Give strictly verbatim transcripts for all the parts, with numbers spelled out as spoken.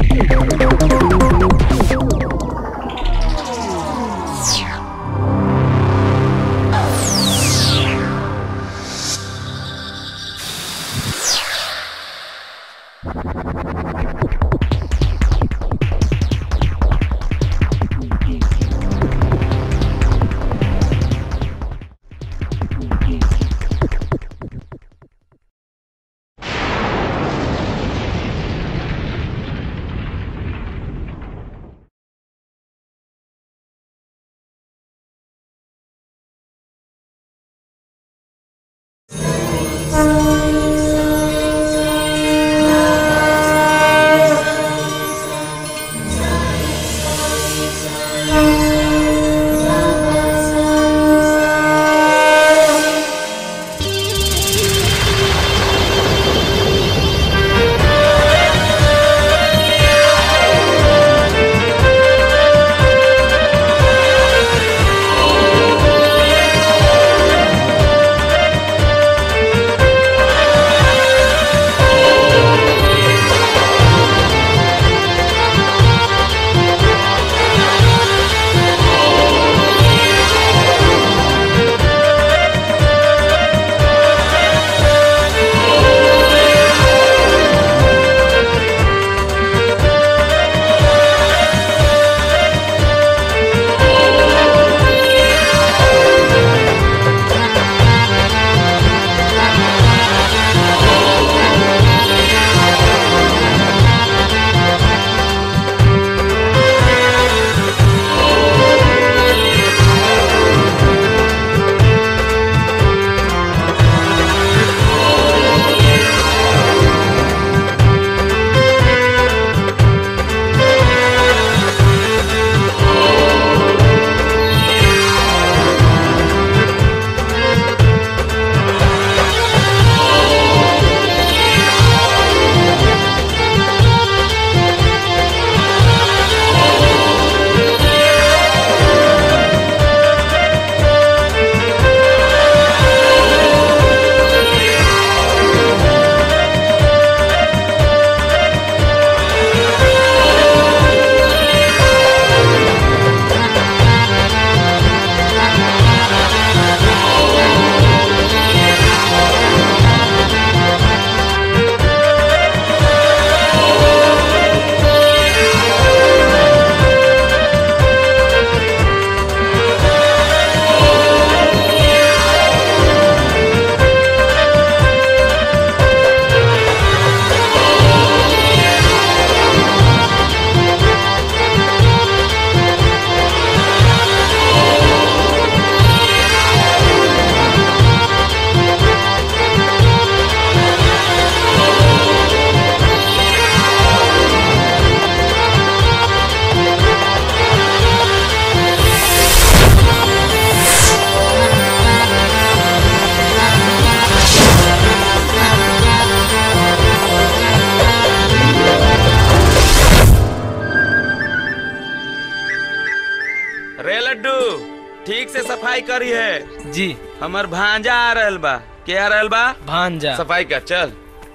ठीक से सफाई करी है जी। हमार भांजा आ रहल बा। क्या आ रहल बा? भांजा। सफाई कर चल।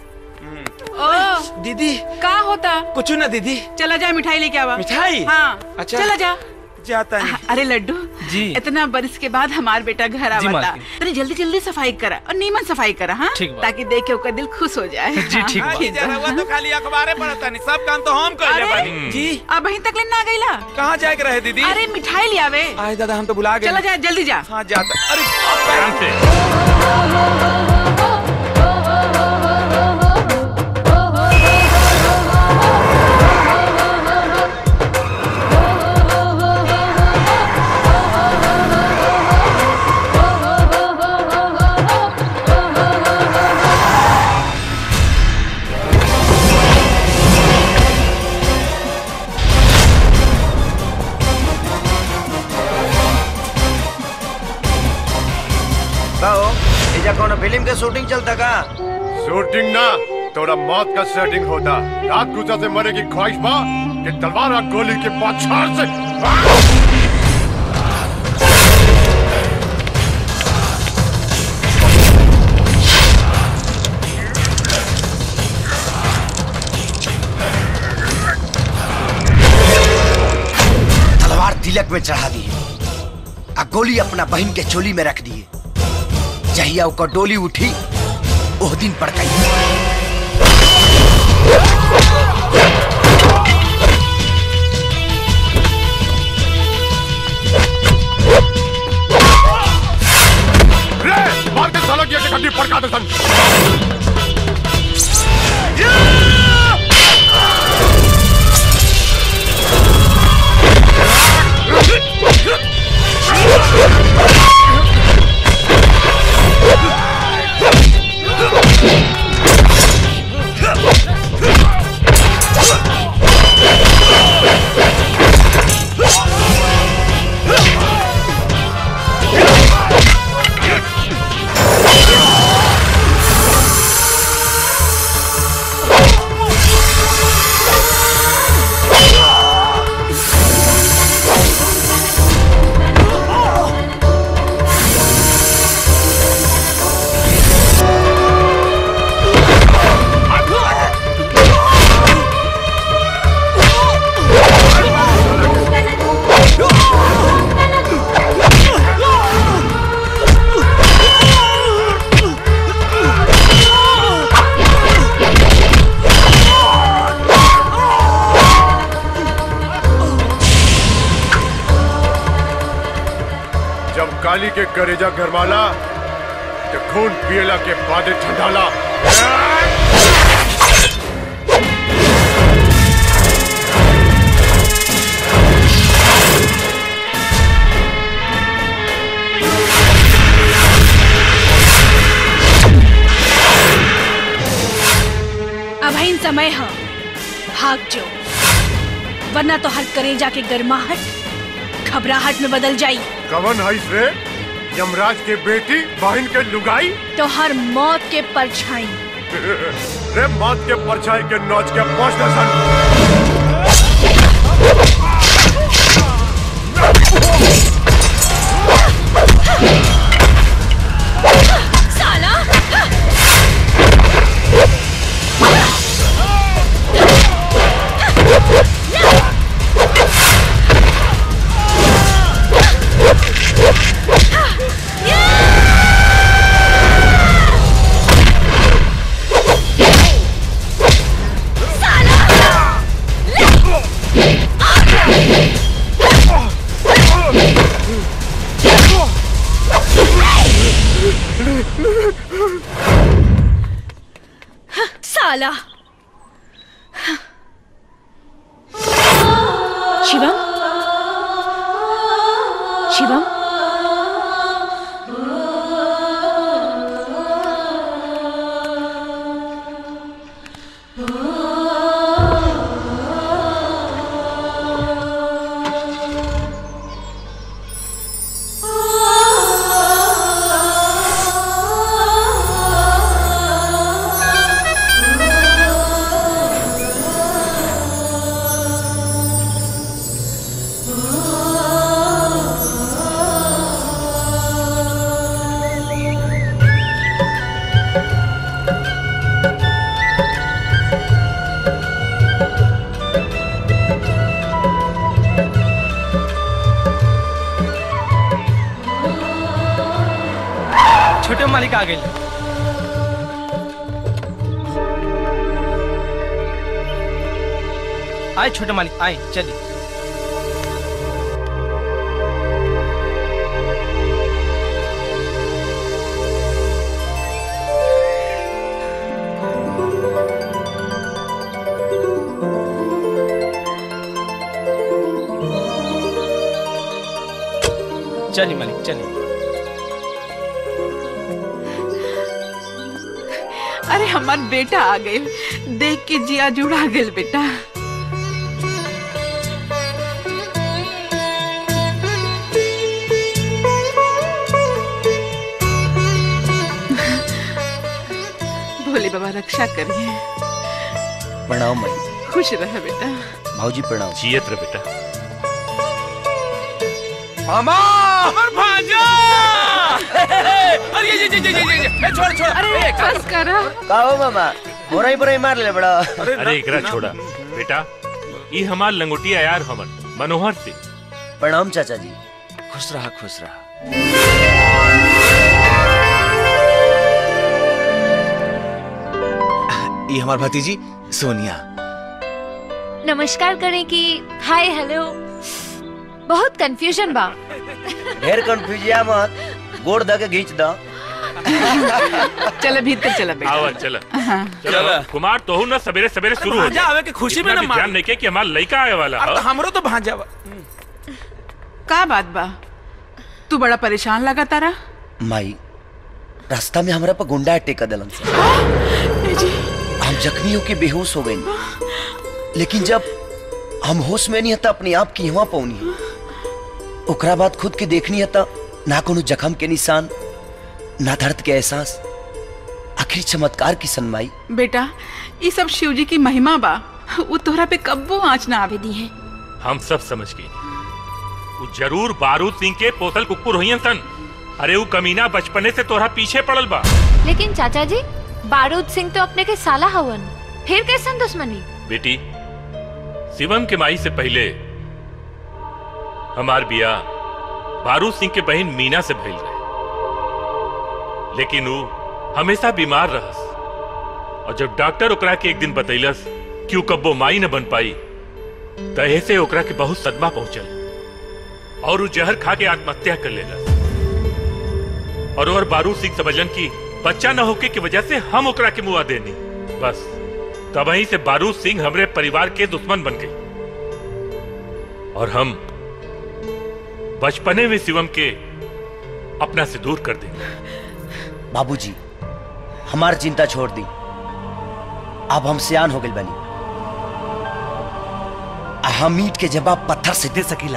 ओ दीदी का होता? कुछ ना दीदी। चला जा मिठाई लेके आवा। मिठाई? हाँ अच्छा चला जा। जाता है। अरे लड्डू जी। इतना बरस के बाद हमार बेटा घर आवता, तनी जल्दी जल्दी सफाई करा और नीमन सफाई करा। हाँ ताकि देख के उसका दिल खुश हो जाए। जी ठीक हाँ, बा। तो खाली अखबारे पढ़ता नहीं, सब काम तो हम कर ले पानी। जी अब वहीं तक लेना आ गईला? कहाँ जाए रहे दीदी? अरे मिठाई ले आवे। आए दादा हम तो भुला गए। चला जा जल्दी जा। हाँ जाता। अरे कौन फिल्म के शूटिंग चलता का? शूटिंग ना तोरा मौत का सेटिंग होता। रात गुजर से मरे की ख्वाहिश बा कि तलवार और गोली के बौछार से तिलक में चढ़ा दिए आ गोली अपना बहन के चोली में रख दिए। जहिया ओकर डोली उठी ओह दिन पड़काई। मार के साला की गड्डी पड़का दे सन। काली के करेजा गरमाला तो खून पियला के बाद ठंडाला। अब ही समय है, भाग जो, वरना तो हर करेजा के गरमाहट घबराहट में बदल जाई। कवन है रे? यमराज के बेटी बहन के लुगाई तो हर मौत के परछाई। रे मौत के परछाई के नौच के पहुंच दसन। साला साला शिवम शिवम छोटे मालिक आ गए। आए छोटे मालिक आए, चलिए। चलिए मालिक चलिए। अरे हमार बेटा आ गए, देख के जिया जुड़ा गए बेटा। भोले बाबा रक्षा करिए। प्रणाम माई। खुश रहे बेटा। भाऊजी प्रणाम। जियत रहे बेटा। मामा अमर भांजा। अरे ये ये ये ये ये छोड़ छोड़। अरे बस करा। काओ मामा बोराई बोराई मार ले बड़ा। अरे एकरा छोड़ा बेटा, ये हमार लंगोटिया यार हमन मनोहर से। प्रणाम चाचा जी। खुश रहा खुश रहा। ये हमार भतीजी सोनिया। नमस्कार करें कि हाय हेलो। बहुत कंफ्यूजन बा। ढेर कंफ्यूजिया मत, गोड़ द के घींच द। चल भीतर चल बेटा। आओ चल चल कुमार तोहू ना सवेरे सवेरे शुरू हो जा आवे के खुशी में ना ध्यान नहीं के कि हमार लड़का आए वाला है। हमरो तो भांजा का बात बा, तू बड़ा परेशान लगा तारा। माई रास्ता में हमरा पर गुंडा अटैक कर दिलन से। हम जख्मी होके बेहोश हो गए, लेकिन जब हम होश में नहीं हता अपने आप की हुआ पौनी। ओकरा बाद खुद के देखनी हता, ना कोनो जख्म के निशान, ना दर्द के एहसास। आखिर चमत्कार की सनमाई। बेटा ये सब शिवजी की महिमा बा, वो तोहरा पे कब्बो आँच ना आवे दी है। हम सब समझ गए, वो जरूर बारूद सिंह के पोतल कुकुर हुई सन। अरे वो कमीना बचपने से तोहरा पीछे पड़ल बा। लेकिन चाचा जी बारूद सिंह तो अपने के साला हवन, फिर कैसन दुश्मनी? बेटी शिवम के माई से पहले हमार बिया बारूद सिंह के बहन मीना से भइल रहे, लेकिन वो हमेशा बीमार रहस। और जब डॉक्टर ओकरा के एक दिन बतैलस कि वो कब्बो माई न बन पाई, तहे से ओकरा के बहुत सदमा पहुंचल और वो जहर खा के आत्महत्या कर लेलस। और और बारूद सिंह समझलन कि बच्चा न होके की वजह से हम ओकरा के मुआ देनी। बस तबही से बारूद सिंह हमरे परिवार के दुश्मन बन गई और हम बचपने में शिवम के अपना से दूर कर देंगे। बाबूजी हमार चिंता छोड़ दी, अब हम सियान हो गए बनी। हम ईंट के जवाब पत्थर से दे सकीला,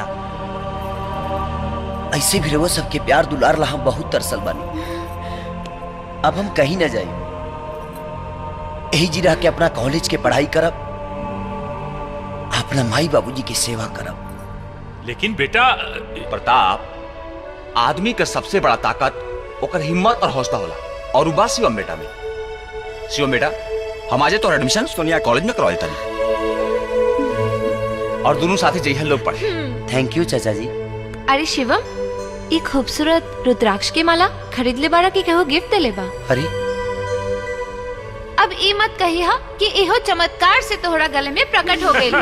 ऐसे भी रहो सबके प्यार दुलार ला हम बहुत तरसल बनी। अब हम कहीं न जाए, यही जी रह के अपना कॉलेज के पढ़ाई करब, अपना माई बाबूजी की सेवा करब। लेकिन बेटा प्रताप, आदमी का सबसे बड़ा ताकत ओकर हिम्मत और हौसला होला, और बा शिवम बेटा में। शिवम बेटा हम आज तो एडमिशन सोनिया कॉलेज में करवाए तनी, और दोनों साथी जइहन लोग पढ़े। थैंक यू चाचा जी। अरे शिवम, ये खूबसूरत रुद्राक्ष के माला खरीद ले बारा कि केहू गिफ्ट दे ले बा? अरे अब ई मत कही हा कि इहो चमत्कार से तोहरा गले में प्रकट हो गइल बा।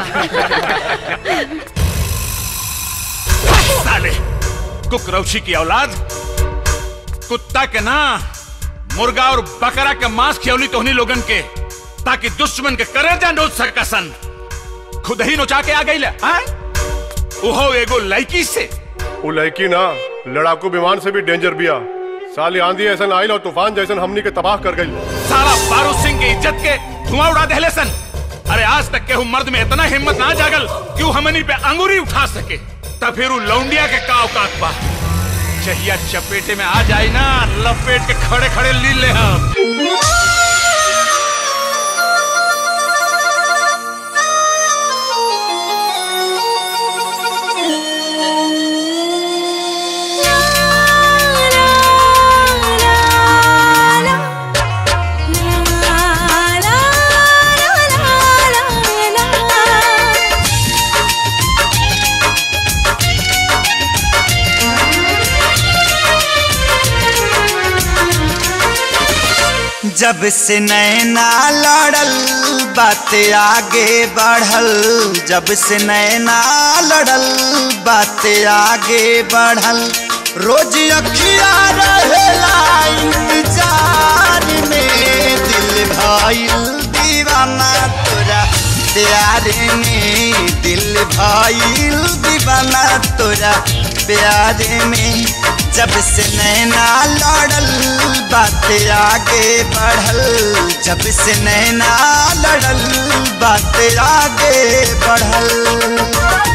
साले कुकरौची की औलाद, कुत्ता के ना मुर्गा और बकरा के मांस खियौली तोहनी लोगन के, ताकि दुश्मन के करेजा नोच सकसन। खुद ही नोचा के आ गई ले। ओहो एगो लड़की से। वो लड़की ना लड़ाकू विमान से भी डेंजर बिया। साली आंधी ऐसा आइल और तूफान जैसन हमनी के तबाह कर गई। साला बारूद सिंह की इज्जत के धुआं उड़ा देले सन। अरे आज तक के मर्द में इतना हिम्मत ना जागल क्यों हमनी पे अंगूरी उठा सके। तब फिर वो लौंडिया के का औकात बा। चहिया चपेटे में आ जाए ना, लपेट के खड़े खड़े ली ले हम। जब से नैना लड़ल बात आगे बढ़ल, जब से नैना लड़ल बात आगे बढ़ल। रोज अखिया रहेला इंतजार में, दिल भइल दीवाना तोरा प्यार में, दिल भइल दीवाना तोरा प्यार में। जब से नैना लड़ल बात आगे बढ़ल, जब से नैना लड़ल बात आगे बढ़ल।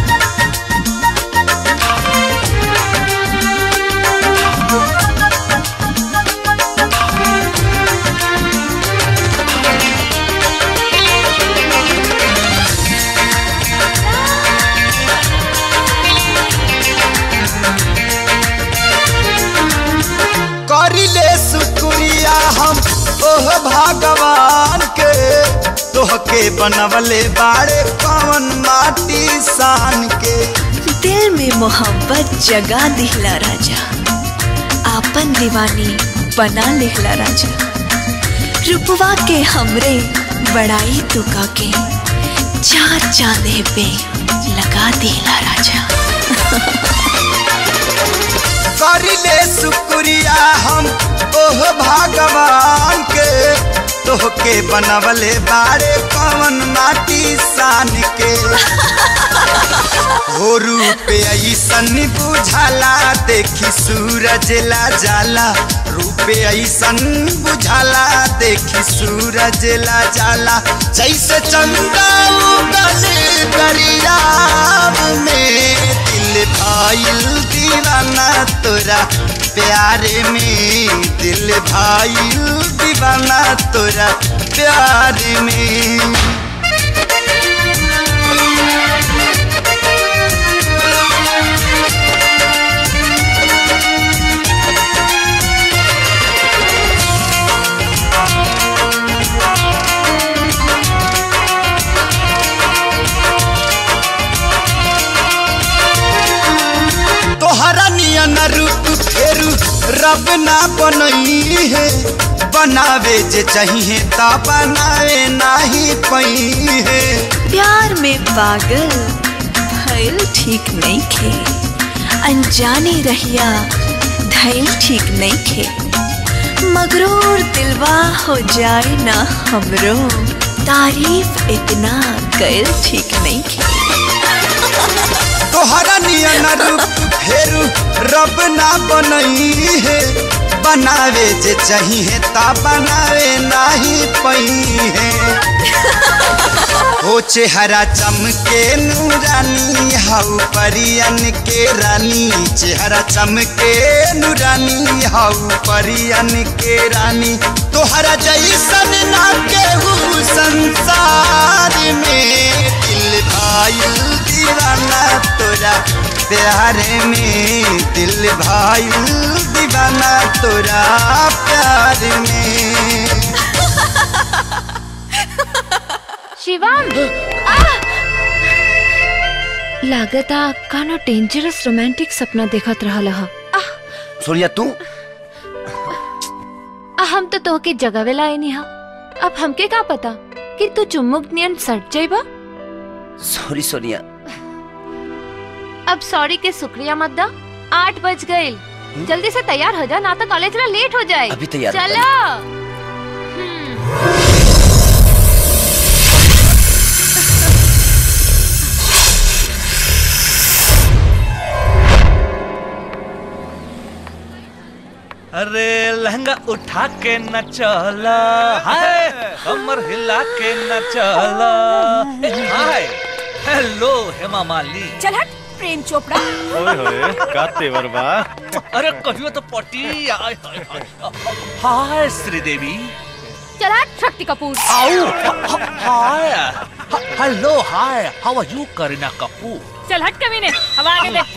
करिले शुक्रिया हम ओह भगवान के, तोहके बनवले बाड़े कौन माटी सान के। दिल में मोहब्बत जगा दिहला राजा, आपन दीवानी बना लिहला राजा। रूपवा के हमरे बड़ाई तू के चार चांदे पे लगा दिहला राजा। करिले शुक्रिया हम ओह भगवान के, तोहके बनवले बारे कवन माटी सान के। हो रूप ऐसन बुझाला देखी सूरज ला जाला, रूप ऐसन बुझाला देखी सूरज ला जाला। जैसे चंदा उगल दरियाव में, दिल भाईल दीवाना तोरा प्यारे में, दिल भाईल दीवाना तोरा प्यारे में। तोहरा नियन रूप फेरू रब ना बनई है, बनावे जे चाहिए ता बनावे नाही पई है। प्यार में पागल भइल ठीक नहीं खे, अनजाने रहिया धैल ठीक नहीं खे। मगरूर दिलवा हो जाए ना हमरो, तारीफ इतना कैल ठीक नहीं खे। तोहरा नियन रूप फेरू रब ना बनई है, बनावे जे चाहिए ता बनावे नाही पई है। हो चेहरा चमके नूरानी हाउ परियन के रानी, चेहरा चमके नूरानी हाउ परियन के रानी। तोहरा जैसन ना केहू संसार में, दिल भाईल दीवाना तोरा प्यारे में, दिल भाईल दीवाना तोरा प्यार में। शिवम लागता कानो डेंजरस रोमांटिक सपना देखत रहल ह। सोनिया तू हम तो तोहके जगावेला आईनी हा, अब हमके का पता कि तू चुम्मुक नियन सट जाइबा। सॉरी सोनिया। अब सॉरी के शुक्रिया मत दा, आठ बज गए, जल्दी से तैयार हो जा ना तो कॉलेज में लेट हो जाए। अभी तैयार चलो। अरे लहंगा उठा के न चला, हाय कमर हिला के न चला। Hi hello Hema Malini. चल हट प्रेम चोपड़ा। ओए होए का तेवर बा। अरे कहियो तो पटी। हाय हाय श्रीदेवी। चल हट शक्ति कपूर। आओ hi hello hi how are you Kareena Kapoor. चल हट कमीने, अब आगे देख।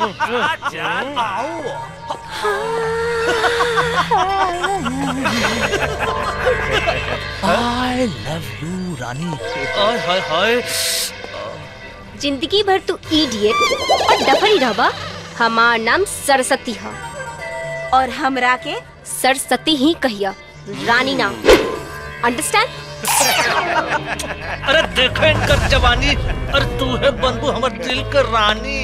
I love you रानी। हाय हाय हाय। जिंदगी भर तू इडियट और डफरी रहबा। हमार नाम सरस्वती है और हमरा के सरस्वती ही कहिया, रानी नाम। अंडरस्टैंड? अरे देखो इनकर जवानी, अरे तू है बनबू हमर दिल का रानी।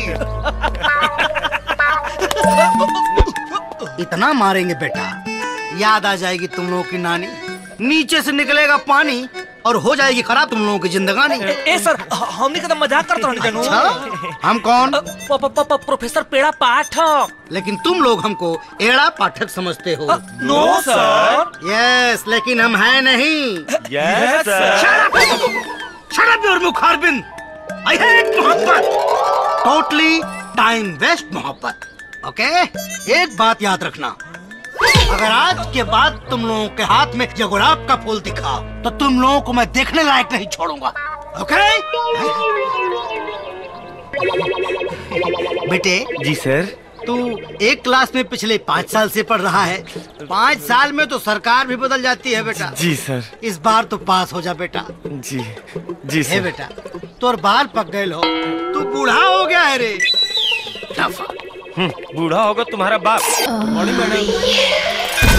इतना मारेंगे बेटा, याद आ जाएगी तुम लोगों की नानी, नीचे से निकलेगा पानी और हो जाएगी खराब तुम लोगों की जिंदगानी। ए सर हमने का मजाक करते रहने जानू। अच्छा? हम कौन? प्रोफेसर पेड़ा पाठक। लेकिन तुम लोग हमको एड़ा पाठक समझते हो। नो सर। यस, लेकिन हम हैं नहीं। Yes sir. Shut up your मुखारबिंद। आई हेट मोहब्बत, टोटली टाइम वेस्ट मोहब्बत। ओके, एक बात याद रखना, अगर आज के बाद तुम लोगों के हाथ में ये गुलाब का फूल दिखा तो तुम लोगों को मैं देखने लायक नहीं छोड़ूंगा। ओके? बेटे। जी सर। तू एक क्लास में पिछले पाँच साल से पढ़ रहा है। पाँच साल में तो सरकार भी बदल जाती है बेटा। जी सर। इस बार तो पास हो जा बेटा। जी जी सर। बेटा तोर बाल पक गए हो, तू बूढ़ा हो गया है रे। दफा। बूढ़ा होगा तुम्हारा बाप। Morning madam.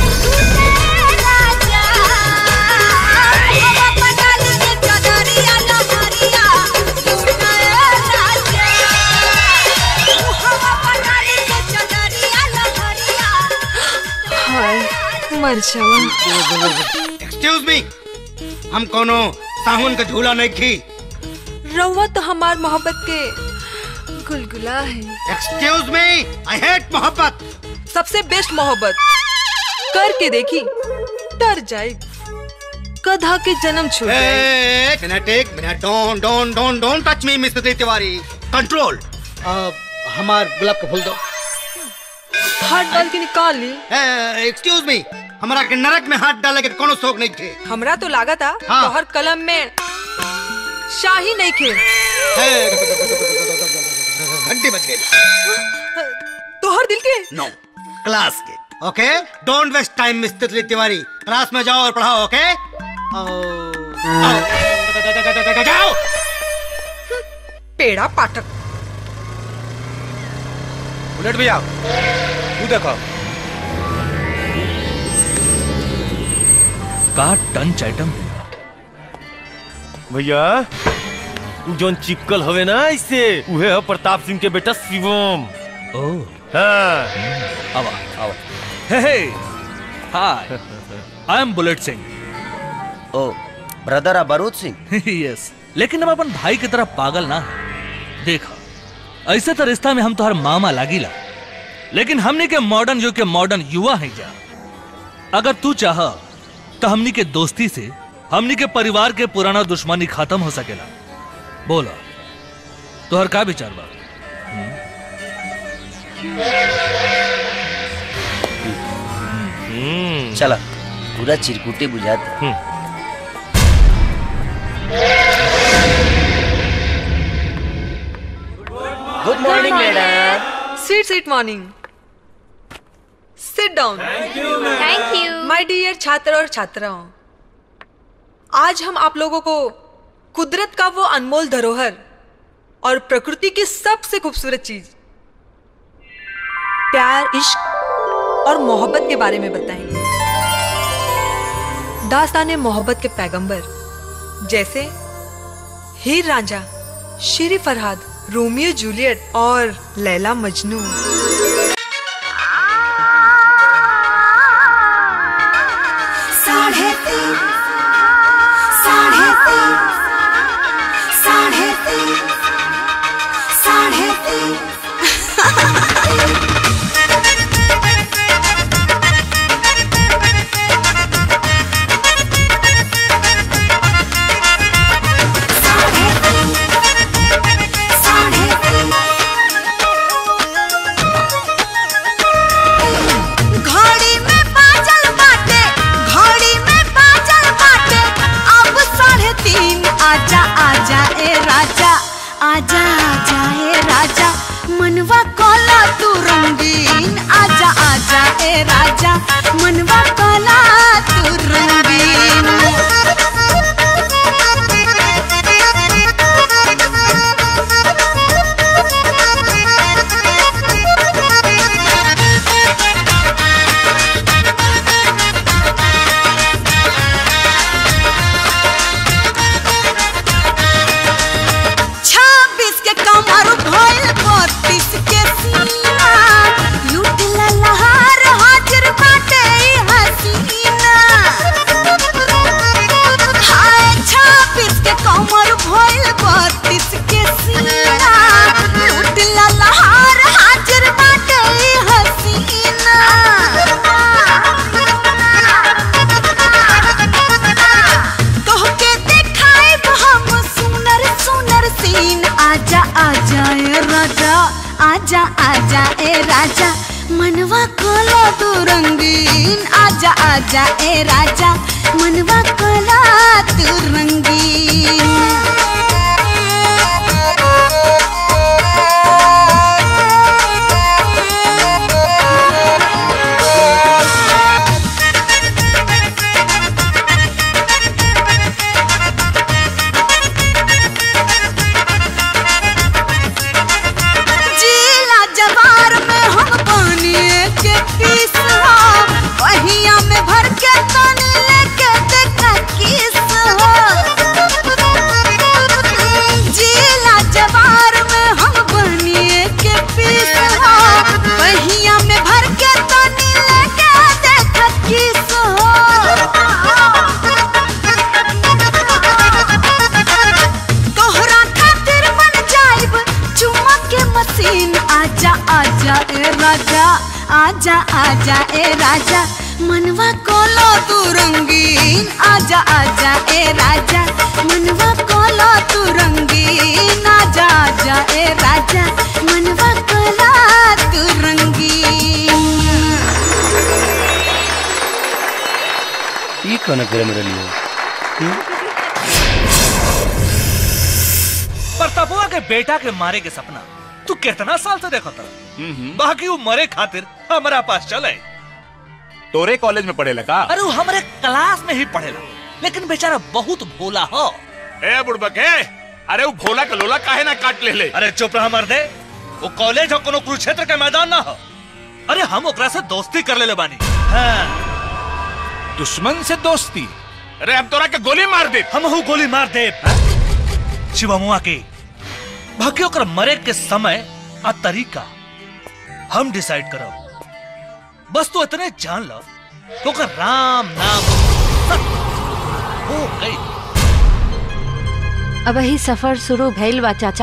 मर जावा। एक्सक्यूज मी, हम कोनो साहुन का झूला नहीं खी। रउआ तो हमार मोहब्बत के गुलगुला है। एक्सक्यूज मी, आई हेट मोहब्बत। सबसे बेस्ट मोहब्बत करके देखी, डर जाए गधा के जन्म छूट जाए। एक मिनट एक minute, don't don't don't don't touch me mister Tiwari. Control. हमार गुलाब का फूल दो। हाथ डाल के निकाल ली। एक्सक्यूज मी, हमारा के नरक में हाथ डाले के कोनो शौक नहीं थे। हमरा तो लागा था हाँ। तोहर कलम में शाही नहीं खे। घंटी बज गई। तोहर दिल के? नो, क्लास के। Okay, don't waste time mister Tiwari. Class में जाओ और पढ़ाओ। ओके जाओ। पेड़ा पाठक। बुलेट भैया, तू देखो। का टंच आइटम भैया, तू जोन चिपकल हवे ना इससे, उहे है प्रताप सिंह के बेटा शिवम। ओह हाँ। आवा आवा। Hey hey, hi, I am Bullet Singh. Oh brother अबरूद सिंह। यस, लेकिन हम अपन भाई की तरह पागल ना है। देखा, ऐसे तो रिश्ता में हम तो हर मामा लागिला, लेकिन हमने के मॉडर्न युग के मॉडर्न युवा है जा। अगर तू चाह तो हमनी के दोस्ती से हमनी के परिवार के पुराना दुश्मनी खत्म हो सकेला। बोला तो हर का विचार बा? चला पूरा चिरकुटे बुझाते। Good morning madam. Sweet sweet morning. Sit down. Thank you. My dear छात्र और छात्राओं, आज हम आप लोगों को कुदरत का वो अनमोल धरोहर और प्रकृति की सबसे खूबसूरत चीज प्यार, इश्क और मोहब्बत के बारे में बताएंगे। दास्ताने मोहब्बत के पैगंबर जैसे हीर रांझा, शेर फरहाद, रोमियो जूलियट और लैला मजनू। साढ़े तीन, साढ़े तीन, साढ़े तीन, साढ़े तीन। आजा आजा ए राजा, आजा आजा ए राजा, मनवा कोला तू रंगीन। आजा आजा ए राजा, मनवा कोला तू रंगीन। आजा आजा ए राजा, मनवा कोला तू रंगीन। आजा आजा ए राजा, मनवा कोला तू रंगीन। जिला जब आजा आजा ए राजा मनवा कोलो तू रंगीन आजा आजा ए राजा मनवा कोलो तू रंगीन आजा आजा ए राजा मनवा कोलो तू रंगीन। ये कौन गरम रही है? प्रतापुआ के बेटा के मारे के सपना तू कितना साल से देखा था? बाकी वो मरे खातिर हमारा पास चले। तोरे कॉलेज में पढ़े लगा? अरे वो हमारे क्लास में ही पढ़ेला, लेकिन बेचारा बहुत भोला हो। ए बुड़बक है, अरे वो भोला का लोला काहे ना काट ले ले? अरे चुप रहा मर्दे, वो कॉलेज हो कोनो कुरुक्षेत्र के मैदान ना हो। अरे हम ओकरा से दोस्ती कर ले बानी। हाँ। दुश्मन से दोस्ती? अरे हम तोरा के गोली मार दे। हम हूँ गोली मार दे शिवमुआ के। बाकी ओकर मरे के समय आ तरीका हम डिसाइड करो। बस तू इतने जान लो तो का राम नाम हो गई। अब ही सफर शुरू भइल बा चाचा,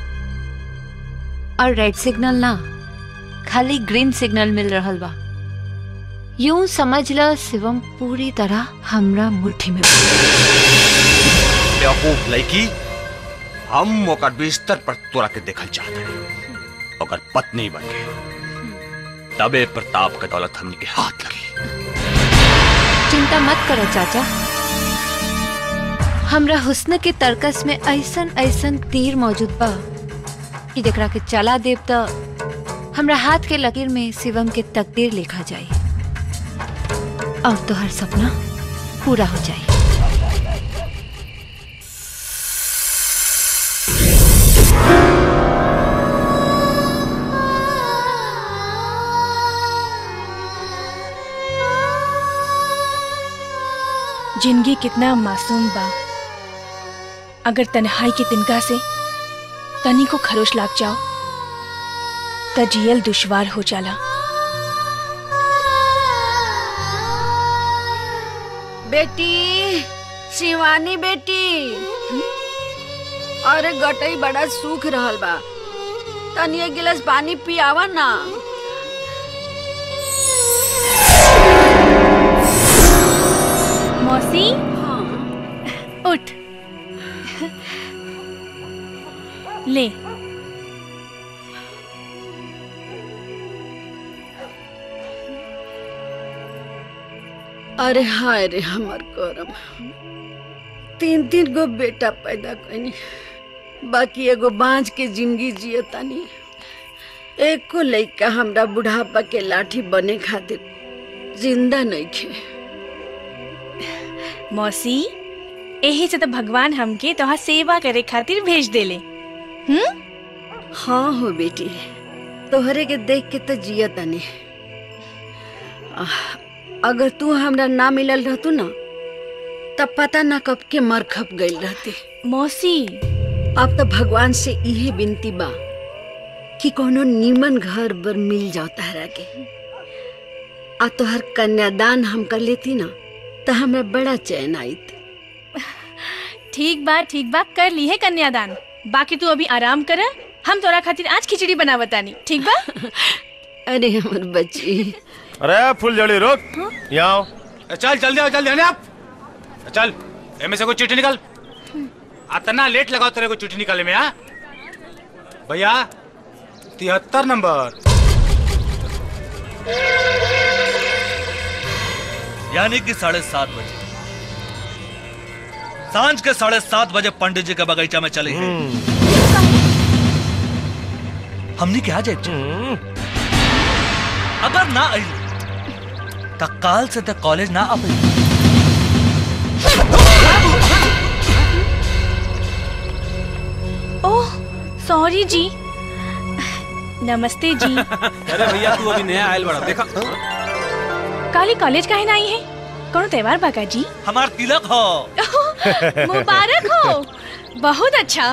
और रेड सिग्नल ना खाली ग्रीन सिग्नल मिल रहल बा। यूं समझ ल शिवम पूरी तरह हमरा मुट्ठी में। बेवकूफ लड़की, हम ओकर बिस्तर पर तोरा के देखल चाहते हैं, ओकर पत्नी बन के। तबे प्रताप का दौलत हमनी के हाथ लगी। चिंता मत करो चाचा, हमरा हुस्न के तर्कस में ऐसन ऐसन तीर मौजूद बा कि जेकरा के चला देव तो हमरा हाथ के लकीर में शिवम के तकदीर लिखा जाए और तो हर सपना पूरा हो जाए। जिंदगी कितना मासूम बा, अगर तन्हाई के तिनका से तनी को खरोश लाग जाओ तो जियल दुश्वार हो जाला। बेटी शिवानी बेटी, अरे गटई बड़ा सूख रहल बा, तनी एक गिलास पानी पियावा ना। मौसी उठ ले। अरे हाय रे हमर करम, तीन तीन गो बेटा पैदा कनी, बाकी एगो बांझ के जिंदगी जियतानी। एको लइका हमरा बुढ़ापा के लाठी बने खातिर जिंदा नहीं खे। मौसी यही से तो भगवान हमके तोहार सेवा करे खातिर भेज देले। हम्म? हाँ हो बेटी, तोहरे के देख के तो जियतानी। अगर तू हमरा ना मिलल रहतू ना तब पता ना कब के मर खप गई रहती। मौसी अब तो भगवान से यही विनती बा कि कोनो नीमन घर बर मिल जाओ तहरा के, आ तोहर कन्यादान हम कर लेती ना तो हमें बड़ा चैन आईत। ठीक बा ठीक बा, कर ली है कन्यादान। बाकी तू अभी आराम कर, हम तोरा खातिर आज खिचड़ी बनावतानी, ठीक बा? अरे हमर बच्ची। अरे फुलझड़ी रुक, यहाँ आओ। चल जल्दी आओ, जल्दी आने आप। चल एमे से कोई चिट्ठी निकाल। इतना लेट लगाओ तेरे को चिट्ठी निकाले में। हाँ भैया, तिहत्तर नंबर। यानी कि साढ़े सात बजे सांझ के साढ़े सात बजे पंडित जी के बगीचा में चले हैं। हमने क्या जाए अगर ना आई तो काल से तक कॉलेज ना आ पाई। ओह सॉरी जी। नमस्ते जी। अरे भैया तू अभी नया आयल बड़ा, देखा काली कॉलेज काहे ना आई है? कौन त्योहार बाका जी? हमार तिलक हो। मुबारक हो, बहुत अच्छा।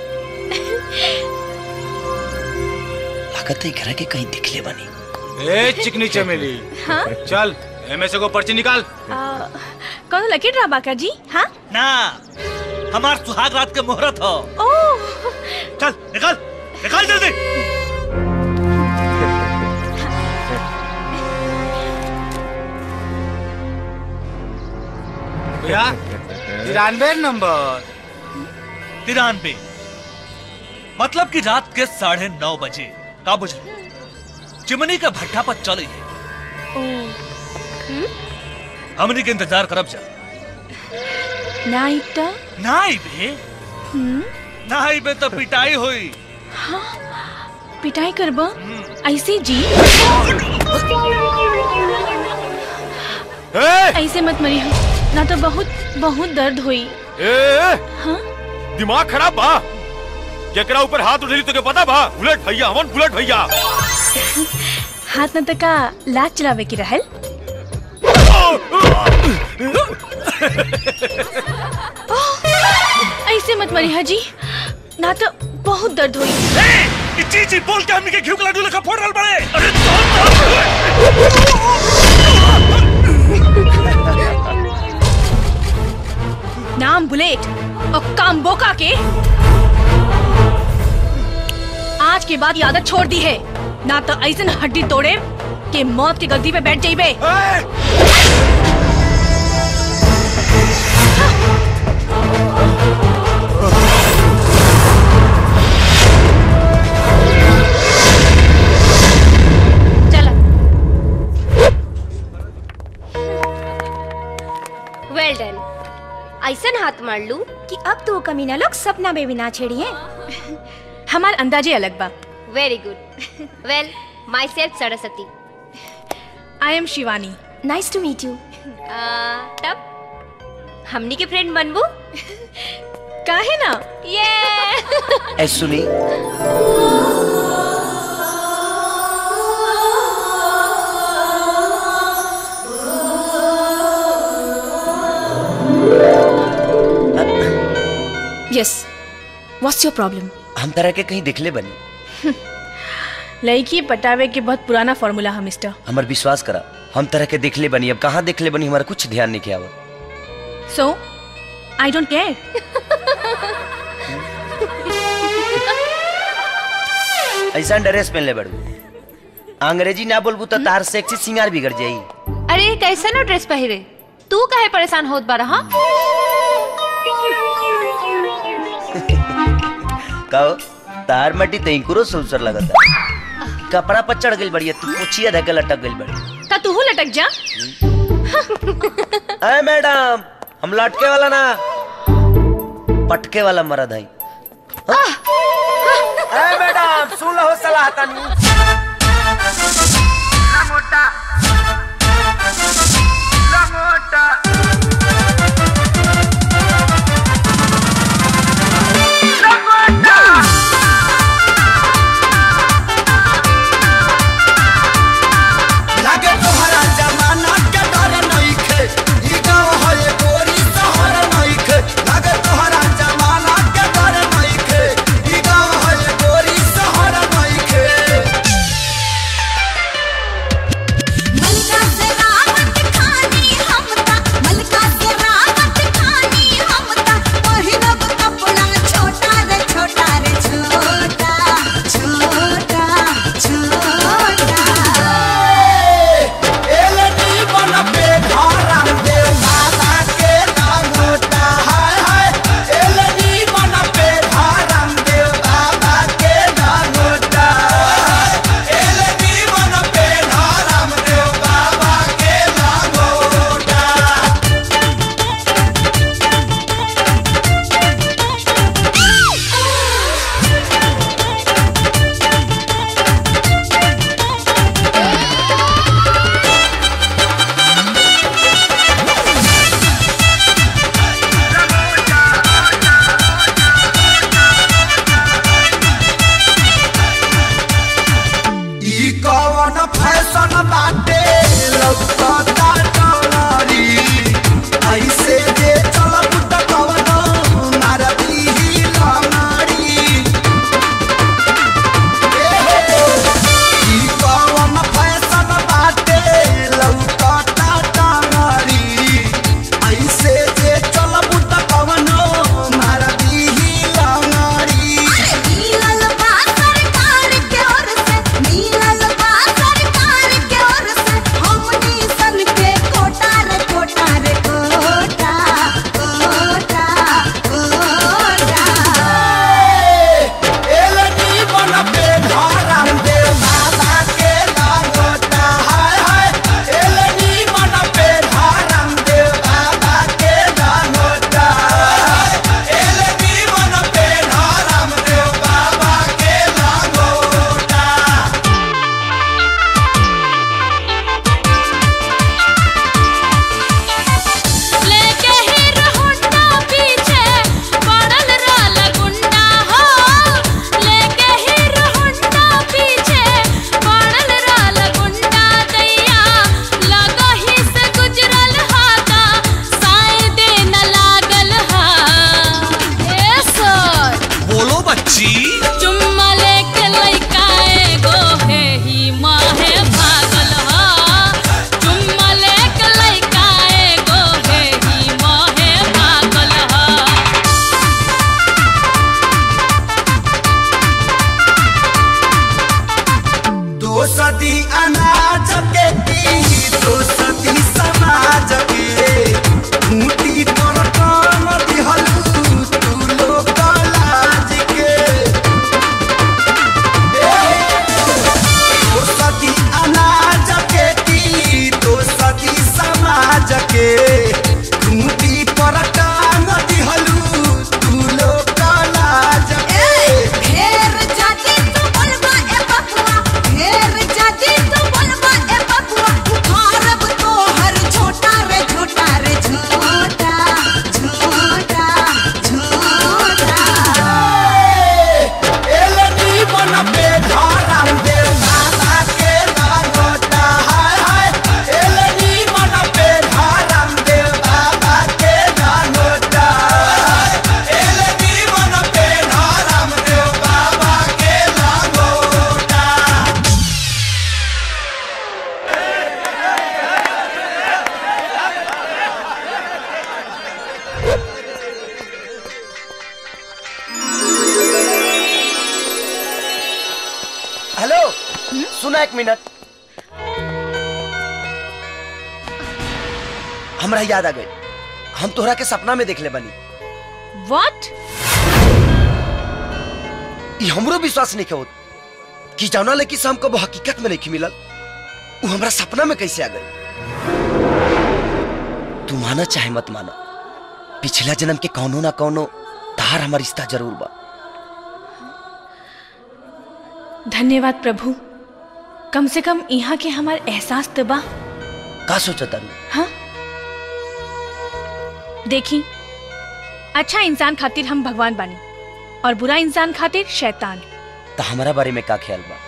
लागत है घर के कहीं दिखले बनी। ए चिकनी चमेली। हाँ? चल एमे से को पर्ची निकाल। आ, कौन लकी ड्रा बाका जी? हाँ ना, हमार सुहाग रात के मुहूर्त हो। ओह चल निकाल निकाल जल्दी। भैया तिरानवे नंबर। तिरानवे मतलब कि रात के साढ़े नौ बजे का बुझ चिमनी का भट्ठा पर चले हमनी के इंतजार करब जा। नाइटा नाई बे नाई बे तो पिटाई हुई। हाँ पिटाई करबा ऐसे जी ऐसे मत मरी ना तो बहुत बहुत दर्द हुई। ए, हाँ दिमाग खराब बा केकरा ऊपर हाथ उठेली तो के पता बा बुलेट भैया हमन बुलेट भैया हाथ न तका लात चलावे की रहल। ऐसे मत मरी हाजी ना तो बहुत दर्द हुई। जी जी बोल के हमनी के घिउ के लड्डू लेखा फोड़ रहल बड़े। अरे नाम बुलेट और काम बोका के आज के बाद आदत छोड़ दी है ना तो ऐसे हड्डी तोड़े के मौत की गद्दी पे बैठ जाइबे। Well done. ऐसन हाथ मार लू कि अब तो कमीना लोग सपना में भी ना छेड़िए। हमार अंदाजे अलग बा। Very good. Well myself Saraswati. I am Shivani. Nice to meet you. तब हमनी के फ्रेंड बनबू काहे ना। ये ऐ सुनी यस व्हाट्स योर प्रॉब्लम। हम तरह के कहीं दिखले बनी लड़की पटावे के बहुत पुराना फॉर्मूला है मिस्टर। हमार विश्वास करा हम तरह के दिखले बनी अब कहाँ दिखले बनी हमारा कुछ ध्यान नहीं किया। So I don't care. ऐसा ड्रेस पहन ले बड़ू अंग्रेजी ना बोलबू तो तार सेक्सी सिंगार बिगड़ जाई। अरे कैसा ना ड्रेस पहरे तू काहे परेशान होत बा रहा। कहो तार मटी तैंकुरो सुलसर लगता कपड़ा पर चढ़ गई बढ़िया तू पूछिया धके लटक गई बड़ी ता तू लटक जा। अरे मैडम हम लटके वाला ना पटके वाला मरद है। अरे मैडम सुन लो सलाह तनी मोटा मोटा मलका से रावत खानी हम ता मलका हेलो सुना एक मिनट। हमरा याद आ गई, हम तोहरा के सपना में देखले बनी। व्हाट? ये हमरो विश्वास नहीं होत कि जाना लेकिन से हमको वो हकीकत में नहीं मिलल, वो हमरा सपना में कैसे आ गई। तू माना चाहे मत माना, पिछला जन्म के कौनो ना कौनो तार हमार रिश्ता जरूर बा। धन्यवाद प्रभु, कम से कम यहाँ के हमार एहसास तो बा। का सोचा तारू? हाँ देखी, अच्छा इंसान खातिर हम भगवान बानी और बुरा इंसान खातिर शैतान। तो हमारा बारे में का ख्याल बा?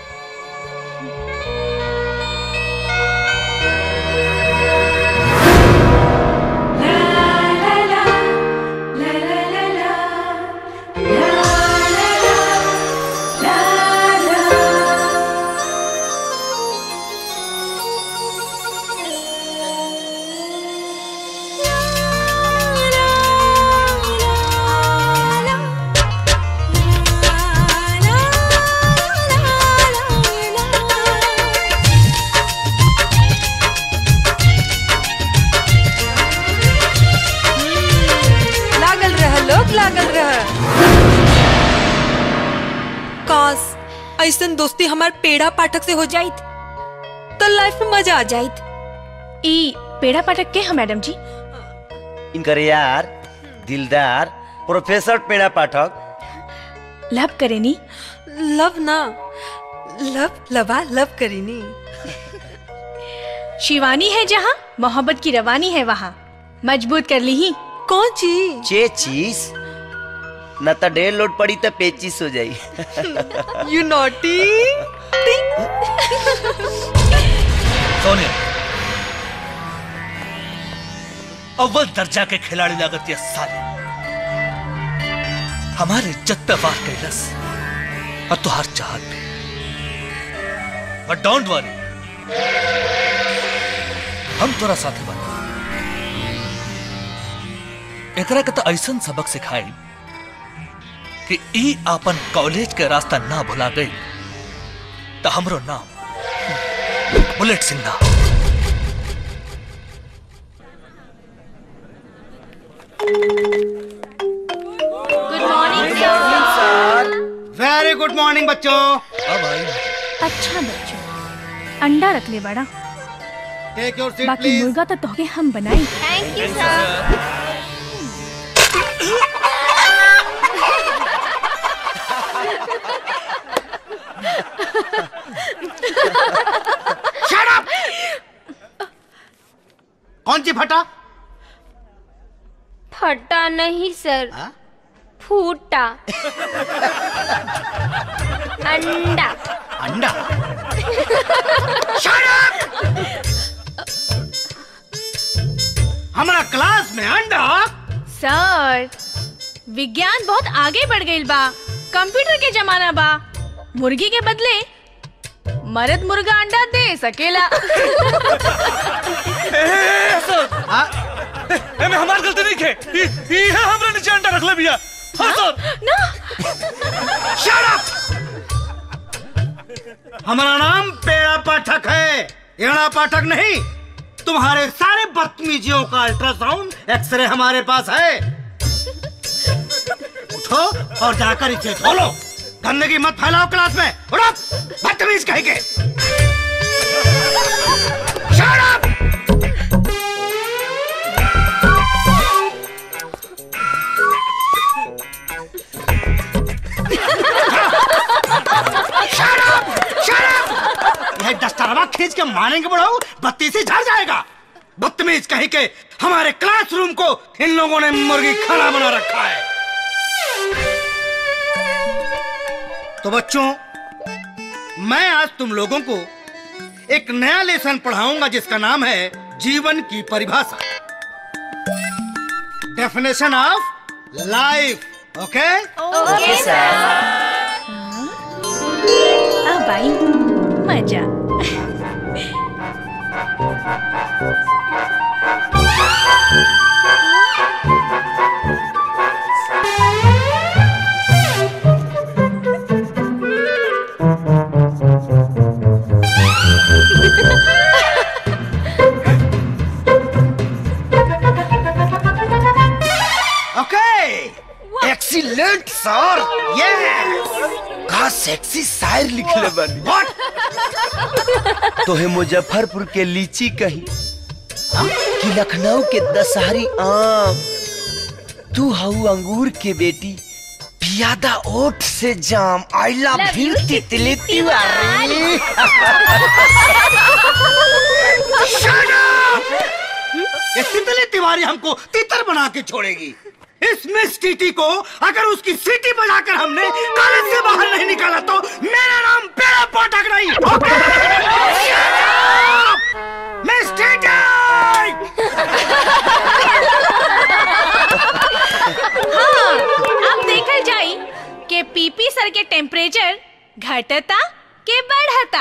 ऐसन दोस्ती हमार पेड़ा पाठक से हो जाइत तो लाइफ में मजा आ जाइत। ई पेड़ा पाठक के हम मैडम जी? इनकर यार दिलदार प्रोफेसर पेड़ा पाठक। लव करेनी? लव ना, लव लवा लव करेनी। शिवानी है जहाँ मोहब्बत की रवानी है वहाँ, मजबूत कर ली ही। कौन चीज? चेचीस न तो डेढ़ लोड पड़ी तो पेचिस हो जाई। You naughty। सोनिया, अव्वल दर्जा के खिलाड़ी लागत ये साले हमारे इज्जत पे वार कैलस और तुहार चाहत पे। बट डोंट वरी, हम तोरा साथे बना। एकरा के तो ऐसन सबक सिखाई कि ई आपन कॉलेज के रास्ता ना भुला गई तो हमरो नाम बुलेट सिंह ना। Good morning sir. Very good morning बच्चों। अब आई। अच्छा बच्चों, अंडा रख ले बड़ा। टेक योर सीट बाकी प्लीज। मुर्गा तो तोहके हम बनाई। Thank you sir. Shut up! कौन सी फटा? फटा नहीं सर, फूटा। अंडा। अंडा? Shut up! हमारा क्लास में अंडा? सर, विज्ञान बहुत आगे बढ़ गई बा, कंप्यूटर के जमाना बा। मुर्गी के बदले मर्द मुर्गा अंडा दे सकेला। एमे हमार गलती नहीं खे, ई ई है हमरा नीचे अंडा रख ले बिया। हां सर। ना। Shut up! हमारा नाम पेड़ा पाठक है, एड़ा पाठक नहीं। तुम्हारे सारे बदतमीजियों का अल्ट्रासाउंड एक्सरे हमारे पास है। उठो और जाकर इसे खोलो। गंदगी मत फैलाओ क्लास में। उठो, बदतमीज कहेंगे। Shut up! Shut up! Shut up! यह दस्तारवा खींच के मारेंगे बढ़ाओ, बत्ती से झड़ जाएगा। बदतमीज कहीं के हमारे क्लासरूम को इन लोगों ने मुर्गी खाना बना रखा है। तो बच्चों, मैं आज तुम लोगों को एक नया लेसन पढ़ाऊंगा जिसका नाम है जीवन की परिभाषा, definition of life. Okay okay sir. अब आई मजा। Brilliant sir. यस का सेक्सी शायर लिखले बानी। व्हाट तोहे मुजफ्फरपुर के लीची कही कि लखनऊ के दशहरी आम, तू हऊ अंगूर के बेटी पियादा ओठ से जाम। आई लव यू तितली तिवारी। ये तितली तिवारी हमको तितर बना के छोड़ेगी। इस मिस टीटी को अगर उसकी सीटी बजाकर हमने कॉलेज से बाहर नहीं निकाला तो मेरा नाम पेड़ा पाठक नहीं। Miss TT! हाँ, अब देखल जाई के पीपी सर के टेम्परेचर घटता के बढ़ता।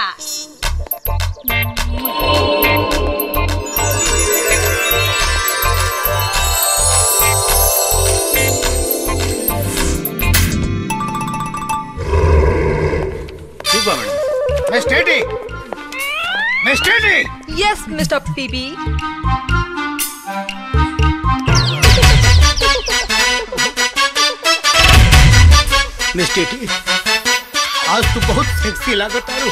Miss TT, miss TT. Yes mister PP. Miss TT, आज तू बहुत सेक्सी लागत आरू।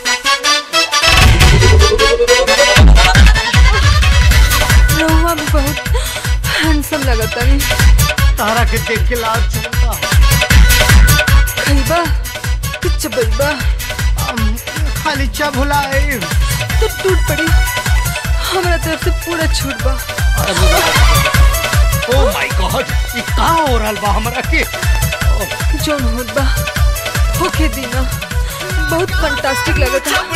रहुआ भी बहुत हैंडसम लगता है। तारा के देख के लाज चुका। खैबा कि चबैबा? खाली चा भुलाए तो टूट पड़ी। हमारा तरफ से पूरा छूट बा। ओ माय गॉड, ये का हो रहल बा हमरा के? जोन होत बा होके दीना। बहुत फंटास्टिक लगता है।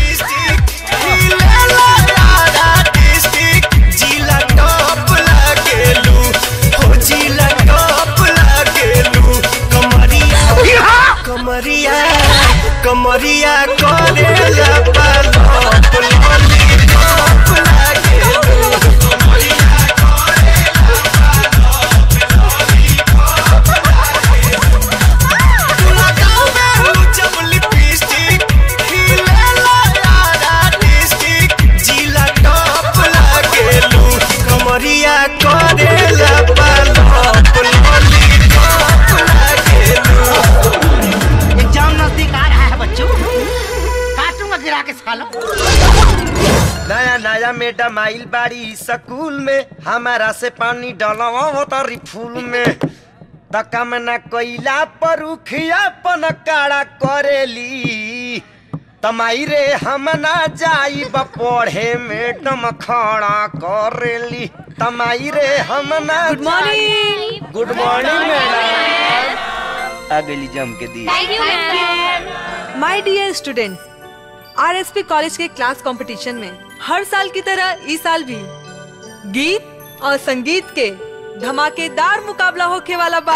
जीला टॉप लागेलू, हो जीला टॉप लागेलू। कमरिया कमरिया कमरिया करेला पालप लॉलीपॉप लागेलू। कमरिया करेला पालप लॉलीपॉप लागेलू। लगावेलू जब लिपस्टिक खिलेला यारा डिस्टिक। जीला टॉप लागेलू, कमरिया करेला पालप लॉलीपॉप लागेलू। एग्जाम नजदीक आ रहा है बच्चों, काटूंगा गिरा के सालों। नया नया मैडम आइल बाड़ी स्कूल में, हमारा से पानी डालवा हो तारी फूल में। तका में न कोइला पर उखिया पन काड़ा करेली। तमाई रे हम ना जाई पढ़े मैडम खड़ा करेली। तमाई रे हम ना। Good morning. Good morning madam. आ गई जम के दी। My dear students, RSP college के क्लास कंपटीशन में हर साल की तरह इस साल भी गीत और संगीत के धमाकेदार मुकाबला होके वाला बा।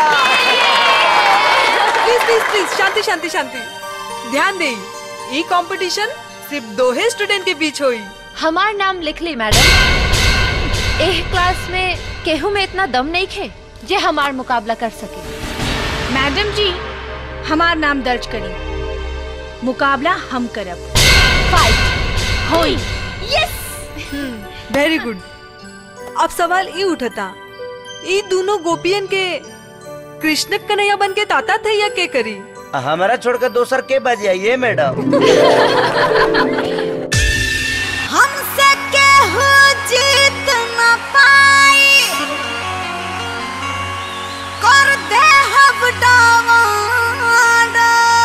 प्लीज प्लीज प्लीज शांति शांति शांति। ध्यान दें, ये कंपटीशन सिर्फ दो ही स्टूडेंट के बीच हुई। हमार नाम लिख ली मैडम। एह क्लास में केहू में इतना दम नहीं खे जे हमार मुकाबला कर सके। मैडम जी, हमार नाम दर्ज करी, मुकाबला हम करब। फाइट होई। Yes, very good. अब सवाल ये उठता, ये दोनों गोपियन के कृष्ण कन्हैया बन के ताता थे या के करी? हमारा छोड़कर दोसर के बजे आइए मैडम। हमसे केहू जीत न पाई, कर दे हम डावाडोल।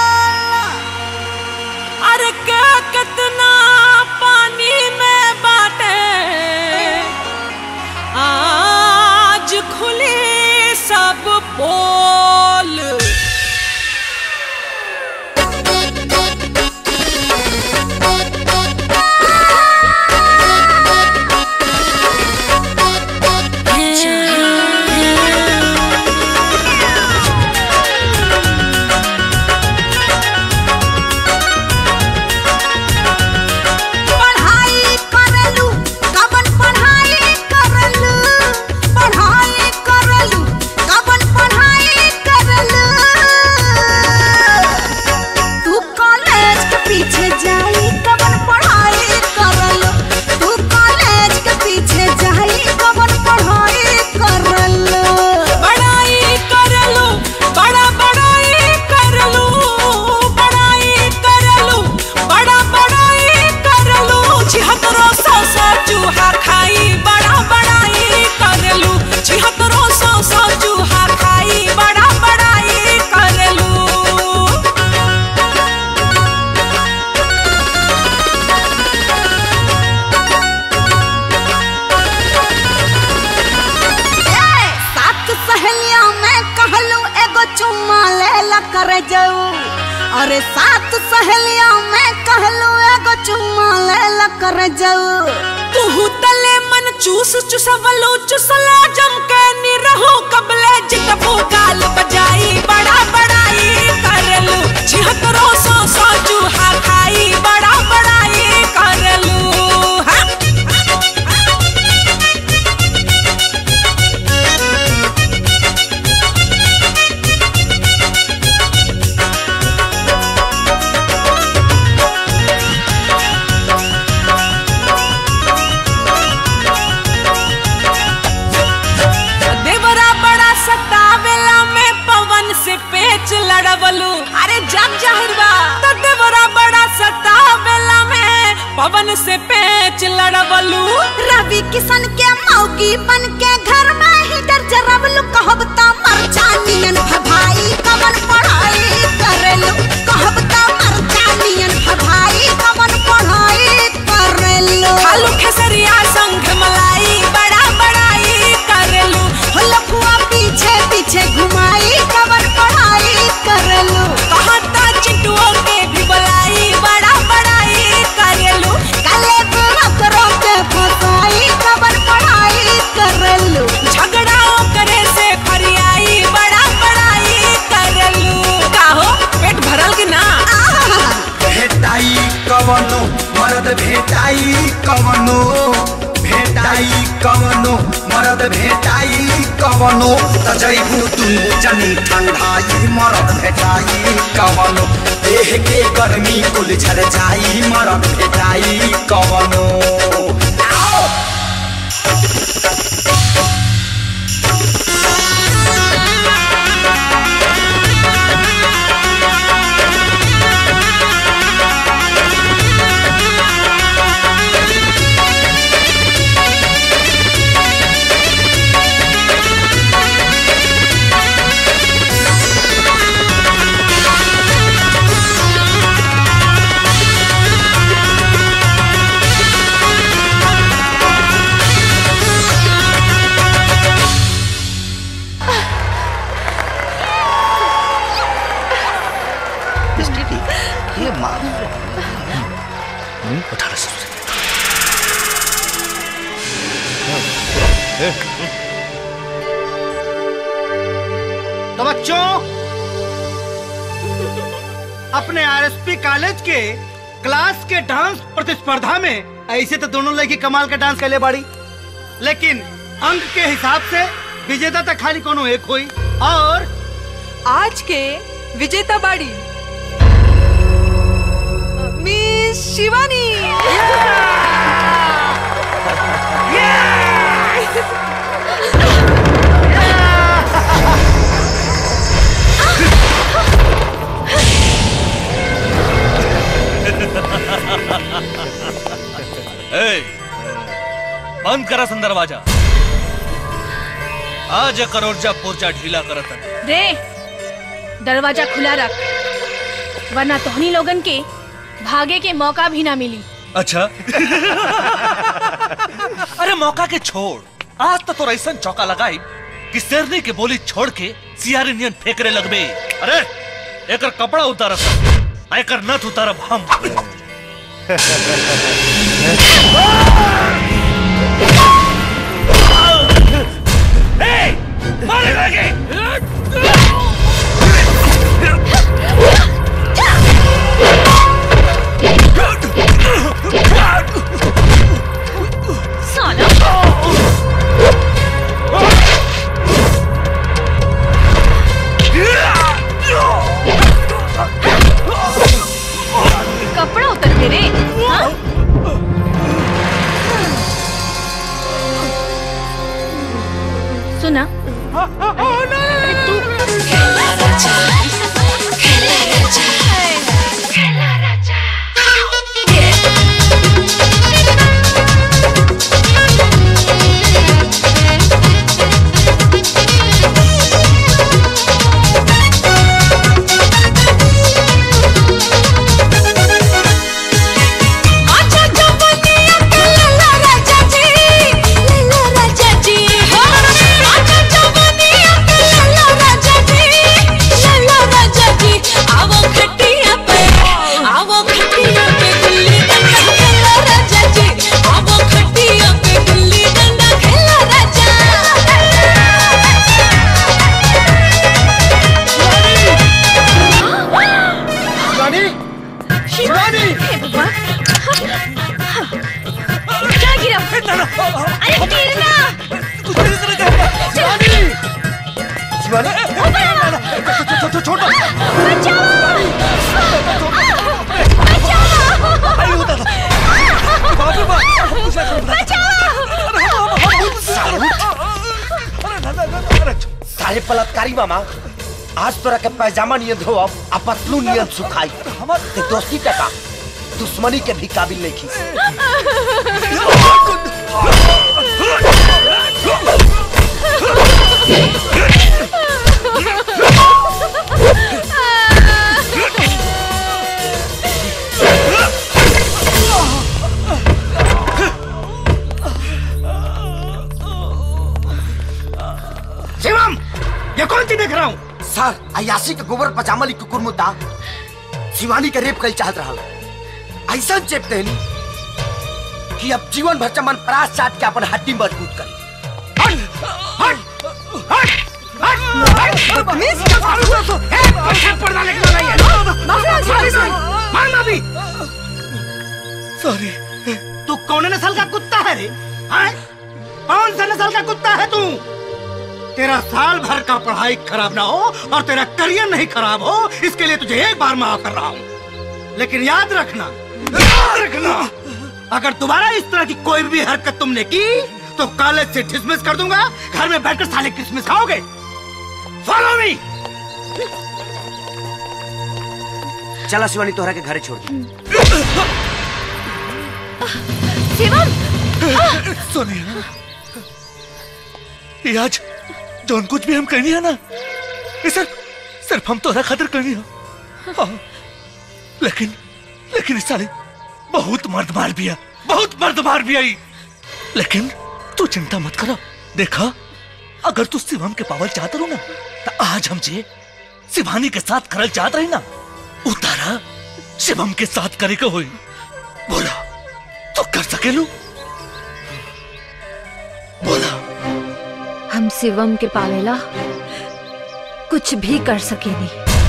अरे के कितना पानी में बाटे, आज खुली सब पोल। कर जाऊ अरे सात सहेलिया में कहलू एगो चुम्मा ले कर जाऊ तू तले मन चूस चुसवलो चुसला जम के नी रहो कबले जितबो गाल बजाई बड़ा बड़ाई करलू छिहत्तरो सौ सौ चूहा खाई बड़ा बड़ाई करलू से पेच लड़वलू अरे जब जहरवा तो देवरा बड़ा सतावेला में पवन से पेच लड़वलू रवि किशन के मौगी बन के घर में ही डर जरवलू कहब ता मर जानियन भाई कवन पढ़ाई करेलू कहब ता मर जानियन भाई कवन पढ़ाई करेलू खालू खेसरिया संग मलाई बड़ा बड़ाई करेलू हो लफुआ पीछे पीछे घुमाई कवन पढ़ाई करेलू कहता चिटुओं के भी बुलाई बड़ा बड़ाई करेलू काले बुरकरों के फसाई कवन पढ़ाई करेलू झगड़ाओं करे से फरियाई बड़ा बड़ाई करेलू काहो पेट भरल कि ना भेटाई कवनो मर्द भेटाई कवनो भेटाई कवनो मर्द भेटाई कवनो त जइबू दुनु जनी ठंडाई मर्द भेटाई कवनो देह के गर्मी कुल झर जाई मर्द भेटाई कवनो तो बच्चों अपने आरएसपी कॉलेज के क्लास के डांस प्रतिस्पर्धा में ऐसे तो दोनों लड़की कमाल का डांस कर ले बाड़ी, लेकिन अंक के हिसाब से विजेता तक खाली कोनो एक हुई और आज के विजेता बाड़ी मिस शिवानी। ए, बंद करा सन दरवाजा। आज करोड़जा पुर्जा ढीला करत रे दरवाजा खुला रख, वरना तोहनी लोगन के भागे के मौका भी ना मिली। अच्छा अरे मौका के छोड़, आज तो तोरा ऐसा चौका लगाई कि शेरनी के बोली छोड़ के सियारी नियन फेंकरे लगबे। अरे एकर कपड़ा उतारब, एकर नथ उतारब हम। ए, मारे लगे। कपड़ा उतर के रे। हाँ? सुना राजा जी छोड़ दो। साले बलात्कारी मामा, आज तोरा के पैजामा नियन धोब आ पतलू नियन सुखाई। ते दोस्ती टका दुश्मनी के भी काबिल नहीं खींच। शिवम, ये कौन सी देख रहा हूँ? सर, अयासी के गोबर पजामा ली कुकुर मुद्दा शिवानी के रेप कल चाहत रहा। ऐसा चेप देनी कि अब जीवन भर चमन परास चाट के अपन हड्डी मजबूत करी। सॉरी। तू कौन नस्ल का कुत्ता है रे? हाँ? कौन सा नस्ल का कुत्ता है तू? तेरा साल भर का पढ़ाई खराब ना हो और तेरा करियर नहीं खराब हो, इसके लिए तुझे एक बार माफ कर रहा हूँ। लेकिन याद रखना, याद रखना, अगर दोबारा इस तरह की कोई भी हरकत तुमने की तो कॉलेज से डिसमिस कर दूंगा। घर में बैठकर साले क्रिसमस खाओगे। Follow me. चला शिवानी, तोहरा के घरे छोड़ दी। शिवम! सोनिया, ये आज जौन कुछ भी हम करनी है ना, ये सिर्फ सिर्फ हम तोहरा खातिर करनी है। हाँ, लेकिन लेकिन इस साले बहुत मर्द मार भी है, बहुत मर्द मार भी आई। लेकिन तू चिंता मत करो। देखा, अगर तू शिवम के पावल चाहता रहो ना, तो आज हम जे शिवानी के साथ करल चाहत रही ना, उतारा शिवम के साथ करे के होई। बोला तो कर सकेलू? बोला। हम शिवम के पावेला कुछ भी कर सकेनी।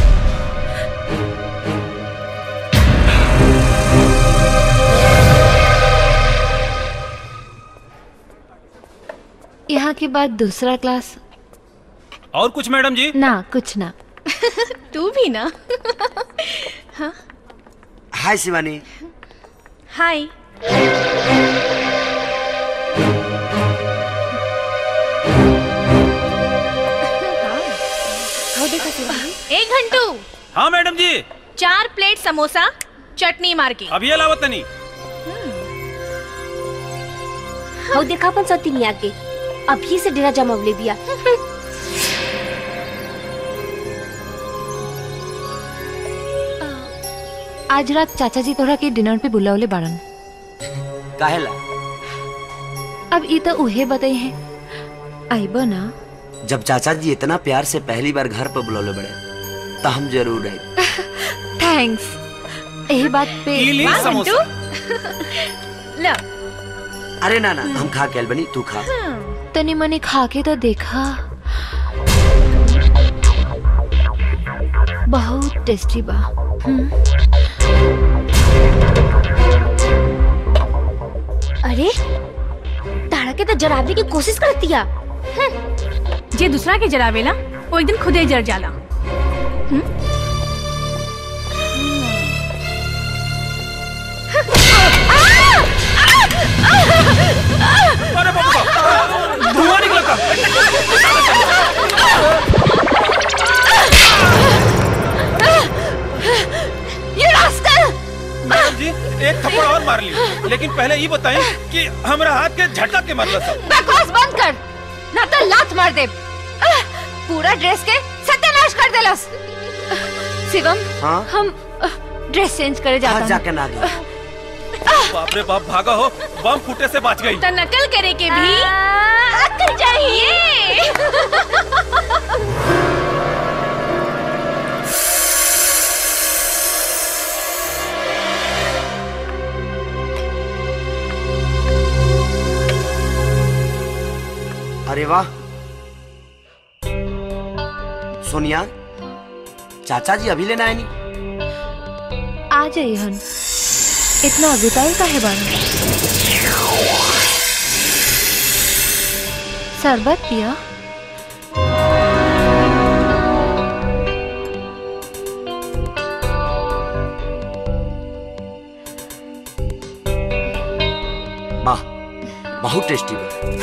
यहाँ के बाद दूसरा क्लास। और कुछ मैडम जी? ना, कुछ ना। तू भी ना। हाँ? हाय शिवानी। हाय। एक घंटू। हाँ मैडम जी। चार प्लेट समोसा, चटनी मार के। अब ये लावत नहीं। हाँ देखा अपन सती नहीं आगे, अभी से डेरा जमावले बिया। आज रात चाचा जी तोरा के डिनर पे बुलावले बाड़न। काहेला? अब ई तो उहे बताई है। आइबो ना? जब चाचा जी इतना प्यार से पहली बार घर पर बुलावले बड़े, तो हम जरूर आए। थैंक्स। यही बात पे समोसा। लो। अरे ना ना, हम खा के आइल बनी, तू खा। तनी मनी खा के तो देखा, बहुत टेस्टी बा। अरे तारा के तो जराबे की कोशिश करती है। जे दूसरा के जरावेला वो एक दिन खुदे जर जाला। अरे बाबा, धुआं निकला। ये रास्कल! मैडम जी, एक थप्पड़ और मार ली, लेकिन पहले ये बताएं कि हमारा हाथ के झटका के मारला सब। बकवास बंद कर, ना तो लात मार दे। पूरा ड्रेस के सत्यानाश कर देलस। शिवम, हाँ? हम ड्रेस चेंज करे जाता हैं। जाके ना गए। बाप रे बाप, भागा हो, बम फूटे से बच गई। तो नकल करे के भी अक्ल चाहिए। अरे वाह सोनिया, चाचा जी अभी लेना है नहीं? आ जाइए हन, इतना गुताई का है बारा। शरबत पिया। बहुत टेस्टी बा।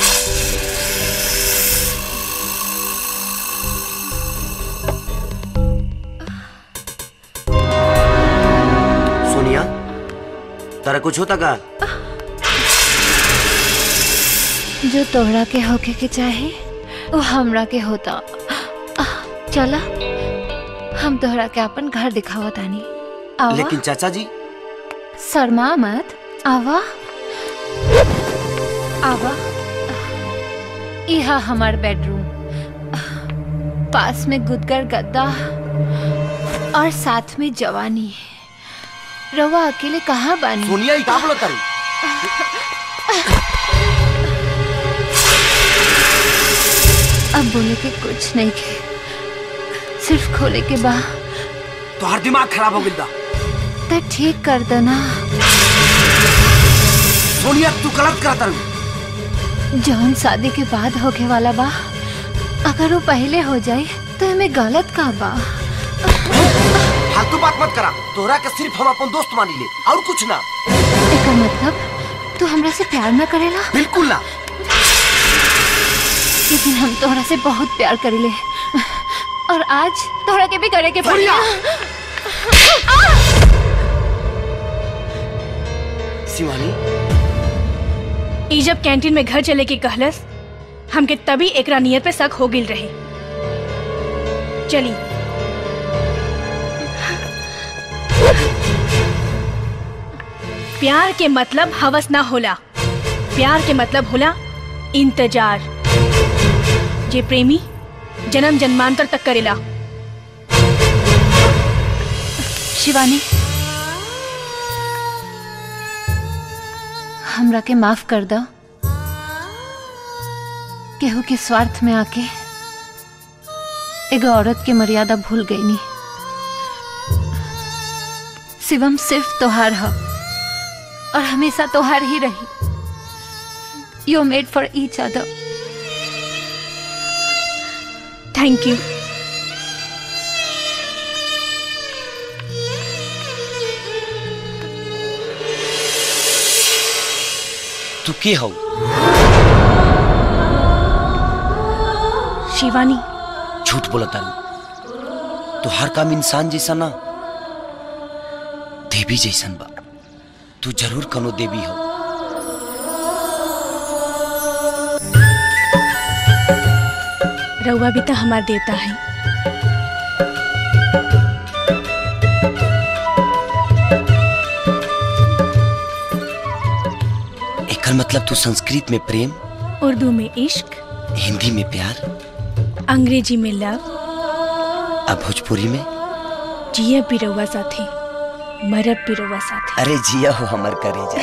सोनिया, तारा कुछ होता का? जो तोहरा के होके के चाहे वो हमरा के होता। चला हम तोहरा के अपन घर दिखावा तानी। आवा। लेकिन चाचा जी। शर्मा मत, आवा आवा। यह हमार बेडरूम, पास में गुदगर गद्दा और साथ में जवानी। रवा अकेले कहाँ बानी? सोनिया ही का बोलत तारी? अब बोले के कुछ नहीं के, सिर्फ खोले के बा। तोहार दिमाग खराब हो गया। तो ठीक कर देना। सोनिया तू गलत करता रही। जौन शादी के बाद होके वाला बा, अगर वो पहले हो जाए तो हमें गलत का बा। फालतू बात मत करा। तोहरा के सिर्फ हम अपन दोस्त मानी ले और कुछ ना। एकर मतलब तू हमरा से प्यार ना करेला? बिल्कुल ना। लेकिन हम तोहरा से बहुत प्यार करेले और आज तोहरा के भी करे के पड़ी। शिवानी, ई जब कैंटीन में घर चले के कहलस, हमके तभी एकरा नियत पे शक हो गिल रहे। चली। प्यार के मतलब हवस ना होला, प्यार के मतलब होला इंतजार, जे प्रेमी जन्म जन्मांतर तक करेला। शिवानी, हमरा के माफ कर दो। केहू के स्वार्थ में आके एगो औरत के मर्यादा भूल गई नी। शिवम सिर्फ तोहार है और हमेशा तोहार ही रही। You made for each other. Thank you. तू के हो? शिवानी। झूठ बोला तारू। तो हर काम इंसान जैसा ना, देवी जैसन बा। तू जरूर कनो देवी हो। रउआ भी तो हमार देवता है। एकर मतलब तू संस्कृत में प्रेम, उर्दू में इश्क, हिंदी में प्यार, अंग्रेजी में लव, अब भोजपुरी में जिया भी रउआ साथे, मरब भी रउआ साथे। अरे जिया हो हमर करेजा।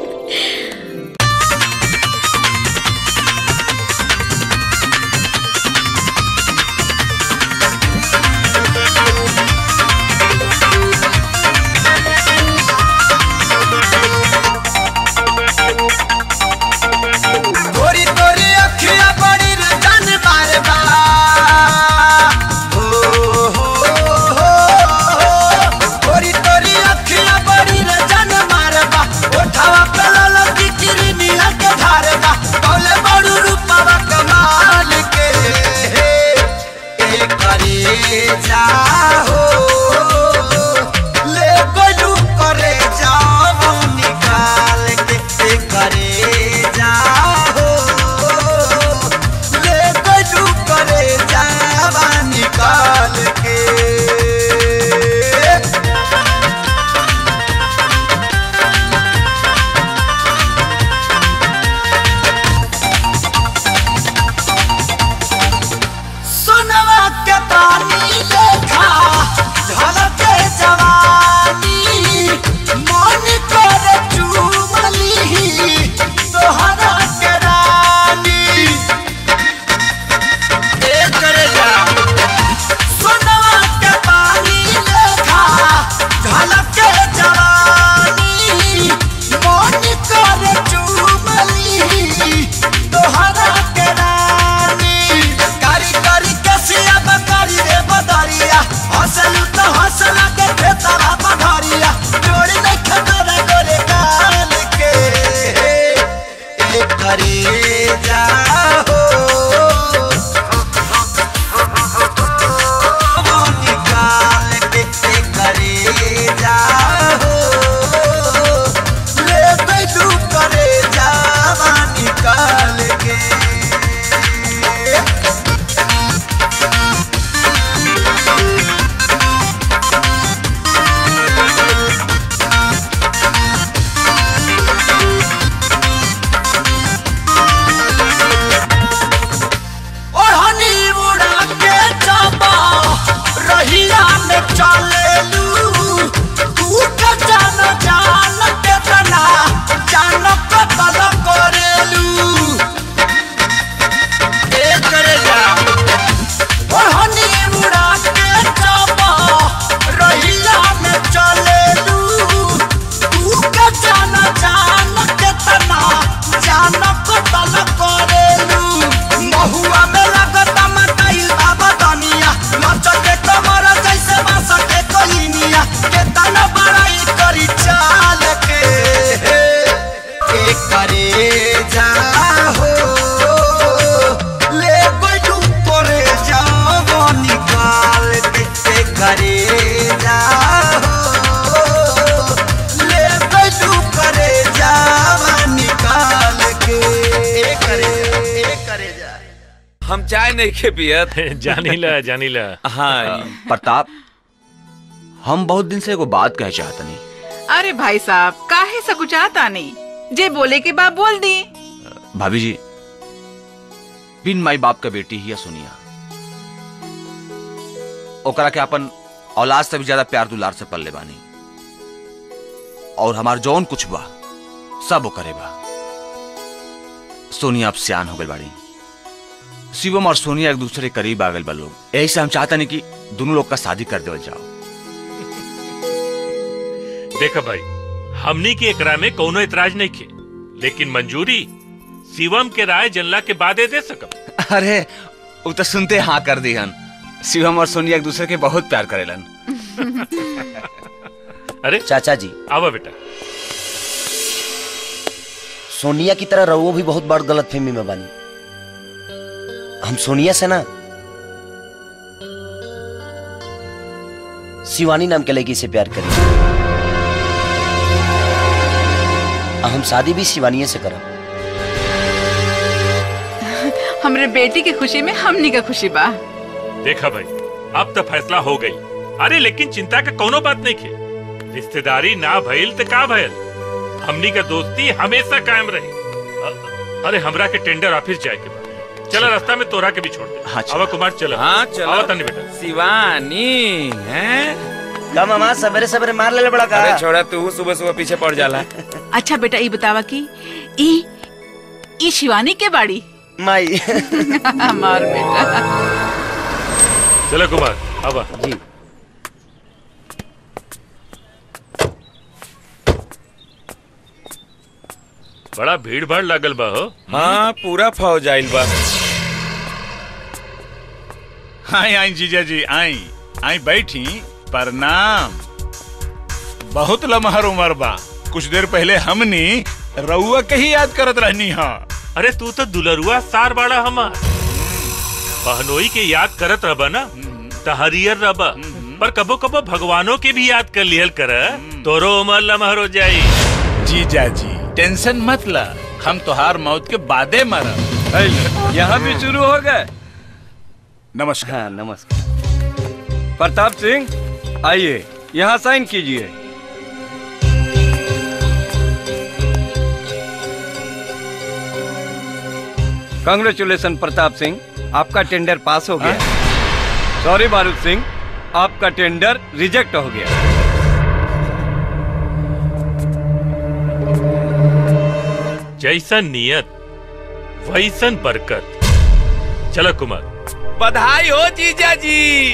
तोरी तोरी अखिया बड़ी रे जान मारे बा। हो हो हो तोरी तोरी अखिया बड़ी रे जान मारे बा। उठावा पे ललकी चाय नहीं खे पियत। जानीला जानीला। हाँ प्रताप, हम बहुत दिन से एगो बात कहे चाहत नहीं। अरे भाई साहब काहे सकुचाता नहीं, जे बोले के बाप बोल दी। भाभी जी, बिन माई बाप का बेटी ही है सोनिया, ओकरा के अपन औलाद से भी ज्यादा प्यार दुलार से पल्ले बानी, और हमार जौन कुछ बा सब ओकरे बा। सोनिया अब सियान हो गई बाड़ी, शिवम और सोनिया एक दूसरे के करीब आ गए बा लोग, यही से हम चाहता नहीं कि दोनों लोग का शादी कर देवल जाओ। देखा भाई, हमनी के एकरा में कोनो इतराज नहीं खे, लेकिन मंजूरी शिवम के राय जनला के बाद दे सकब। अरे वो तो सुनते हाँ कर दी हन। शिवम और सोनिया एक दूसरे के बहुत प्यार करेलन। अरे चाचा जी, आवा बेटा। सोनिया की तरह रवो भी बहुत बड़ गलत फहमी में बानी। हम सोनिया से ना शिवानी नाम के लड़की से प्यार करें, हम शादी भी शिवानी से करब। हमरे बेटी की खुशी में हमनी का खुशी बा। देखा भाई, अब तो फैसला हो गई। अरे लेकिन चिंता का कोनो बात नहीं खे, रिश्तेदारी ना भइल तो का भइल, हमनी का दोस्ती हमेशा कायम रही। अरे हमरा के टेंडर ऑफिस जाए के बाद, चला रास्ता में तोरा के भी छोड़ दे। हाँ, आवा कुमार चला। हाँ चला। आवा तनी बेटा। शिवानी हैं? का मामा सवेरे सवेरे मार ले बड़ा का? अरे छोड़ा, तू सुबह सुबह पीछे पड़ जाला। अच्छा बेटा, ये बतावा कि ई ई शिवानी के बाड़ी माई हमार बेटा। चलो कुमार, आवा। जी। बड़ा भीड़ भाड़ लागल बा हो। हाँ पूरा फौज आइल बा। आई आई जीजा जी, आई आई बैठी। प्रणाम। बहुत लमहर उम्र बा, कुछ देर पहले हमनी रउआ के ही याद करत रहनी हा। अरे तू तो दुलरुआ सार बाड़ा हमार, बहनोई के याद करत रबा ना तो हरियर रबा, पर कबो कबो भगवानों के भी याद कर लिहल कर, तोरो उमर लमहर हो जाई। जीजा जी टेंशन मत ला, हम तोहार मौत के बादे मरब। यहाँ भी शुरू हो गए। नमस्कार। हाँ नमस्कार। प्रताप सिंह आइए, यहाँ साइन कीजिए। कांग्रेचुलेशन प्रताप सिंह, आपका टेंडर पास हो गया। सॉरी बारूद सिंह, आपका टेंडर रिजेक्ट हो गया। जैसन नियत वैसन बरकत। चलो कुमार। बधाई हो जीजा जी।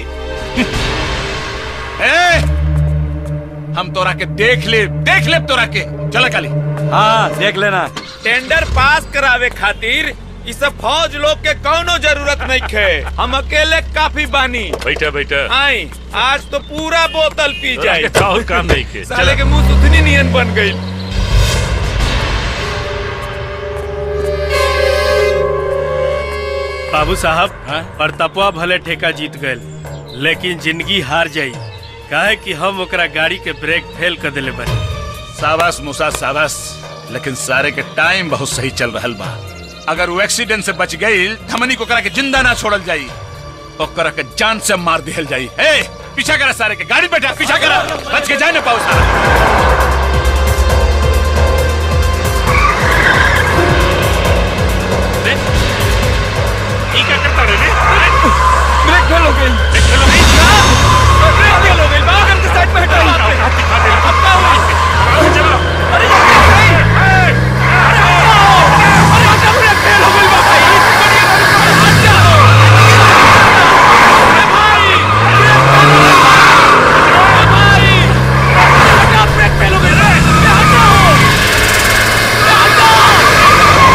ए, हम तोरा के देख ले देख ले तोरा के। चला काली। हाँ देख लेना। टेंडर पास करावे खातिर इस फौज लोग के कौनो जरूरत नहीं खे, हम अकेले काफी बानी। बैठा बैठा। आई आज तो पूरा बोतल पी जाए। काम नहीं के। साले के मुंह सुथनी नियन बन गई। बाबू साहब, प्रतापवा भले ठेका जीत गए, लेकिन जिंदगी हार जाई, काहे कि हम ओकरा गाड़ी के ब्रेक फेल कर देले बानी। शाबाश मूसा शाबाश, लेकिन सारे के टाइम बहुत सही चल रहल बा। अगर वो एक्सीडेंट से बच गई, हमनी को करा के जिंदा ना छोड़ल जाई, ओकरा के जान से मार दिहल जाई। ए, पीछा करा सारे के, गाड़ी बैठा, पीछा करा, बच के जाए ना पाओ सारा। क्या करता रे? ब्रेक फेल हो गई। ब्रेक फेल हो गई। ब्रेक फेल हो गई। बाहर के साइड पे हटाओ। चलो। अरे अरे ब्रेक फेल हो गई भाई। ब्रेक फेल हो गई।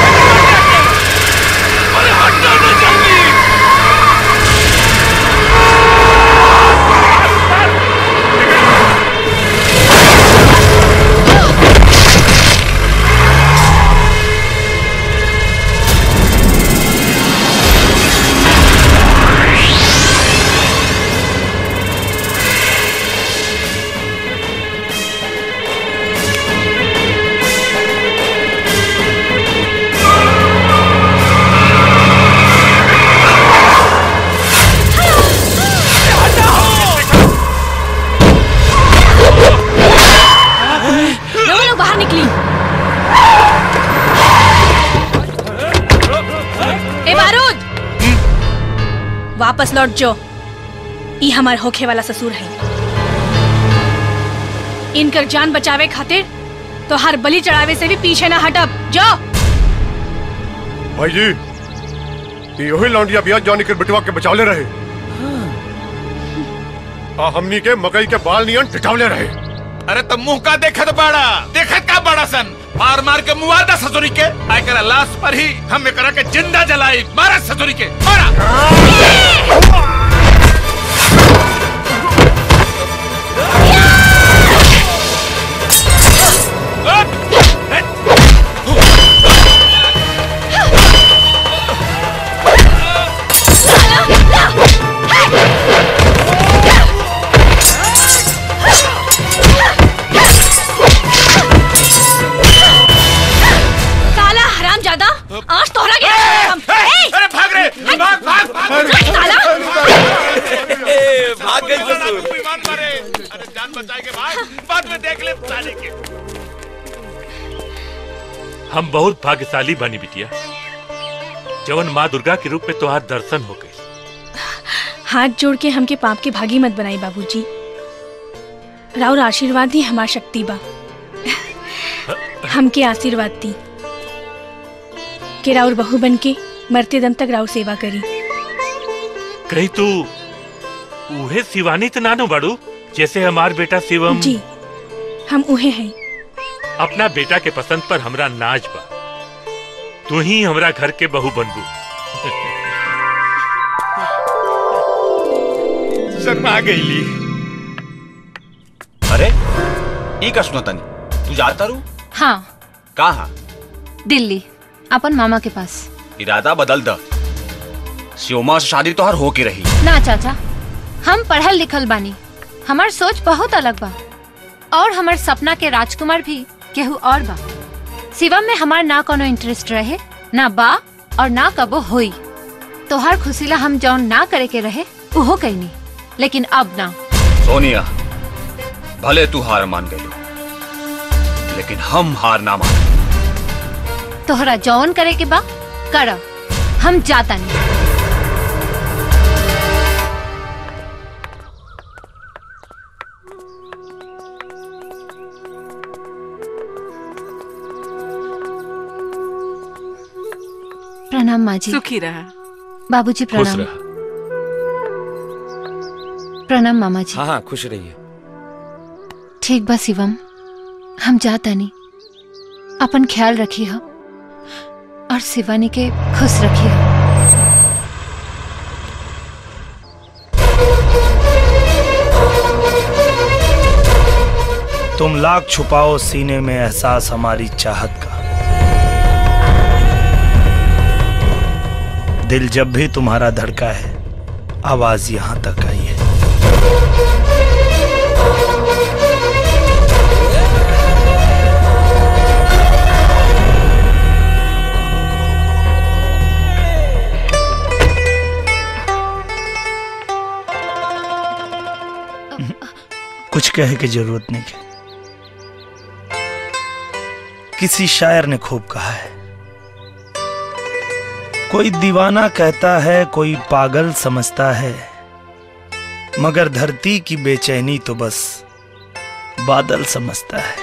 अरे हटो ना जल्दी। वापस लौट जो। ई हमार होखे वाला ससुर है। इनकर जान बचावे खातिर तो हर बलि चढ़ावे से भी पीछे ना हटब। जो भाई जी, यही लौंडिया बिया जॉनी के बिटवा के बचावले रहे। हाँ, हमनी के मकई के बाल नियन टिटावले रहे। अरे तो मुंह का देखत बाड़ा, देखत का बड़ा सन, मार मार के मुआदा ससुरी के। आय करा लाश पर ही हम एकरा के जिंदा जलाई। मारा ससुरी के, मारा। आज तोहरा गया हम। अरे भाग रे, भाग भाग भाग साला। भाग गई ससुर। अरे जान बचाए के बाद बाद में देख ले साले के। हम बहुत भाग्यशाली बनी बिटिया, जवन माँ दुर्गा के रूप में तुहार दर्शन हो गए। हाथ जोड़ के हमके पाप के भागी मत बनाई बाबूजी। राउर आशीर्वाद ही हमार शक्ति बा। हमके आशीर्वाद दी कि राउर बहू बन के मरते दम तक राउर सेवा करी। कहीं तू उहे शिवानी तो नानो बाड़ू जैसे हमार बेटा शिवम? जी, हम उहे हैं। अपना बेटा के पसंद पर हमरा नाज बा। तू ही हमरा घर के बहू बनबू। शर्मा गईली। अरे ई का सुनता नहीं, तू जाता रू? हाँ। कहाँ? दिल्ली, अपन मामा के पास। इरादा बदल द, शिवमा से शादी तोहर हो के रही। ना चाचा, हम पढ़ल लिखल बानी, हमार सोच बहुत अलग बा और हमार सपना के राजकुमार भी केहू और बा। शिवम में हमार ना कोनो इंटरेस्ट रहे, ना बा और ना कबो होई। तोहर खुशीला हम जौन ना करे के रहे उहो कईनी, लेकिन अब ना। सोनिया, भले तू हार मान गई, लेकिन हम हार ना मान। तोहरा जौन करे के बा कर, हम जाता नहीं। प्रणाम माँ जी। सुखी रहा। बाबूजी प्रणाम। खुश रहा। प्रणाम मामा जी। हाँ हाँ खुश रहिए। ठीक बा शिवम, हम जाता नहीं। अपन ख्याल रखिए और शिवानी के खुश रखिए। तुम लाख छुपाओ सीने में एहसास हमारी चाहत का, दिल जब भी तुम्हारा धड़का है आवाज यहां तक आई है। कुछ कहे की जरूरत नहीं है, किसी शायर ने खूब कहा है, कोई दीवाना कहता है कोई पागल समझता है, मगर धरती की बेचैनी तो बस बादल समझता है।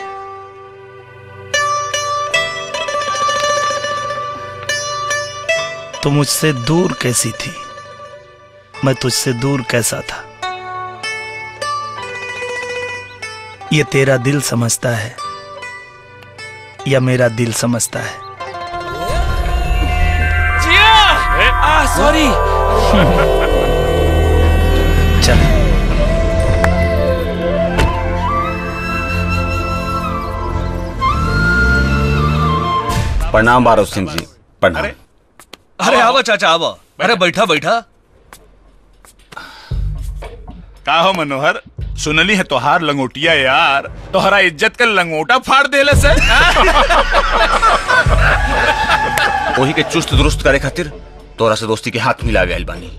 तू मुझसे दूर कैसी थी, मैं तुझसे दूर कैसा था, ये तेरा दिल समझता है या मेरा दिल समझता है। जिया! आ सॉरी। चल। प्रणाम बारो सिंह जी, प्रणाम। अरे आवा चाचा आवा। अरे बैठा बैठा। का हो मनोहर, सुनली है तोहार लंगोटिया यार तोहरा इज्जत का लंगोटा फाड़ देले से। वही के चुस्त दुरुस्त करे खातिर तोरा से दोस्ती के हाथ मिला गया बानी।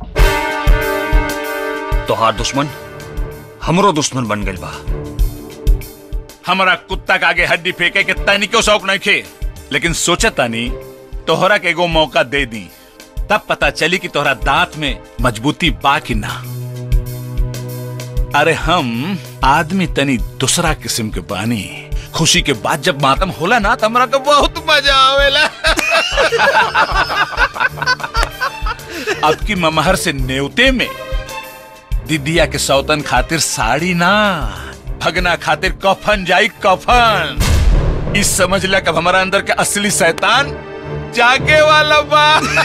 तोहार दुश्मन हमरो दुश्मन बन गइल बा। हमारा कुत्ता के आगे हड्डी फेंके के तनिको शौक नहीं खे, लेकिन सोचता नहीं तोहरा के एगो मौका दे दी। तब पता चली कि तोहरा दांत में मजबूती बा कि ना। अरे हम आदमी तनी दूसरा किस्म के बानी। खुशी के बाद जब मातम होला ना तो हमरा को बहुत मजा आवेला। अब की ममहर से नेवते में दीदिया के सौतन खातिर साड़ी ना, भगना खातिर कफन जाई कफन। इस समझ ला कब हमारा अंदर के असली शैतान जागे वाला बा।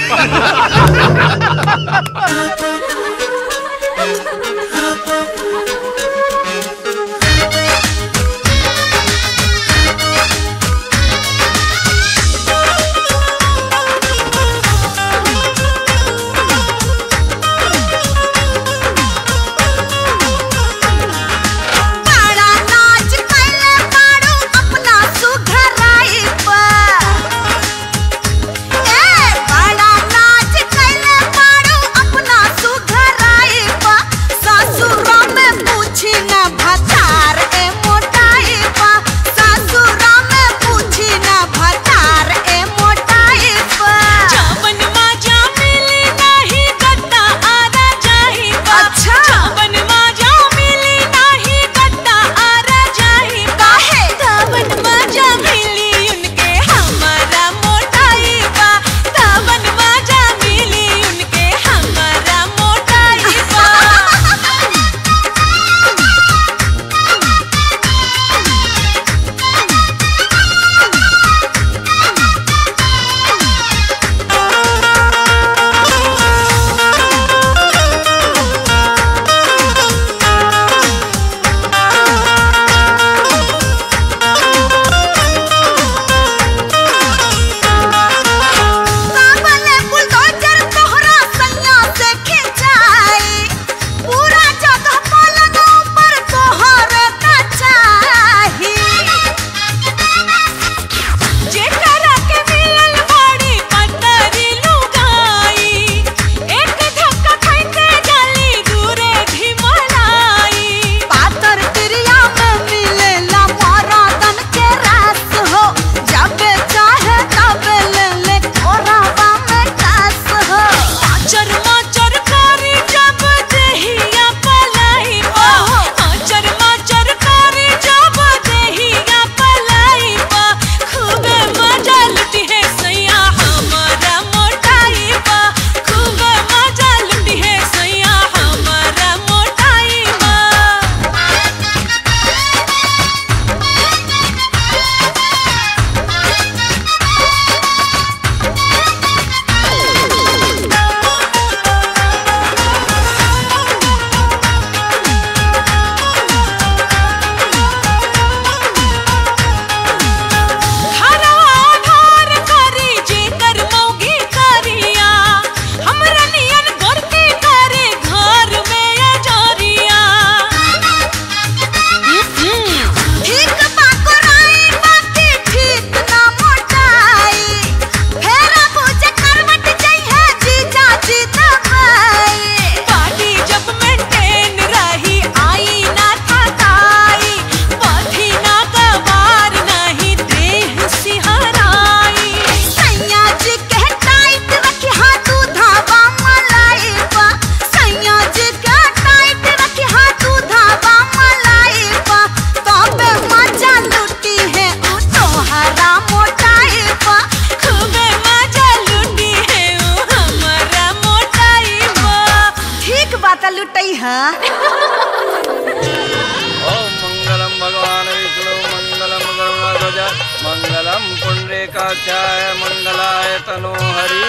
मंगलम पुंडरीकाक्षाय मंगलाय तनोहरि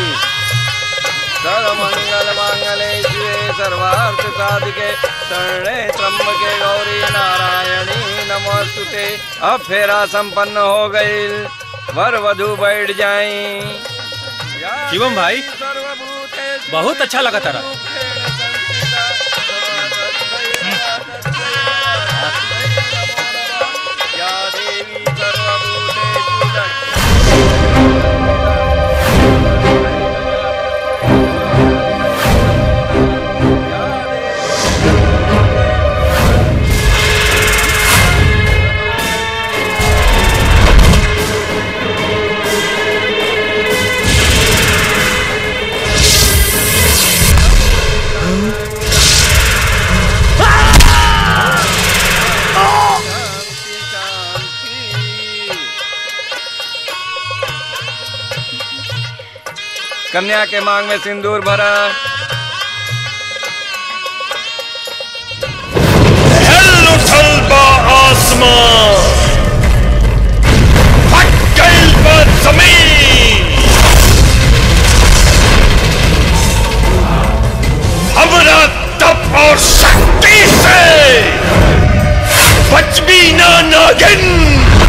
सर्वमंगल मांगल्ये शिवे सर्वार्थ साधिके शरणे त्र्यंबके गौरी नारायणी नमोस्तुते। अब फेरा संपन्न हो गई, वर वधू बैठ जाएं। शिवम भाई बहुत अच्छा लगा तारा। कन्या के मांग में सिंदूर भरा। उठल बा आसमान, फट गइल बा जमीन, हमरा तप और शक्ति से बच भी ना नागिन।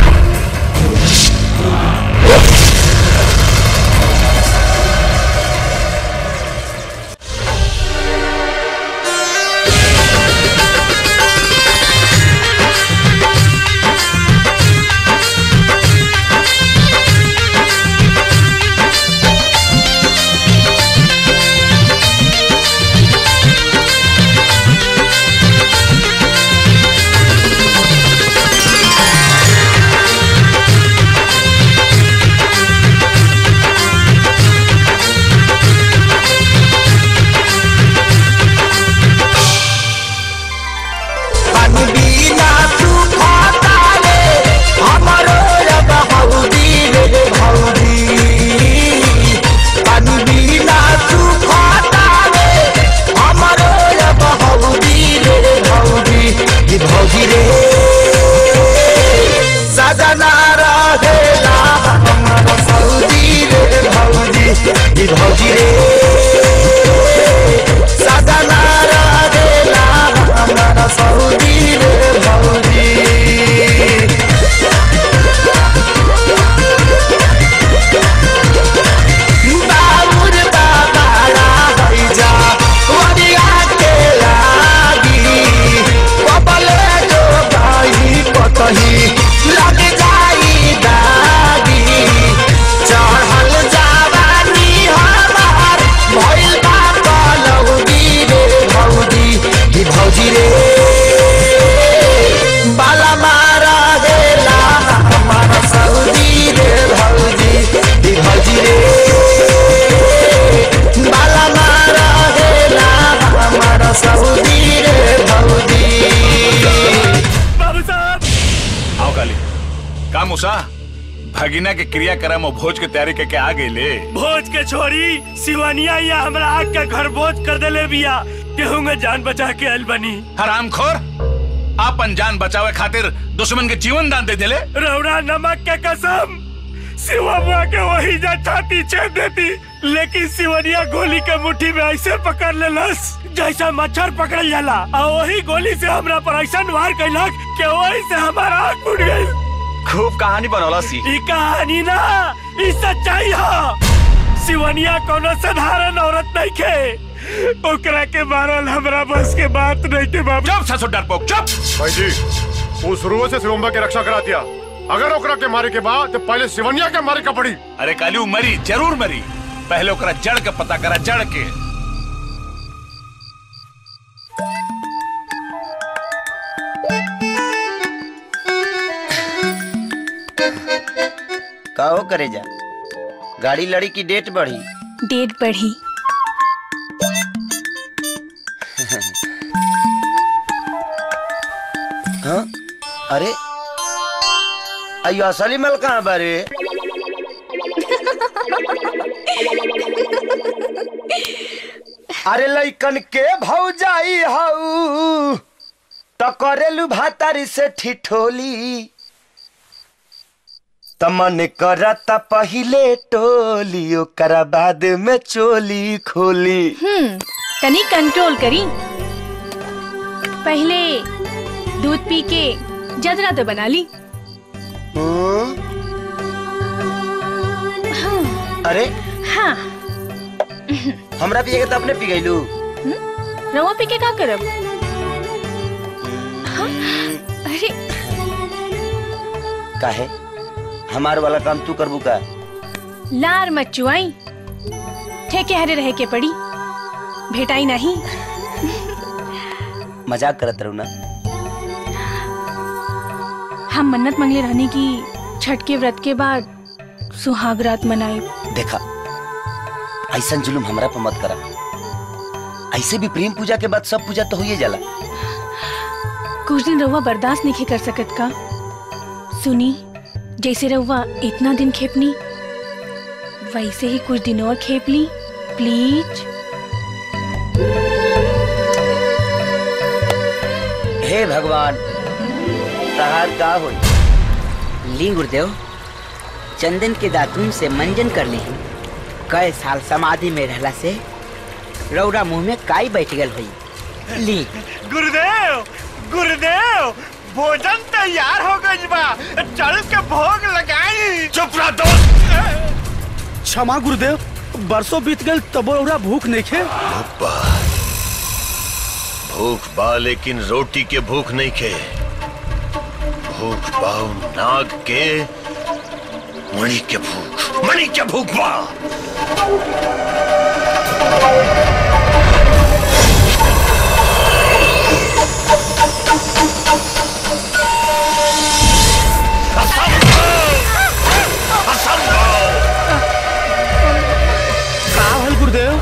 भगिना के क्रियाक्रम और भोज के तैयारी करके आ गई ले। भोज के छोड़ी सिवानिया या हमरा आग का घर भोज कर देले बिया। केहूंगा जान बचा के आइल बनी। हरामखोर, आपन जान बचावे खातिर दुश्मन के जीवन दान दे देले। रौरा नमक के कसम, सिवा बुआ के वही जा छाती छेद देती, लेकिन सिवनिया गोली के मुट्ठी में ऐसे पकड़ लेलस जैसा मच्छर पकड़ जाला, और वही गोली से हमरा पर ऐसा वार कैलक कि वही से हमारा आँख फूट गई। खूब कहानी बनौला सी। ई कहानी ना, ई सच्चाई है। सिवनिया कोनो साधारण औरत नहीं के, ओकरा के मारल हमरा बस के बात नहीं के बाबू। चुप ससुर डरपोक, चुप। भाई जी, वो शुरू से शिवम्बा के रक्षा करा दिया। अगर ओकरा के मारे के बाद तो पहले सिवनिया के मारे का पड़ी। अरे काली मरी, जरूर मरी। पहले ओकरा जड़ के पता करा, जड़ के। का हो करे जा, गाड़ी लड़ी की डेट बढ़ी? डेट बढ़ी। हाँ? अरे अयो असली मल कहाँ बारे? अरे लइकन के भौजाई हाउ तो करेलू भातारी से ठिठोली, तमन करता पहिले टोली, ओकरा बाद में चोली खोली। हम्म, तनी कंट्रोल करी। पहले दूध पी के जदरा तो बना ली। हाँ। अरे हाँ, हमरा पिए के तो अपने पी गईलू। रवा पी के का करब? हाँ? अरे काहे हमार वाला काम तू करबू का? लार मत चुआई, ठेके हरे रहे के पड़ी, भेटाई नहीं। मजाक करत रहू ना। हम मन्नत मंगले रहने की छठ के व्रत के बाद सुहाग रात मनाए। देखा, ऐसा जुलुम हमरा पर मत करा। ऐसे भी प्रेम पूजा के बाद सब पूजा तो होइए जाला। कुछ दिन रहुआ बर्दाश्त नहीं कर सकत का? सुनी, जैसे रहुआ इतना दिन खेपनी वैसे ही कुछ दिन और खेप ली प्लीज। हे भगवान, तहार का होई। ली गुरुदेव, चंदन के दातुन से मंजन कर ली। कई साल समाधि में रहला से रौरा मुंह में काई बैठ गल हुई। ली। गुरुदेव गुरुदेव, भोजन तैयार हो गई बा, चल के भोग लगाई। चुप रह दोस्त। क्षमा गुरुदेव, बरसों बीत गए तबो रौरा भूख नहीं खे। भूख बा लेकिन रोटी के भूख नहीं खे। भूख बाऊ नाग के मणि के भूख, मणि के भूख बा। गुरुदेव,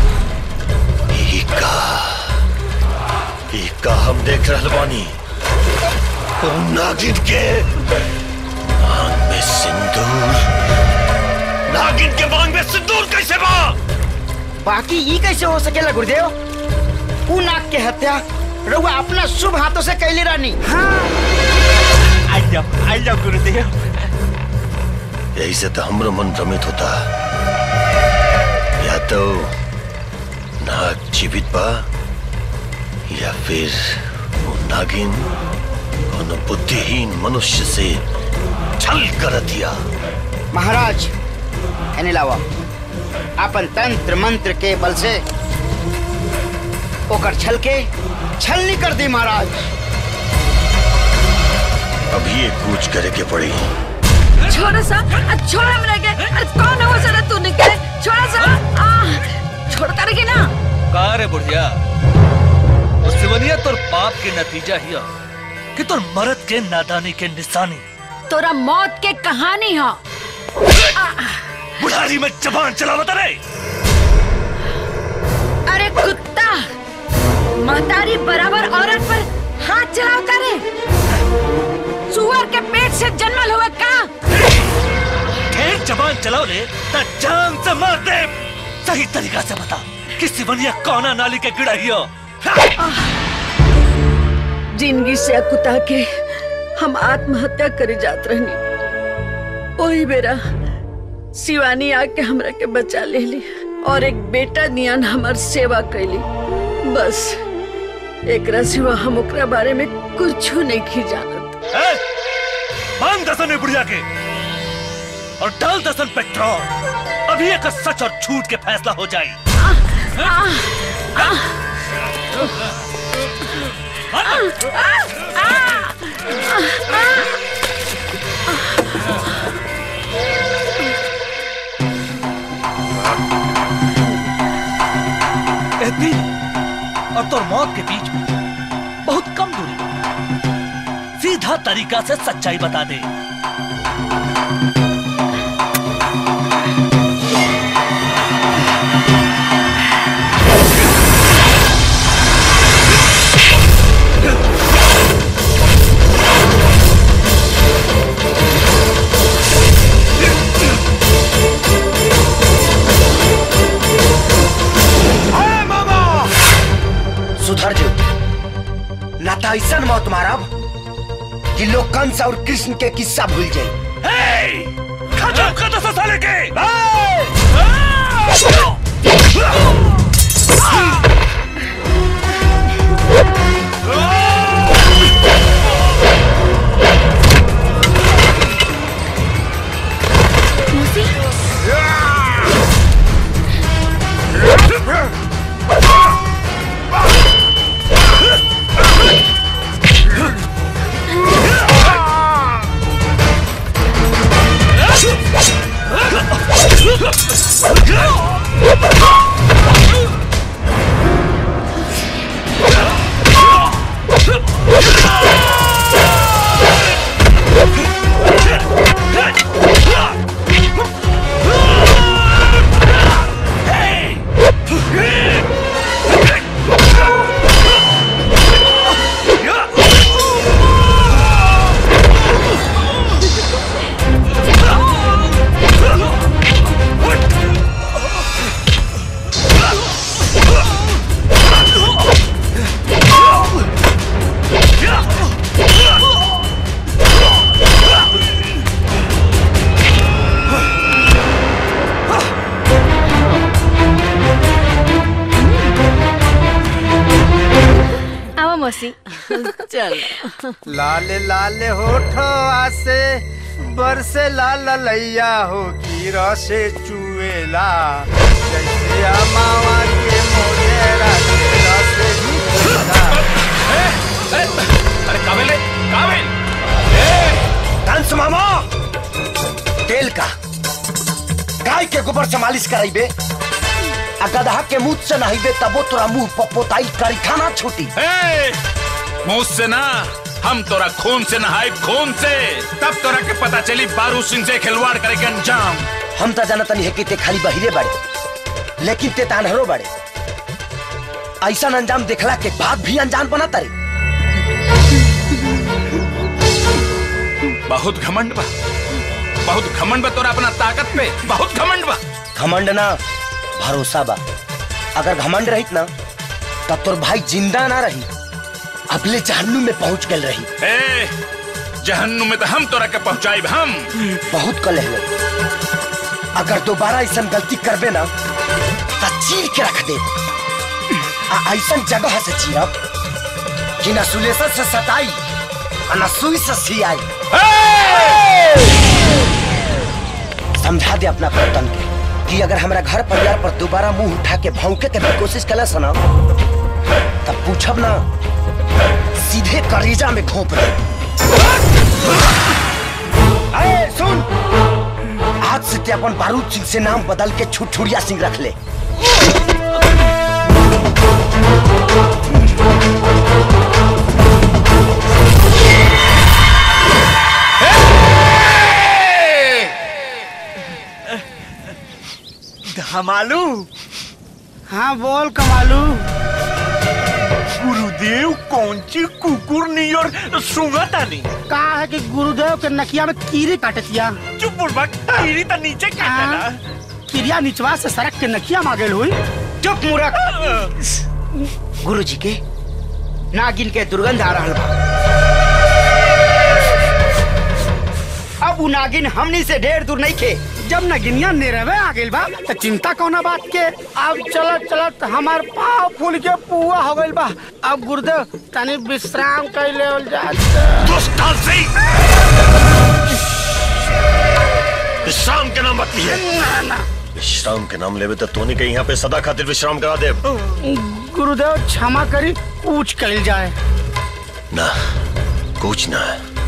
का हम देख रहे बानी नागिन के मांग में सिंदूर। नागिन के मांग में सिंदूर कैसे बा? बाकी ये कैसे हो सकेला गुरुदेव? उ नाग के हत्या रउआ अपना शुभ हाथों से कैले रानी। हाँ। आई जाओ आई जाओ गुरुदेव। यही से तो हमरो मन भ्रमित होता। या तो नाग जीवित बा या फिर वो नागिन कोनो बुद्धिहीन मनुष्य से छल कर दिया। महाराज एने लावा अपन तंत्र मंत्र के बल से ओकर छल के छल नहीं कर दी महाराज। अभी ये कूच करे के पड़ी। छोड़ा सा, छोड़ा हमने के। अरे कौन है वो साला तू निकले? छोड़ा सा, आ, छोड़ करेगी ना? कहा रे बुढ़िया, सिवनिया तोर पाप के नतीजा हिया कि तोर मरद के नादानी के निशानी। तोरा मौत के कहानी है। बुढ़ारी में जबान चलावता रे। अरे कुत्ता, महतारी बराबर औरत पर हाथ चलावता रे। सुअर के पेट से जन्मल हुआ का? ढेर जबान चलाओ ले ता जान से मार दे। सही तरीका से बता कि सिवनिया कौना नाली के गिड़ा हिया। जिंदगी से अकुता के हम आत्महत्या करे जात रहनी। वही बेरा शिवानी आके हमरा के बचा ले ली और एक बेटा नियन हमार सेवा कैली। बस एकरा सिवा हम ओकरा बारे में कुछ नहीं की जानत। बांध दसन बुढ़िया के और डाल दसन पेट्रोल। अभी एक सच और झूठ के फैसला हो जाए। आ, आ, आ, एती और तोर मौत के बीच में बहुत कम दूरी है। सीधा तरीका से सच्चाई बता दे। सुधर जो, ना तो ऐसा मौत मारब कि लोग कंस और कृष्ण के किस्सा भूल जाए। खत्म कर दो साले के। Go! चल लाल लाल होठवा से बरसे लाल लैया हो की रसे चुएला जैसे अमावा के मोजेरा के रसे चुएला। अरे काबिल रे काबिल डांस मामा तेल का गाय के गोबर से मालिश कराइबे आ गधा के मुंह से नहाइबे तबो तोरा मुंह पपोताई करी खाना छूटी। मुंह से ना हम तोरा खून से नहाए खून से तब तोरा के पता चली बारू सिंह से खिलवाड़ करे के अंजाम। हम तो जानत नहीं है कि ते खाली बहिरे बड़े लेकिन ते तानहरो बड़े ऐसा अंजाम देखला के बाद भी अनजान बना तारे। बहुत घमंड बा बहुत घमंड बा तोरा अपना ताकत पे बहुत घमंड बा। घमंड ना भरोसा बा। अगर घमंड रहित ना तब तोर भाई जिंदा ना रही अपने जहन्नुम में पहुंच गल रही। ए, जहन्नुम में तो हम तोरा के पहुंचाइब हम। बहुत कलह ले अगर दोबारा ऐसा गलती करबे ना तो चीर के रख दे आ ऐसा जगह से चीरब कि न सुलेसर से सताई न सुई से सियाई। समझा दे अपना पतन के कि अगर हमारा घर परिवार पर दोबारा मुंह उठा के भौंके के भी कोशिश कला सना तब पूछब ना सीधे कलेजा में घोंप दे। अरे सुन आज से ते अपन बारूद सिंह से नाम बदल के छुटछुड़िया सिंह रख ले। कमालू। हाँ बोल कमालू। गुरुदेव कौन सी कुकुर नहीं और सुंगता नहीं। कहा है कि गुरुदेव के नकिया में कीड़ी काटतिया। चुप बुड़बक कीड़ी तो नीचे काटेला। कीड़िया निचवा से सड़क के नकिया मांगेल हुई। चुप मूर्ख। गुरुजी के नागिन के दुर्गंध आ रहा बा। अब उ नागिन हमनी से ढेर दूर नहीं खे। जब नगिनिया निरवे आ गइल बा तो चिंता कौना बात के। अब चलत चलत हमार पाँव फूल के पुआ हो गइल बा। अब गुरुदेव तनी विश्राम कर लेवल जा। विश्राम के नाम बात है। विश्राम के नाम लेवे तो तोनी के यहाँ पे सदा खातिर विश्राम करा दे। गुरुदेव क्षमा करी पूछ कइल जाए। ना कुछ ना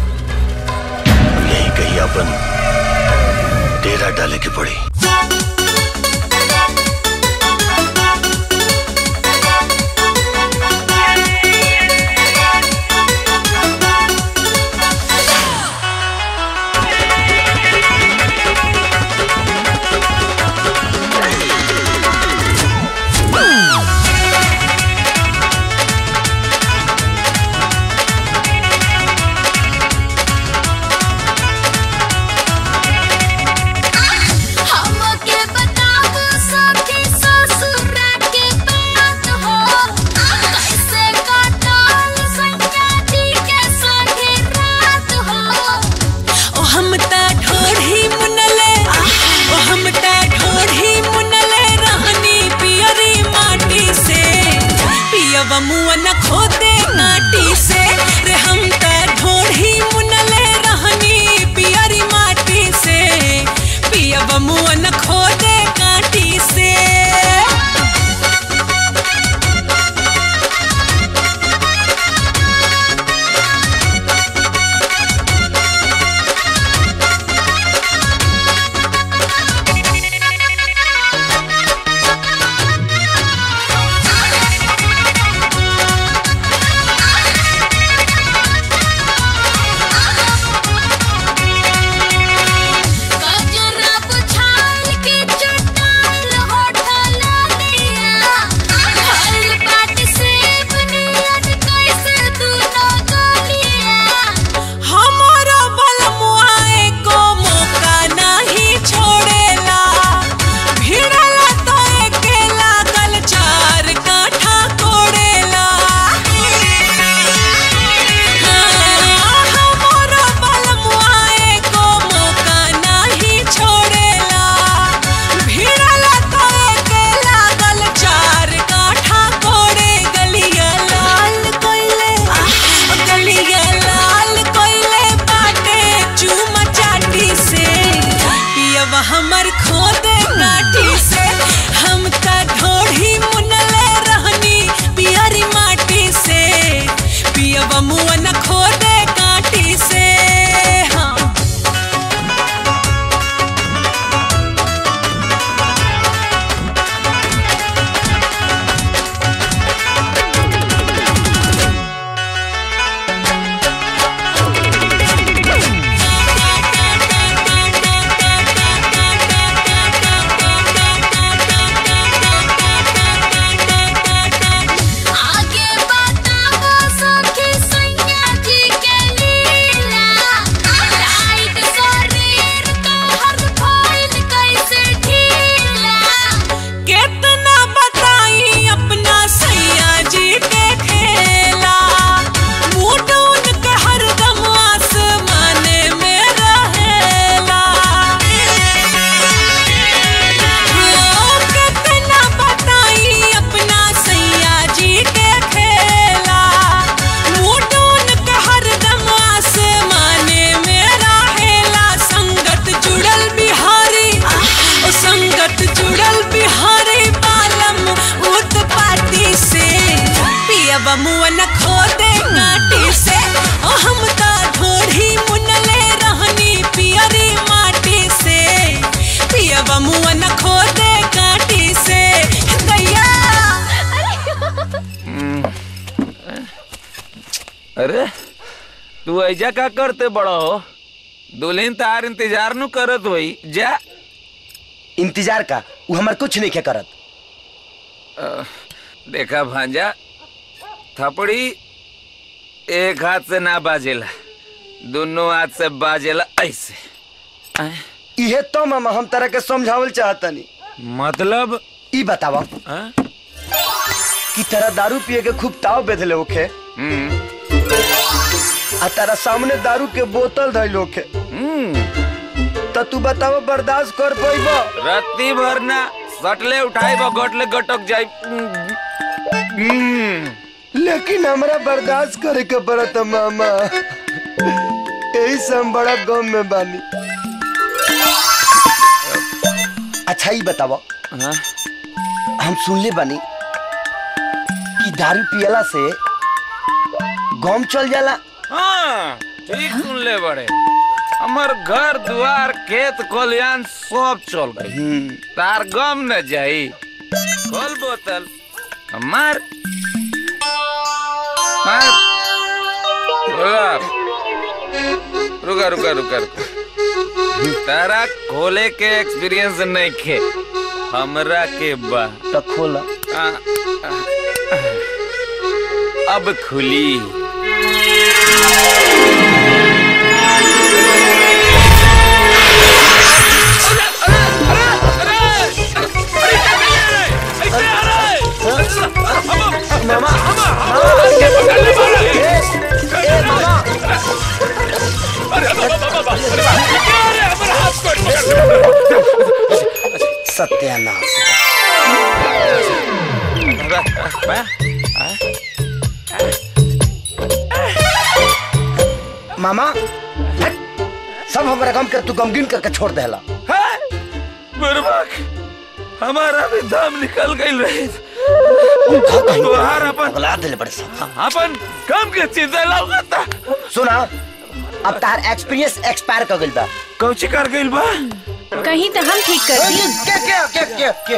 यही कहीं अपन डेरा डाले की पड़ी। हमके तू ऐजा का करते बड़ा हो? दुल्हन तार इंतजार नु करत होई। जा इंतजार का वो हमार कुछ नहीं क्या करत। आ, देखा भांजा, थपड़ी एक हाथ से ना बाजेला, दोनों हाथ से बाजेला ऐसे। ये तो मामा हम तरह के समझावल चाहता नहीं। मतलब ई बतावा कि तेरा दारू पिए के खूब ताव बेधले होखे आ तारा सामने दारू के बोतल धइल होखे तो तू बतावा बर्दाश्त कर पाइबा? रत्ती भरना सटले उठाई बा गटले गटक जाई। लेकिन हमरा बर्दाश्त करे के पड़त मामा, यही से हम बड़ा गम में बानी। अच्छा ही बतावा, हम सुनले बानी कि दारू पियला से गम चल जाला। हाँ ठीक सुन ले बड़े, हमार घर द्वार खेत खलियान सब चल गई, तार गम न जाई। खोल बोतल हमार मार। रुका रुका रुका रुका, तारा खोले के एक्सपीरियंस नहीं खे, हमरा के बा तो खोला। आ, आ, अब खुली। सत्यानाश। मामा सब हमारा गम कर तू गमगीन करके छोड़ देला। हमारा भी दम निकल गई रही। अगला दिल बड़े सब अपन गम के चिंता लगता। सुना, अब तार एक्सपीरियंस एक्सपायर कर गइल बा। कौची कर गइल बा? कहीं तो हम ठीक कर दी। क्या क्या क्या क्या क्या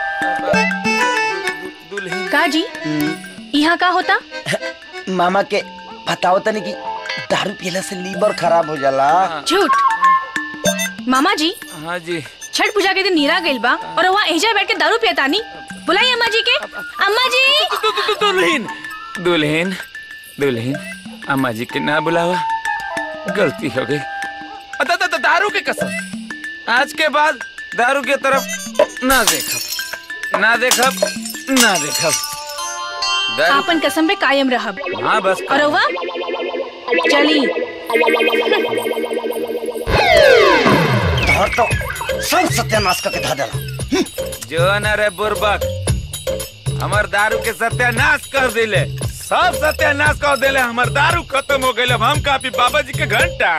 का जी यहाँ का होता? मामा के बताओ तनी कि दारू पीला से लीवर खराब हो जाला। झूठ। मामा जी हाँ जी, छठ पूजा के दिन नीरा गइल बा और वहाँ एजा बैठ के दारू पियतानी। बुलाई अम्मा जी के। अम्मा जी। दुल्हन दुल्हन दुल्हन अम्मा जी के ना बुलावा, गलती हो गई। दारू के कसम, आज के बाद दारू के तरफ ना देखब, ना देखब, ना देखब। आपन कसम पे कायम रहब। हाँ बस। और वह चली तो सब सत्यानाश करके धा देला। जो न रे बुर्बक, हमार दारू के सत्यानाश कर दिले, सब सत्यानाश कर दिले। हमार दारू खत्म हो गई, अब हम काफी बाबा जी के घंटा।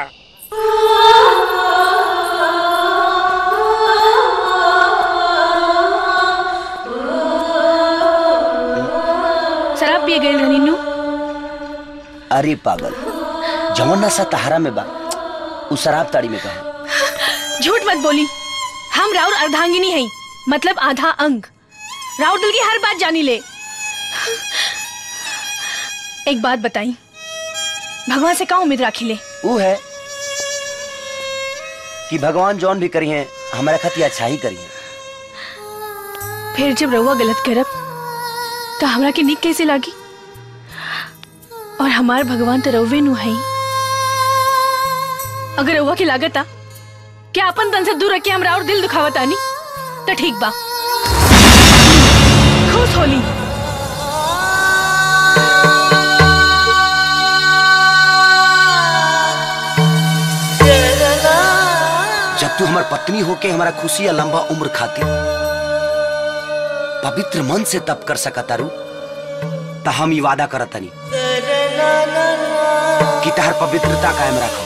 शराब पिए गए रहनी नु। अरे पागल, जवन नशा तहारा में बा उस शराब ताड़ी में कहा। झूठ मत बोली, हम राउर अर्धांगिनी हैं, मतलब आधा अंग। राउर दिल की हर बात जानी ले। एक बात बताई, भगवान से क्या उम्मीद राखी ले? वो है कि भगवान जौन भी करी है हमारा खती अच्छा ही करी है। फिर जब रउआ गलत करब तो हमरा के निक कैसे लागी? और हमार भगवान तो रउवे नु है। अगर रउआ की लागत आ क्या अपन तन से दूर रख के हमरा और दिल दुखावत आनी तो ठीक बा। खुश होली। जब तू हमार पत्नी होके हमारा खुशी या लंबा उम्र खातिर पवित्र मन से तप कर सका तारू, तो हम ये वादा करत तनी कि तहर पवित्रता कायम रखो।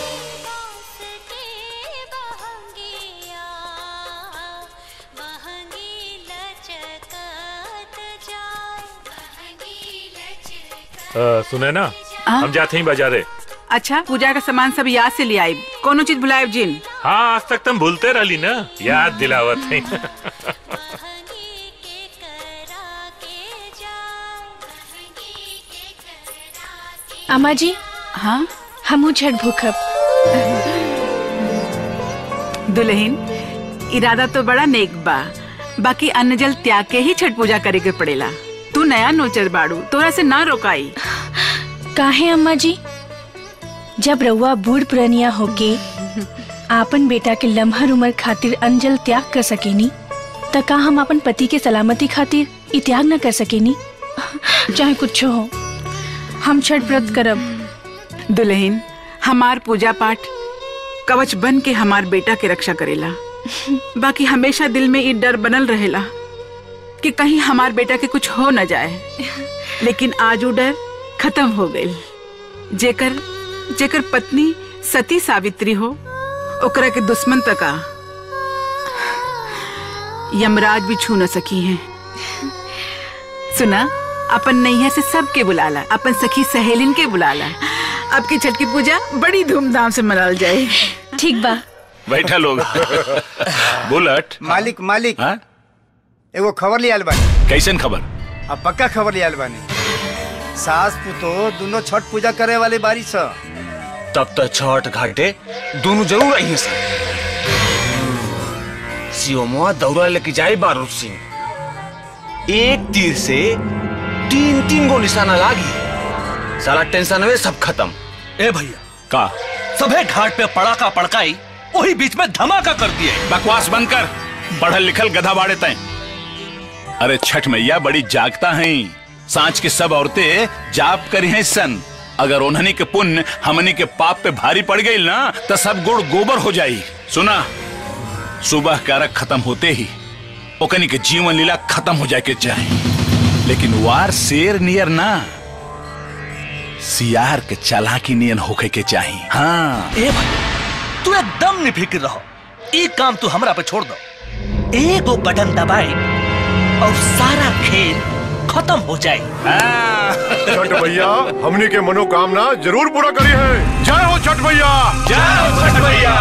आ, सुने ना, हम जाते हैं बाजारे। अच्छा, पूजा का सामान सब याद से ले आई, कोनो चीज भुलायब जिन। हाँ, आज तक तुम भूलते रही ना, याद दिलावत है। अम्मा जी, हाँ हमहू छठ भूखब। दुल्हन, इरादा तो बड़ा नेक बा, बाकी अन्न जल त्याग के ही छठ पूजा करे के पड़ेला। तू नया नोचर बाड़ू, तोरा से ना रोकाई। काहे अम्मा जी? जब रउआ बूढ़ पुरनिया होके आपन बेटा के लम्हर उम्र खातिर अन्न जल त्याग कर सकेनी, त का हम अपन पति के सलामती खातिर इ त्याग न कर सकेनी? चाहे कुछ हो, हम छठ व्रत करब। दुल्हन, हमार पूजा पाठ कवच बन के हमार बेटा के रक्षा करेला, बाकी हमेशा दिल में ये डर बनल रहेला कि कहीं हमार बेटा के कुछ हो न जाए। लेकिन आज वो डर खत्म हो गई। जेकर जेकर पत्नी सती सावित्री हो, ओकरा के दुश्मन तका यमराज भी छू न सकी हैं। सुना, अपन नैया से सबके बुलाला, अपन सखी सहेलिन के बुलाला। अब की छठ की पूजा बड़ी धूमधाम से मनाल जाए। ठीक बा। बैठा लोग। बुलेट मालिक मालिक हाँ? एगो खबर लियाल बानी। कैसन खबर? अब पक्का खबर लियाल बानी। सास पुतो दोनों छठ पूजा करे वाले बारी सा। तब तक छठ घाटे दोनों जरूर आई हैं। सियोमुआ दौरा लेके जाए बारूद सिंह। एक तीर से तीन तीन गो निशाना लागी। सारा टेंशन में सब खत्म। ए भैया का सभे घाट पे पड़ाका पड़काई, वही बीच में धमाका कर दिए। बकवास बंद कर, पढ़ल लिखल गधा बाड़े तय। अरे छठ मैया बड़ी जागता हैं। सांच की सब औरतें जाप करी हैं सन। अगर उन्हनी के पुण्य हमनी के पाप पे भारी पड़ गई ना, तो सब गुड़ गोबर हो जाई। सुना, सुबह कारक खत्म होते ही ओकनी के जीवन लीला खत्म हो जाए के चाहे, लेकिन वार शेर नियर ना, सियार के चालाकी नियन होके के चाहिए। हाँ ए भाई, तू एकदम निफिक्र रहो। एक काम तू हमरा पे छोड़ दो। एगो बटन दबाए और सारा खेल खत्म हो जाए। छठ भैया हमने के मनोकामना जरूर पूरा करी है। जय हो छठ भैया, जय हो छठ भैया।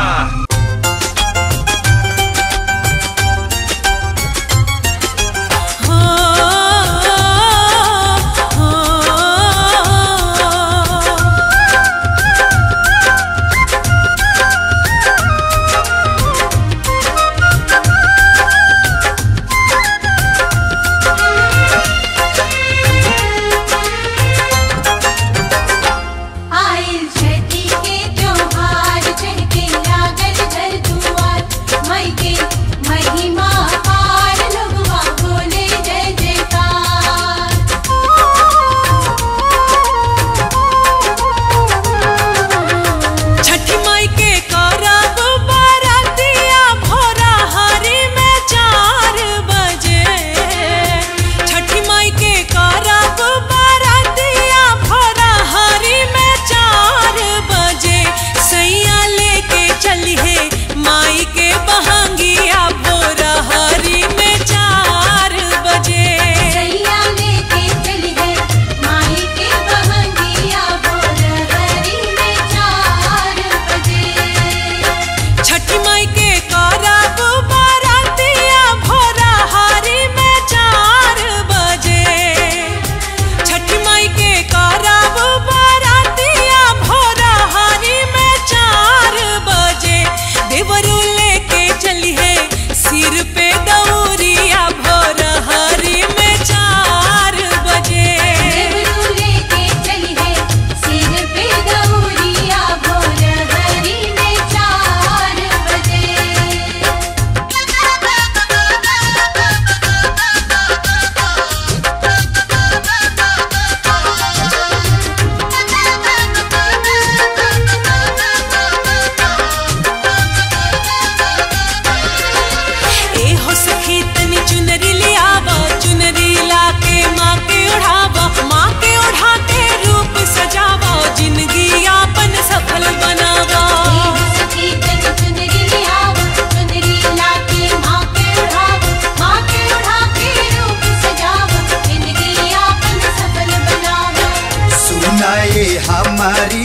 हमारी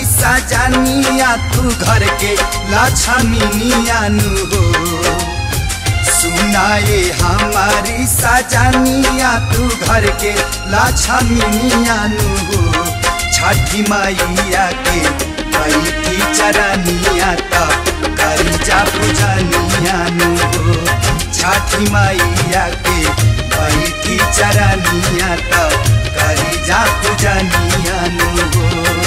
सजनिया तू घर के लक्ष्मीनिया नु हो। सुनाए हमारी सजनिया तू घर के लक्ष्मीनिया नु हो। छठी मैया के बैठी चरनिया ता करी जा पूजनिया नु हो छठी मैया के बैठी चरनिया ता करी जा पूजनिया नु हो।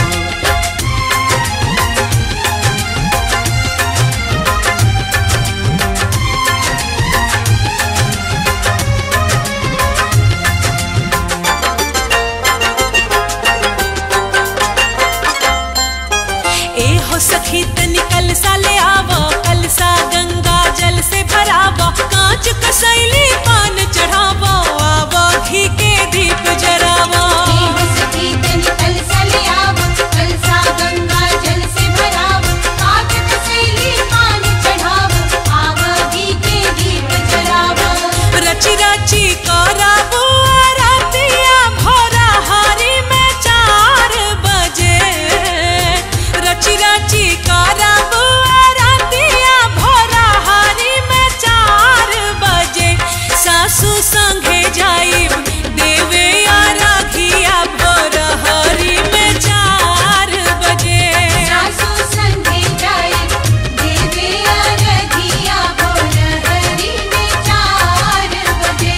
सखी तनी कलसा ले आवो कलसा गंगा जल से भरावो कांच कसैली पान चढ़ावो आवो घी के दीप जरावो। सखी तनी कलसा ले आवो कलसा गंगा जल से भरावो कांच कसैली पान चढ़ावो आवो घी के दीप जरावो। रची रची करावो आरतिया भोरा हारी में चार बजे रची रची करावो आरतिया भोरा हारी में चार बजे सासू संगे जाई देवे आराधिया भोरा हारी में चार बजे सासू संगे जाई देवे आराधिया भोरा हारी में चार बजे।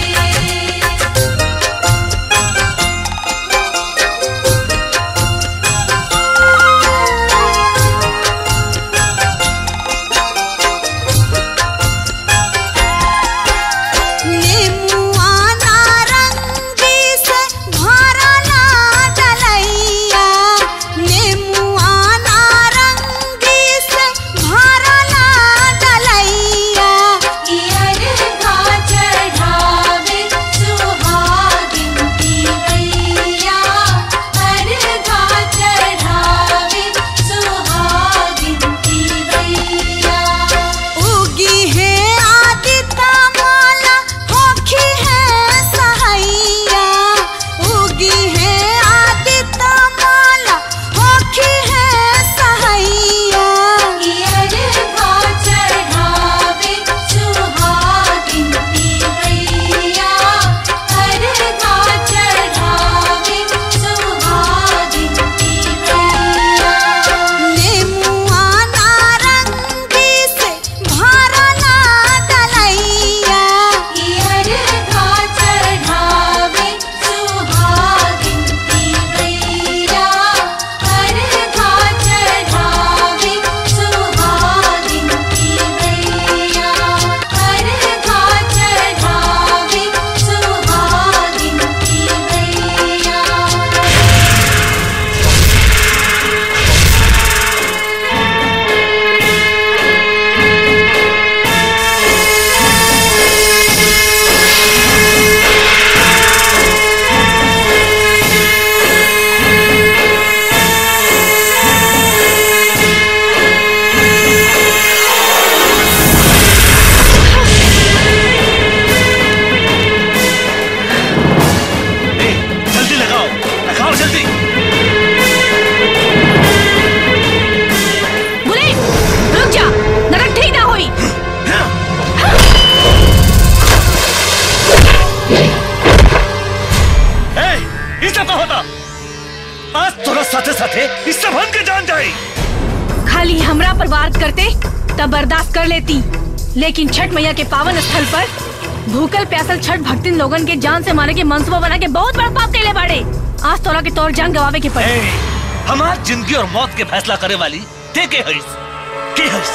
साथे साथे इस सब के जान जाए। खाली हमरा पर वार करते तब बर्दाश्त कर लेती, लेकिन छठ मैया के पावन स्थल पर भूखल प्यासल छठ भक्तिन लोगन के जान से मारे के मंसूबा बना के बहुत बड़ा पाप कैले बाड़े। आज तोरा के तौर जान गवावे के पड़े। हमार जिंदगी और मौत के फैसला करे वाली ते के हईस के हईस।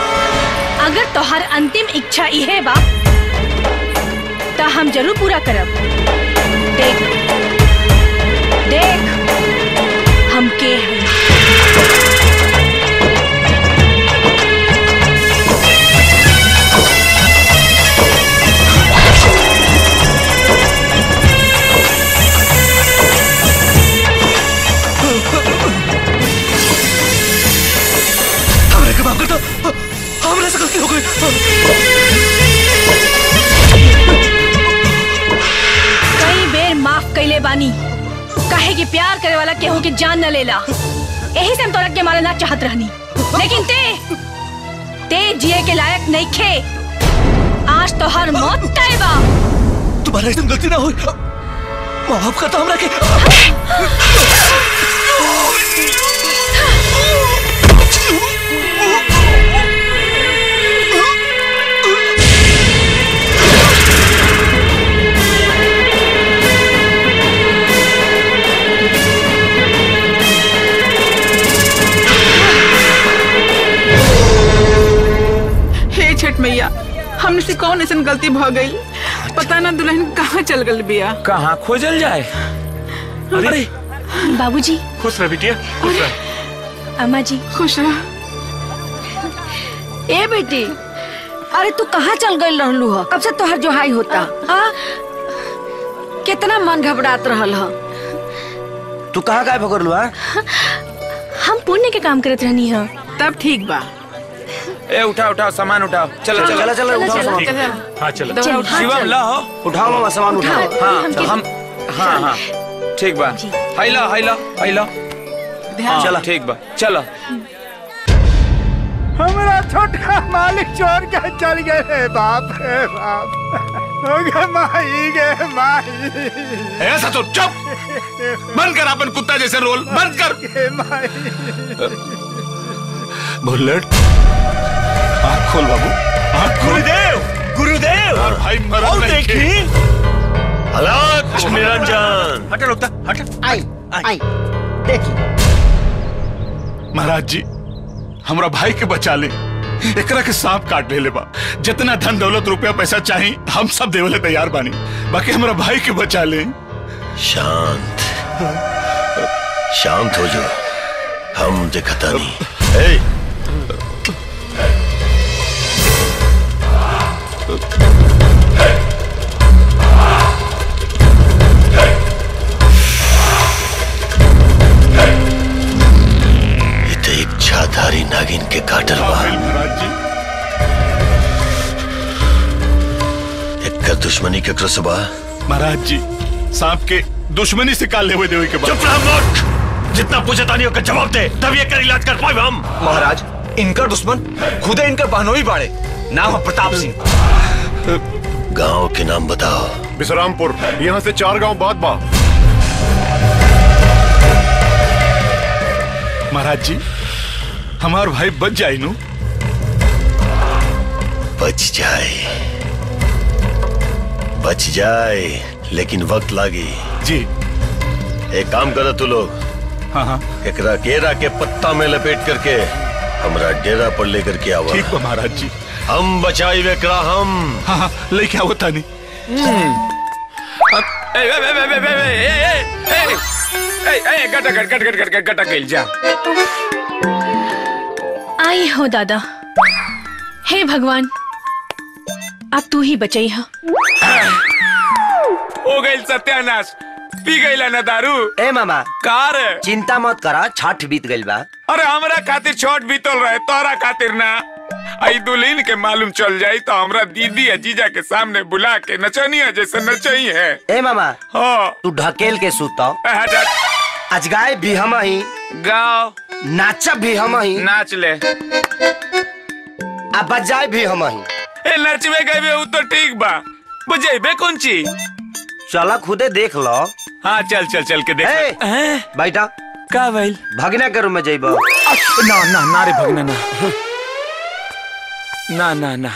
अगर तोहर अंतिम इच्छा इहे बा ता हम जरूर पूरा करब। देख देख हम के हैं। हमरे के माफ कर दो, हमरे से गलती हो गई। कई बेर माफ कैले बानी, काहे कि प्यार करे वाला केहू के जान न लेला। यही से हम तोरा के मारे ना चाहत रहनी, लेकिन ते ते जिए के लायक नहीं खे। आज तो हर मौत तय बा। तुम्हारा इसमें गलती ना हुई, माफ करता हमरा के। मैया हमने से कौन ऐसा गलती भ गई पता ना दुल्हन कहाँ चल गई बिया कहाँ खोजल जाए। अरे बाबूजी खुश रह बिटिया खुश रह। अम्मा जी खुश रह। ए बेटी अरे तू कहाँ चल गई रहलू ह कब से तोहर जोहाई होता हाँ कितना मन घबरात रहल ह। तू कहाँ गायब हो गलू? हम पुण्य के काम करत रहनी है। तब ठीक बा। ए उठाओ उठाओ सामान उठाओ। चलो चलो चलो चलो उठाओ सामान। हाँ चलो शिवम ला हो उठाओ मामा सामान उठाओ। हाँ हम हाँ हाँ ठीक बा। हाइला हाइला हाइला चलो ठीक बा चलो। हमारा छोटा मालिक चोर के चल गए रे बाप रे बाप। हो गए माही गए माही। ऐसा तो चुप बंद कर अपन कुत्ता जैसे रोल बंद कर। बुलेट आँख खोल बाबू आँख खोल। गुरुदेव गुरुदेव और भाई मरा और नहीं देखी अलग निरंजन। हट रुकता हट। आई आई देखी महाराज जी हमरा भाई के बचा ले एकरा के सांप काट ले बा। जितना धन दौलत रुपया पैसा चाहिए हम सब देवले तैयार बानी बाकी हमरा भाई के बचा ले। शांत शांत हो जाओ हम दिखता नहीं। ए इच्छाधारी नागिन के काटल बा। एक दुश्मनी के क्रस बा। महाराज जी सांप के दुश्मनी से काल लेवे देवे के बाद। चुप रह मूर्ख। जितना पूछे तानियों का जवाब दे तब ये कर इलाज कर पाए हम। महाराज इनका दुश्मन खुदे इनका बहनोई बाड़े नाम है प्रताप सिंह। गांव के नाम बताओ। विश्रामपुर यहाँ से चार गांव बाद बा। महाराज जी हमार भाई बच जाए नु। बच जाए बच जाए लेकिन वक्त लागी जी। एक काम करो तू लोग। हाँ हाँ एकरा केरा के पत्ता में लपेट करके हमरा डेरा पर लेकर के आवा। ठीक बा महाराज जी। हम बचाई वेकरा हम। हाँ हाँ लेके आओ तानी। ए ए ए ए ए ए ए ए गटा गट गट गट गट गटा गइल जा। आई हो दादा। हे भगवान अब तू ही बचाई हा। हो गइल सत्यानाश पी गइला ना दारू। ए मामा कार चिंता मत करा छठ बीत गइल बा। अरे हमरा खातिर छठ बीतल रहे तोरा खातिर ना। आई दुल्हन के मालूम चल जाई तो हमरा दीदी या जीजा के सामने बुला के नचनिया जैसे नचई है। ए मामा हाँ तू ढकेल के सुतो। आज गाय भी हम ही गाओ नाचब भी हम ही नाच ले आ बजाए भी हम ही। ए नचबे गए वो तो ठीक बा बजेबे कौन चीज चला खुदे देख लो। हाँ चल चल चल के देख। बैठा का भइल भगना के रूम में जाइब। ना ना ना रे भगना ना ना ना ना।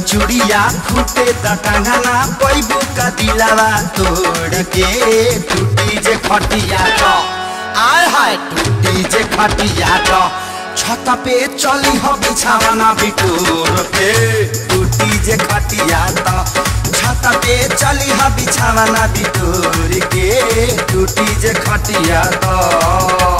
चूड़िया फूटे त टांगना पैबू का दिलावा तोड़ के टूटी जे खटिया तो आय हाय टूटी जे खटिया तो छत पे चली हो बिछावना बिटोर के टूटी जे खटिया तो छत पे चली हो बिछावना बिटोर के टूटी जे खटिया तो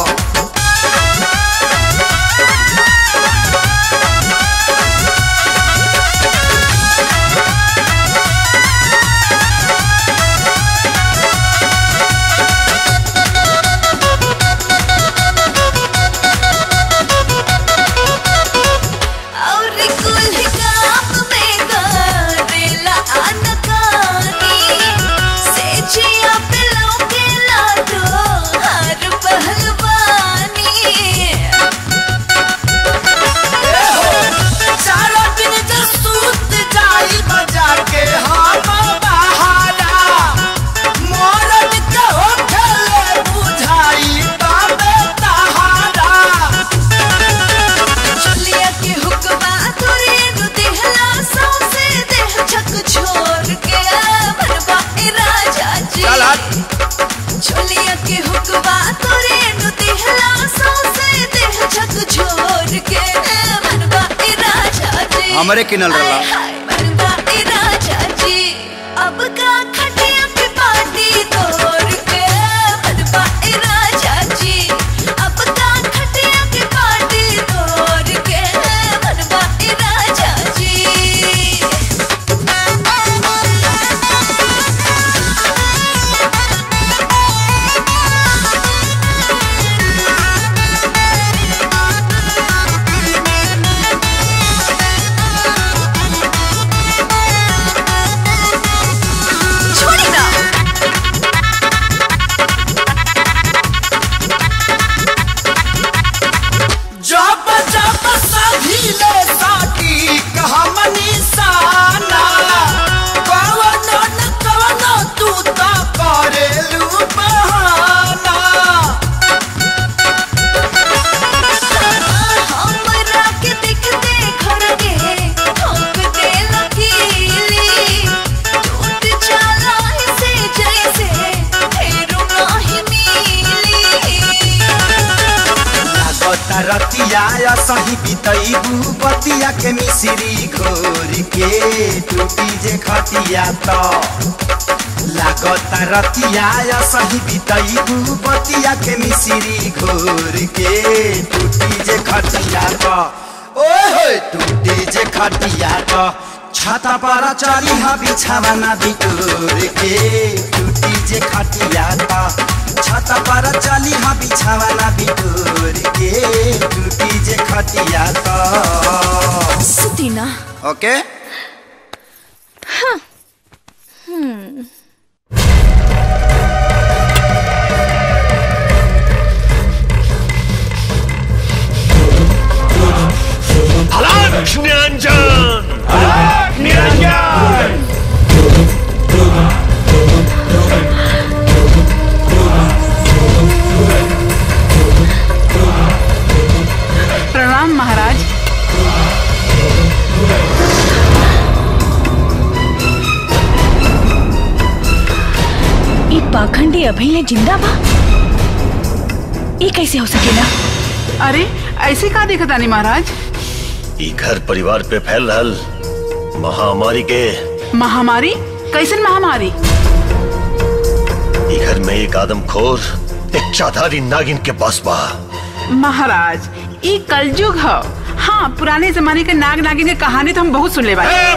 हमरे किनल रहा अब का खटिया के पार्टी तोड़ के मनवा ए राजा जी अब का खटिया के पार्टी तोड़ के मनवा ए राजा जी रतिया सही बितैबू बतिया के मिश्री घोर के टूटी जे खटिया तो लागता रतिया सही बितैबू बतिया के मिश्री घोर के टूटी जे खटिया तो ओए टूटी जे खटिया तो छाता पर चढ़ी हा बिछावना बिटोर के टूटी जे खटिया तो छाता पर चली हा बिछावना बिटोर के टूटी जे खटिया तो सुतीना ओके हाँ हम्म अलग निरंजन अलग निरंजन प्रणाम महाराज। ये पाखंडी अभी ले जिंदा बा? ये कैसे हो सकेला? अरे ऐसे का देखा तानी महाराज? ई घर परिवार पे फैल रहल महामारी के महामारी? कैसन महामारी? ई घर में एक आदमखोर एक चाधारी नागिन के बस बा। महाराज ये कलयुग है। हाँ पुराने जमाने के नाग नागिन की कहानी तो हम बहुत सुन ले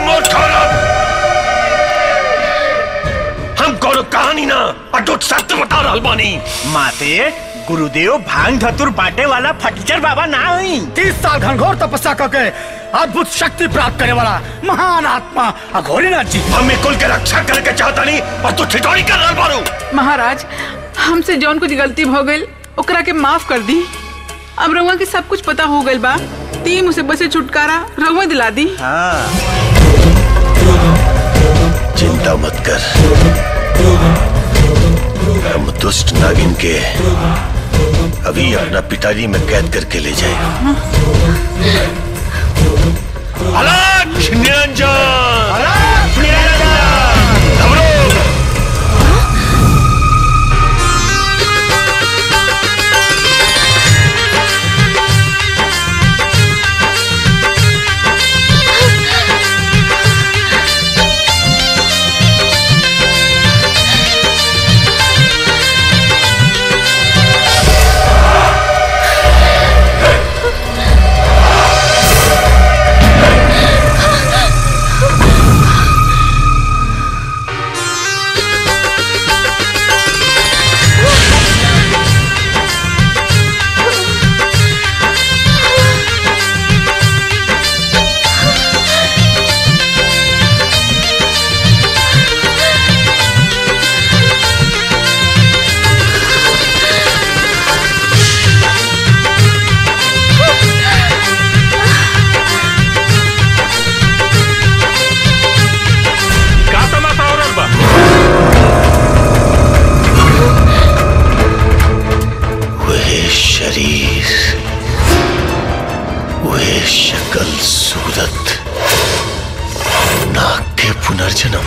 हम कोनो कहानी ना अटूट सत्य बता रहल बानी। माते गुरुदेव भांग धतुर बांटे वाला फटीचर बाबा ना हुई। तीस साल घनघोर तपस्या करके अद्भुत शक्ति प्राप्त करे वाला महान आत्मा अघोरीनाथ जी। हम कुल के रक्षा करे के चाहता नहीं और तू ठिठोरी कर रहल बारू। महाराज हमसे जौन कुछ गलती हो गई ओकरा के माफ कर दी। अब रउआ के सब कुछ पता हो गई बा। ती मुसीबत से छुटकारा रउआ दिला दी। हाँ। चिंता मत कर, हम दुष्ट नागिन के अभी अपना पिटारी में कैद करके ले जाए। अलग निरंजन अलग निरंजन पुनर्जन्म,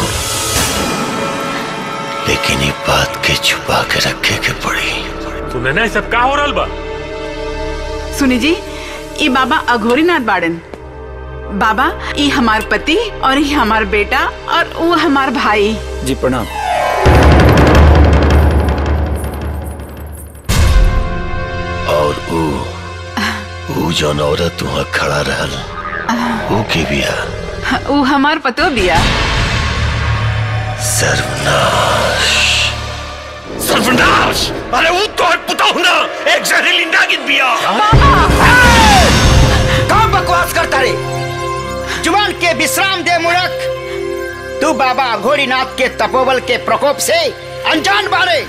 लेकिन ये बात के छुपा के रखे के पड़ी। तूने ना सब का हो रहा बा? सुनी जी, ये बाबा अघोरीनाथ बाड़न। बाबा ये हमार पति और ये हमार बेटा और वो हमार भाई। जी प्रणाम। और वो वो जौन औरत वहाँ खड़ा रहल, वो के बिया? वो हमार पतो बिया। सर्वनाश, सर्वनाश! अरे वो तो पुता ना, एक जहरीली नागिन बिया। कहाँ बकवास करता रे? जुबान के विश्राम दे मूर्ख। तू बाबा अघोरीनाथ के तपोबल के प्रकोप से अनजान बारे।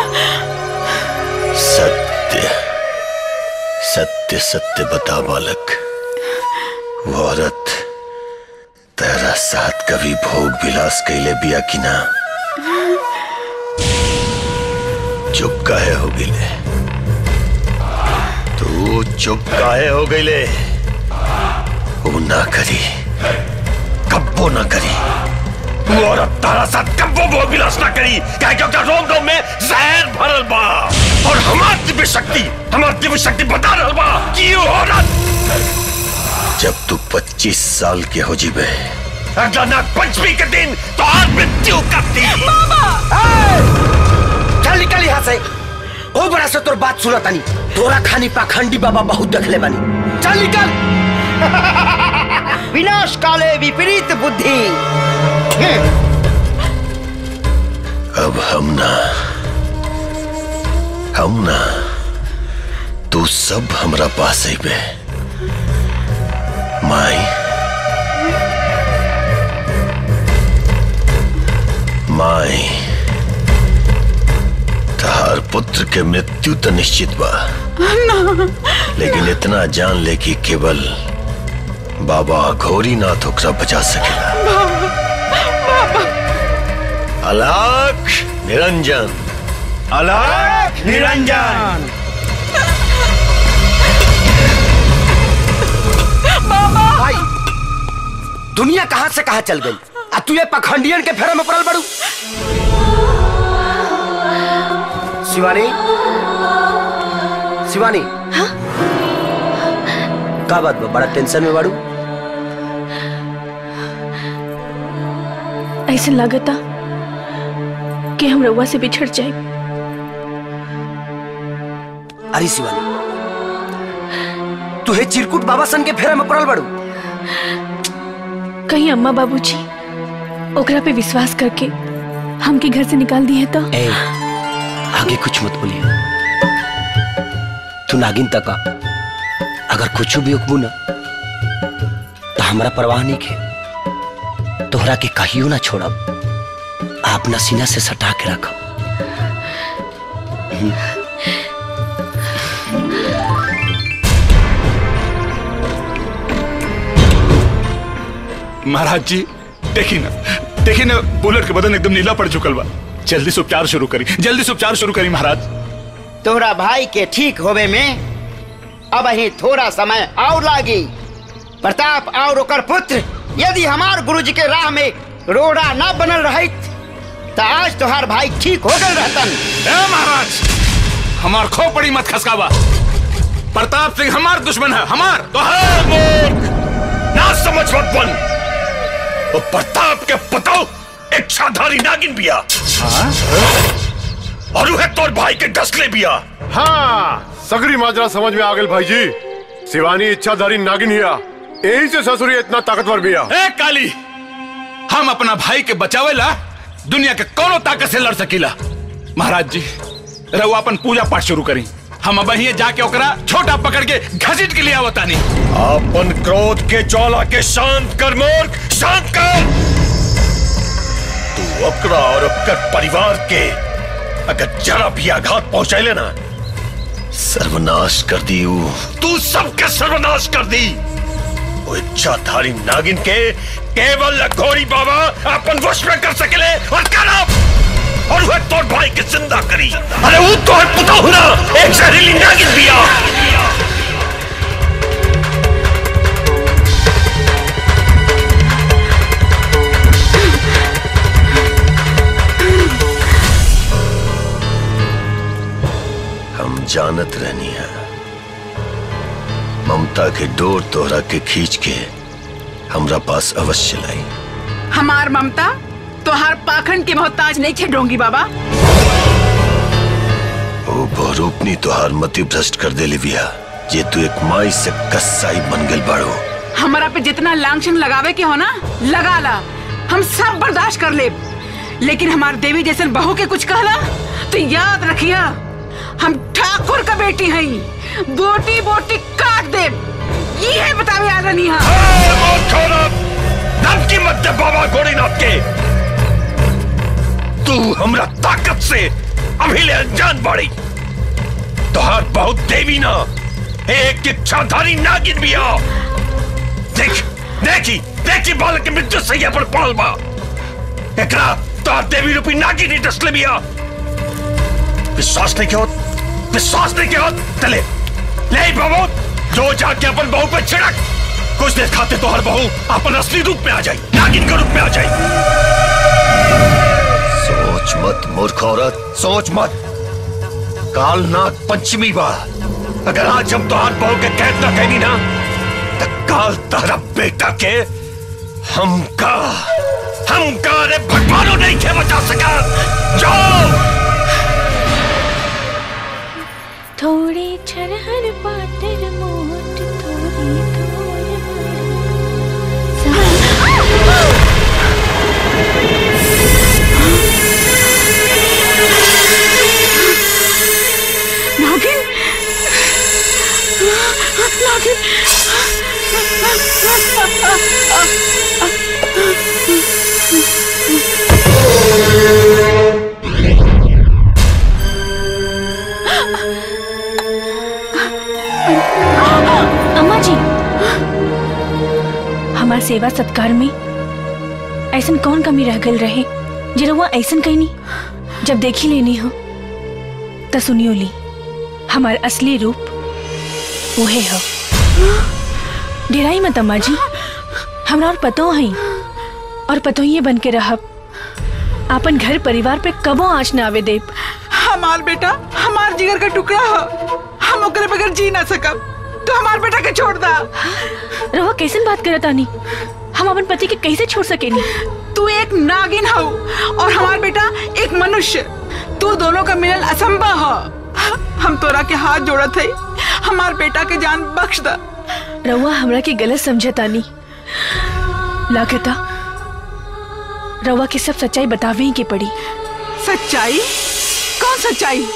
सत्य सत्य सत्य बता बालक, वो औरत तेरा साथ कभी भोग विलास कैले बिया कि ना? चुप काहे हो गईले? तू चुप काहे हो गईले? वो ना करी, कब्बो ना करी। वो औरत तारा साथ कब्बो भोग विलास ना करी, क्या क्योंकि रोम रोम में जहर भरल बा। और हमार दिव्य शक्ति, हमार दिव्य शक्ति बता रहल बा कि वो औरत जब तू पच्चीस साल के हो जीबे, अगला नाग पंचमी के दिन तो आज मृत्यु करती। चल निकल यहाँ से। ओ बड़ा से तोर बात सुना तानी। तोरा खानी पाखंडी बाबा बहुत देखले बानी। चल निकल। विनाश काले विपरीत बुद्धि। अब हम ना हम ना तू सब हमरा पास ही बे। माई माई तहार पुत्र के मृत्यु तो निश्चित बा, लेकिन इतना जान ले कि केवल बाबा अघोरीनाथ ओकरा बचा सकेला। अलग निरंजन, अलग निरंजन। भाई दुनिया कहां से कहां चल गई, आ तू ये पखंडियन के फेरा में पड़ल बड़ू। शिवानी, शिवानी। हाँ? का बात बा, बड़ा टेंशन में बाड़ू? ऐसा लगता कि हम रउआ से बिछड़ जाए। अरे शिवानी, तुहे चिरकुट बाबा सन के फेरा में पड़ल बड़ू। कहीं अम्मा बाबूजी ओकरा पे विश्वास करके हमके घर से निकाल दिए तो? ए, आगे कुछ मत बोलिए। तू नागिन तक आ, अगर कुछ भी उकबू ना तो हमारा परवाह नहीं के। तोहरा के कहियो ना छोड़ब, अपना सीना से सटा के रखब। महाराज जी देखी ना, देखी ना, बुलेट के बदन एकदम नीला पड़ चुकल बा। जल्दी से उपचार शुरू करी, जल्दी से उपचार शुरू करी महाराज। तोहरा भाई के ठीक होवे में अब ही थोड़ा समय और लागी। प्रताप और ओकर पुत्र यदि हमार गुरुजी के राह में रोड़ा न बनल रहित तो आज तोहार भाई ठीक हो गए रहतन। ए महाराज, हमार खोपड़ी मत खसकावा। प्रताप सिंह हमार दुश्मन है, हमार। तो है मूर्ख, ना समझ मत बन। वो प्रताप के पतो इच्छाधारी नागिन बिया। और वह तोर भाई के डसले बिया। हाँ, सगरी माजरा समझ में आ गई भाई जी। शिवानी इच्छाधारी नागिन हिया, यही से ससुरी इतना ताकतवर बिया। ए काली, हम अपना भाई के बचावेला दुनिया के कोनो ताकत से लड़ सकीला। महाराज जी, रहुआ अपन पूजा पाठ शुरू करी। हम अब ही जाके ओकरा छोटा पकड़ के घसीट के लिए आवतानी। अपन क्रोध के ज्वाला के शांत कर मूर्ख, शांत कर। तू ओकरा और ओकर परिवार के अगर जरा भी आघात पहुंचाए ना, सर्वनाश कर दी। तू सबके सर्वनाश कर दी। वो इच्छाधारी नागिन के केवल घोड़ी बाबा अपन वश में कर सकेले और करब। और वह तोर भाई के जिंदा करी। अरे वो तो पता हो ना, एक जहरीली नागिन बिया। हम जानत रहनी है, ममता के डोर तोहरा के खींच के हमरा पास अवश्य लाई। हमार ममता तोहार पाखंड के मोहताज नहीं थे डोंगी बाबा। ओ बहुरूपनी तोहार मति भ्रष्ट कर दे लिविया, जे तू एक माई से कसाई बन गल बाड़ो। हमारा पे जितना लांछन लगावे के हो ना, लगा ला, हम सब बर्दाश्त कर ले। लेकिन हमार देवी जैसन बहू के कुछ कहला तो याद रखिया, हम ठाकुर का बेटी हैं, बोटी बोटी काट दे। ये है बतावे आ रही धमकी मत दे बाबा गौरीनाथ के। तू हमरा ताकत से अभी ले अनजान बाड़ी। तोहार बहुत देवी ना, एक इच्छाधारी नागिन भी आ। देख देखी देखी बालक के मृत्यु सैया पर पड़ल बा। एकरा तोहार देवी रूपी नागिन ही डसले भी आ। विश्वास नहीं क्यों विश्वास नहीं क्यों चले ले बाबू, जो जाके अपन बहू पे छिड़क। कुछ देर खाते तो हर बहू अपन असली रूप में आ जाए, नागिन के रूप में आ जाए। सोच मत मूर्ख औरत, सोच मत। काल नाग पंचमी बा। अगर आज हम तोहार बहू के कैद न कहनी ना, तो काल तारा बेटा के हमका हमका रे भगवानों नहीं के बचा सका। जाओ। थोड़े छरहर पाटर मोट थोड़ी थोर नागिन नागिन अम्मा जी, हमार सेवा सत्कार में ऐसन कौन कमी रह गल रहे जे रउआ ऐसन कहनी। जब देखी लेनी हो तो सुनियो ली, हमार असली रूप वहे हो। डेराई मत अम्मा जी, हमरा और पतो है और पतो ही बन के रहब। अपन घर परिवार पे कबो आँच न आवे देब। हमार बेटा हमार जिगर का टुकड़ा है, हम ओकरे बगैर जी ना सकब। तो हमार बेटा के छोड़ दा। रहुआ कैसन बात करत आनी? हम अपन पति के कैसे छोड़ सकेनी? तू एक नागिन हो और हमार बेटा एक मनुष्य। तू दोनों का मिलन असंभव है। हम तोरा के हाथ जोड़त है, हमार बेटा के जान बख्श दा। रहुआ हमरा के गलत समझत आनी। लागता रहुआ के सब सच्चाई बतावे ही के पड़ी। सच्चाई? कौन सच्चाई?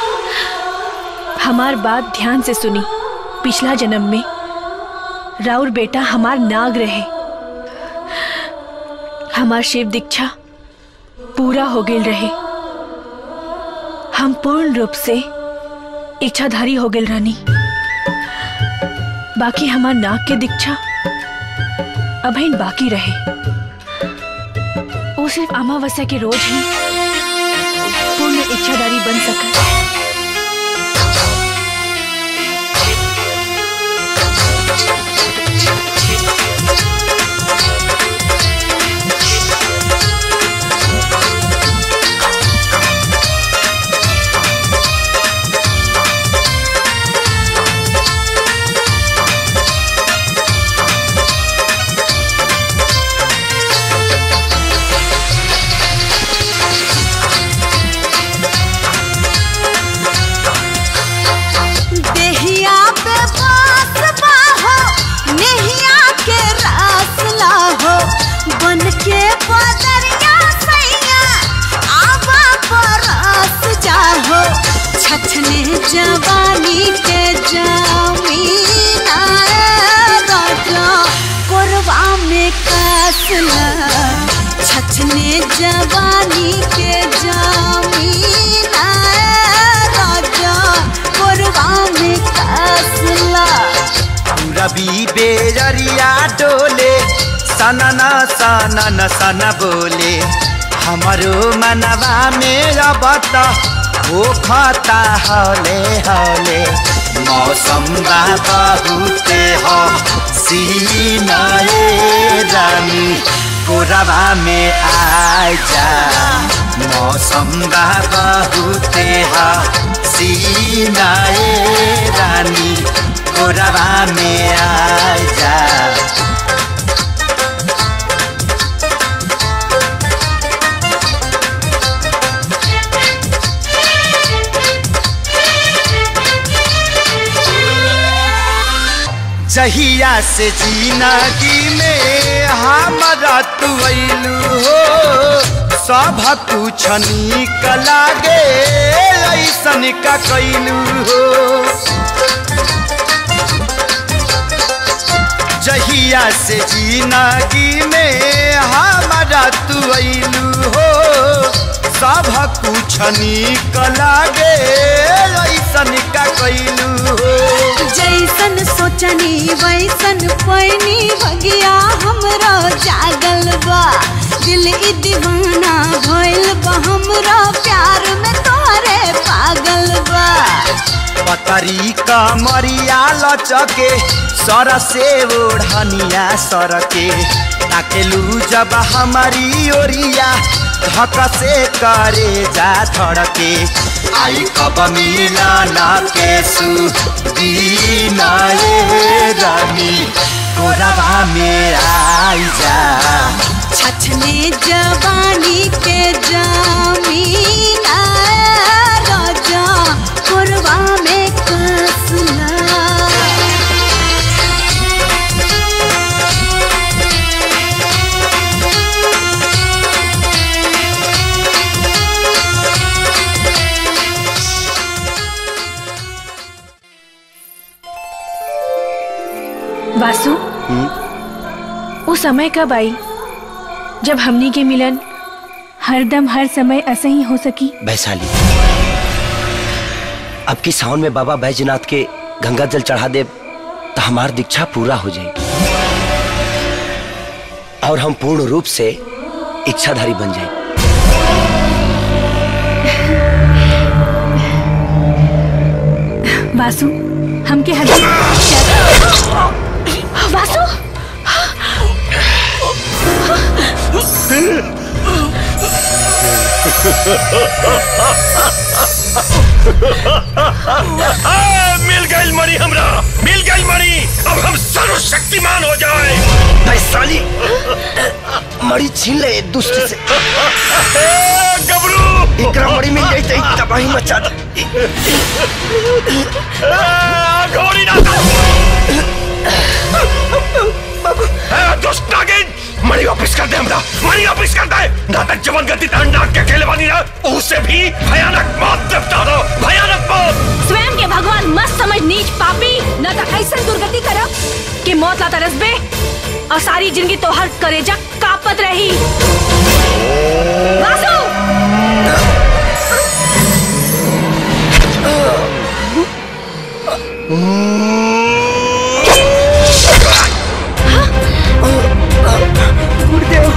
हमार बात ध्यान से सुनी। पिछला जन्म में राउर बेटा हमार नाग रहे। हमार शिव दीक्षा पूरा हो गए रहे। हम पूर्ण रूप से इच्छाधारी हो गए रानी। बाकी हमार नाग के दीक्षा अभी बाकी रहे। वो सिर्फ अमावस्या के रोज ही पूर्ण इच्छाधारी बन सका। छछने जवानी के जमीन आए राजा कोरवा में कसला छछने जवानी के जमीन आए राजा कोरवा में कसला रवि बेजरिया डोले सनना सनन सन बोले हमारो मनवा में अब हो खाता हौले हौले मौसम बा बहुते हो सीनाए रानी कोरवा में आ जा मौसम बा बहुते हो सीनाए रानी कोरवा में आ जा जहिया से जिंदगी में हमारा तू अइलू हो सब कुछ नीक लागे ऐसन का कैलू हो जहिया से जिंदगी में हमारा तू अइलू हो सब कुछ नीक लागे ऐसन का कैलू हो जैसन सोचनी वैसन पैनी भगिया हमरा जागल बा दिल ई दीवाना भइल बा हमरा प्यार में तोरे पागल बा पतरी का मरिया लचके सर से ओढ़निया सर के ताकेलू जब हमारी ओरिया धक से करे जा धड़के आई कब मिलाना के सुदीना ये रानी कोरवा में आई जा छछने जवानी के जमीन राजा कोरवा में कसला वासु वो समय कब आई जब हमनी के मिलन हरदम हर समय ऐसे ही हो सकी? वैशाली, अब की सावन में बाबा बैजनाथ के गंगा जल चढ़ा दे तो हमार दीक्षा पूरा हो जाएगी और हम पूर्ण रूप से इच्छाधारी बन जाए। वासु हमके हद वासु मिल गई मणि हमरा, मिल गई मणि। अब हम सर्वशक्तिमान हो जाए। वैशाली, मणि छीन ले दुष्ट से। गबरू, एकरा मणि मिल गई तो तबाही मचा दे। घोड़ी ना दुष्ट नागिन, मणि वापिस कर दे हमरा, मणि वापिस कर दे। नाटक जवन गति नाग के खेले बनी ना, उससे भी भयानक मौत निपटा दो, भयानक मौत। स्वयं के भगवान मत समझ नीच पापी, न तो ऐसा दुर्गति करब कि मौत ला तरसबे और सारी जिंदगी तोहर करेजा कापत रही। वासु! गुरुदेव,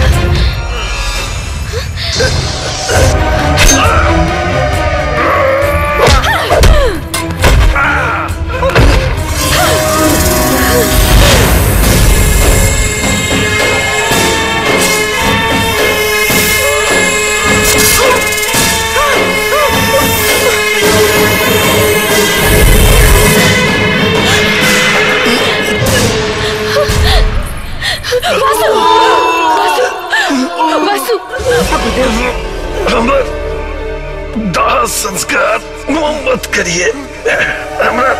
हमर दाह संस्कार मोहम्मत करिए, हमरा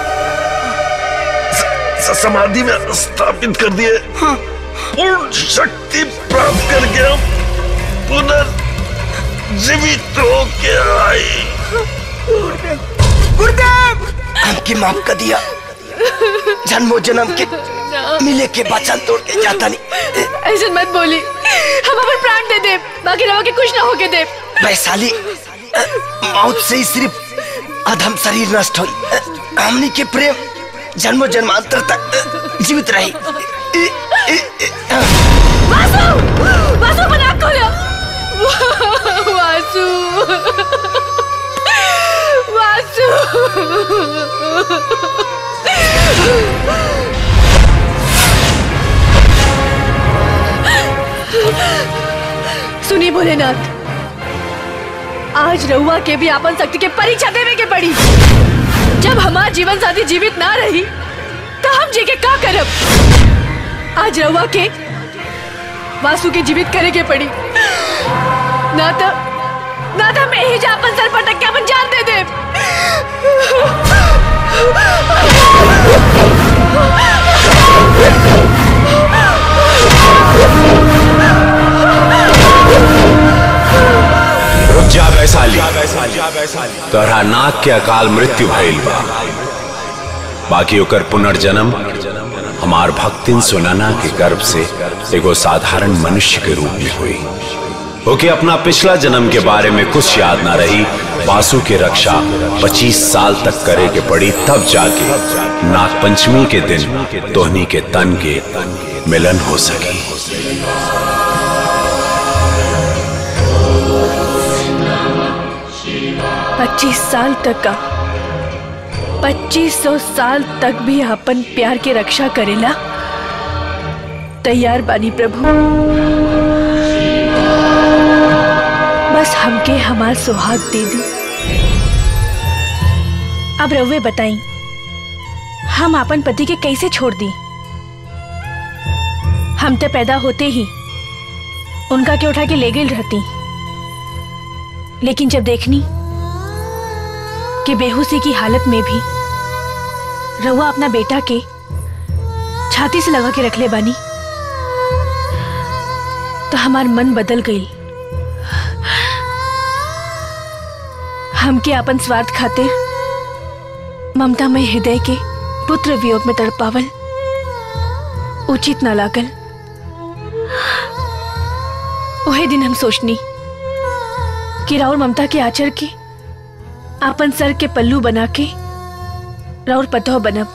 समाधि में स्थापित कर दिए। पूर्ण शक्ति प्राप्त करके हम पुनर्जीवित होके आई। गुरुदेव हमके माफ कर दिया। जन्मों जन्म के मिले के वचन तोड़ के जाता नहीं। ऐसे मत बोली, हम अपन प्राण दे दे, बाकी रहो के कुछ ना होके दे। वैशाली मौत से ही सिर्फ अधम शरीर नष्ट हुई, हमनी के प्रेम जन्मों जन्मांतर तक जीवित रही। वासु, वासु अपन आँख खोलो। वासु, वासु। सुनी भोलेनाथ, आज रहुआ के भी आपन शक्ति के परीक्षा देवे के पड़ी। जब हमार जीवन साथी जीवित ना रही तो हम जी के का करब। आज रहुआ के वासु के जीवित करे के पड़ी, ना तो ना तो मैं ही जा अपन सर पटक के अपन जान दे दे। रुक जा वैशाली, तोहरा नाक के अकाल मृत्यु भइल बा, बाकी ओकर पुनर्जन्म हमार भक्तिन सुनाना के गर्भ से एगो साधारण मनुष्य के रूप में हुई। ओके अपना पिछला जन्म के बारे में कुछ याद ना रही। वासु की रक्षा पच्चीस साल तक करे के पड़ी, तब जाके नाग पंचमी के दिन तोहनी के तन के मिलन हो सकी। पच्चीस साल तक का, पच्चीस सौ साल तक भी अपन प्यार के रक्षा करेला तैयार बानी प्रभु। बस हमके हमार सुहाग दे दी। अब रउवे बताई, हम अपन पति के कैसे छोड़ दी? हम तो पैदा होते ही उनका के उठा के ले गई रहती, लेकिन जब देखनी कि बेहोशी की हालत में भी रउआ अपना बेटा के छाती से लगा के रख ले बानी, तो हमार मन बदल गई। हमके अपन स्वार्थ खातिर ममता में हृदय के पुत्र वियोग में तड़पावल उचित न लागल। वही दिन हम सोचनी कि राउर ममता के आचर के अपन सर के पल्लू बना के राउर पतोह बनब।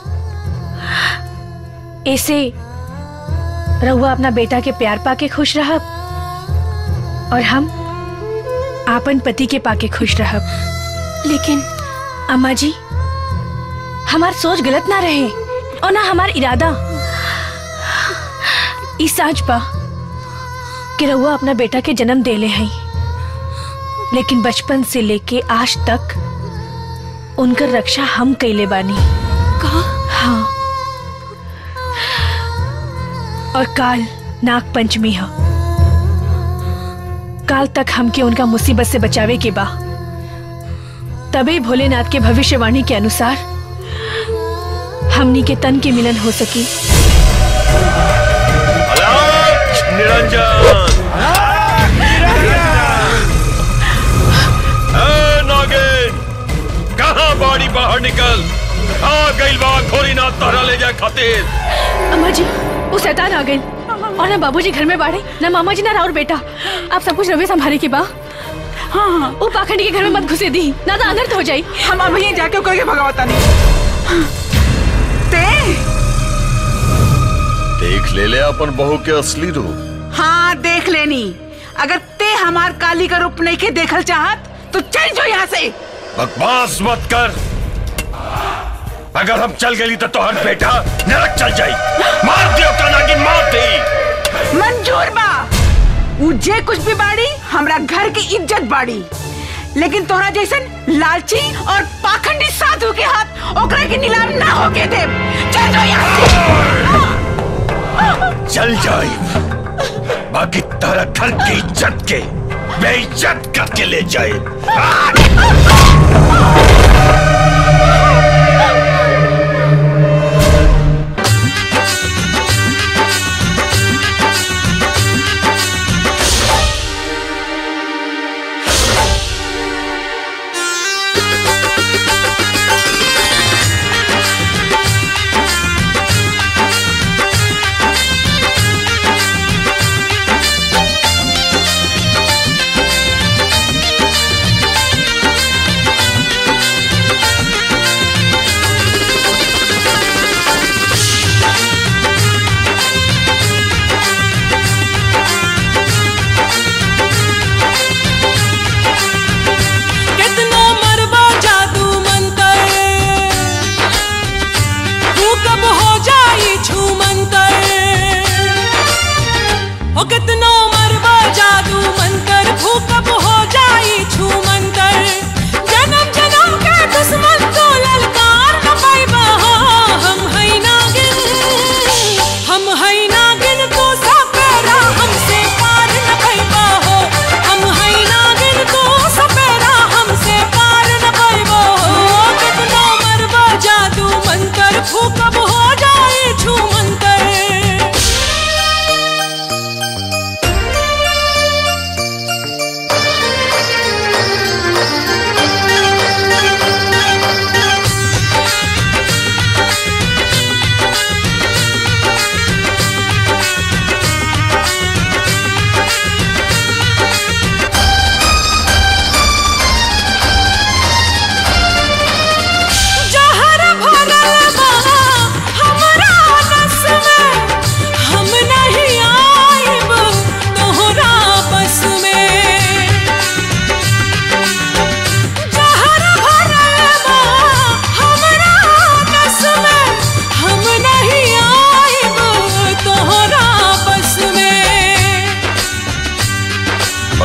ऐसे रहुआ अपना बेटा के प्यार पाके खुश रहब और हम आपन पति के पाके खुश रहब। लेकिन अम्मा जी, हमार सोच गलत ना रहे और ना हमार इरादा। इस साज पा कि रहुआ अपना बेटा के जन्म देले हैं, लेकिन बचपन से लेके आज तक उनकर रक्षा हम कैले बानी। कहा? हाँ, और काल नाग पंचमी है। काल तक हमके उनका मुसीबत से बचावे के बा, तभी भोलेनाथ के भविष्यवाणी के अनुसार हमनी के तन के मिलन हो सकी। निरंजन, नागिन, कहाँ बाड़ी बाहर निकल। आ गई बा घोरीनाथ तोहरा ले जाए खातिर। अम्मा जी, वो शैतान आ गई और ना बाबूजी घर में बाड़े, ना मामा जी, ना राउर बेटा। आप सब कुछ रवि संभाले की बा। हाँ हाँ, वो पाखंडी के घर में मत घुसे दी, ना तो अनर्थ हो जाई। हम अब यहीं जाके करके भगवता नहीं। ते देख ले ले अपन बहू के असली रूप। हाँ देख लेनी। अगर ते हमार काली का रूप नहीं के देखल चाहत तो चल जाओ यहाँ से। बकवास मत कर। अगर हम चल गई तो तोहर बेटा नरक चल जाई। मार दियो का नागिन, मार दी। मंजूर बा, उजे कुछ भी बाड़ी हमरा घर की इज्जत बाड़ी, लेकिन तोहरा जैसन लालची और पाखंडी साधु के हाथ ओकरा के नीलाम ना होके दे। चल जाओ यहाँ से। चल जाई, बाकी तारा घर की इज्जत के बेइज्जत करके ले जाए।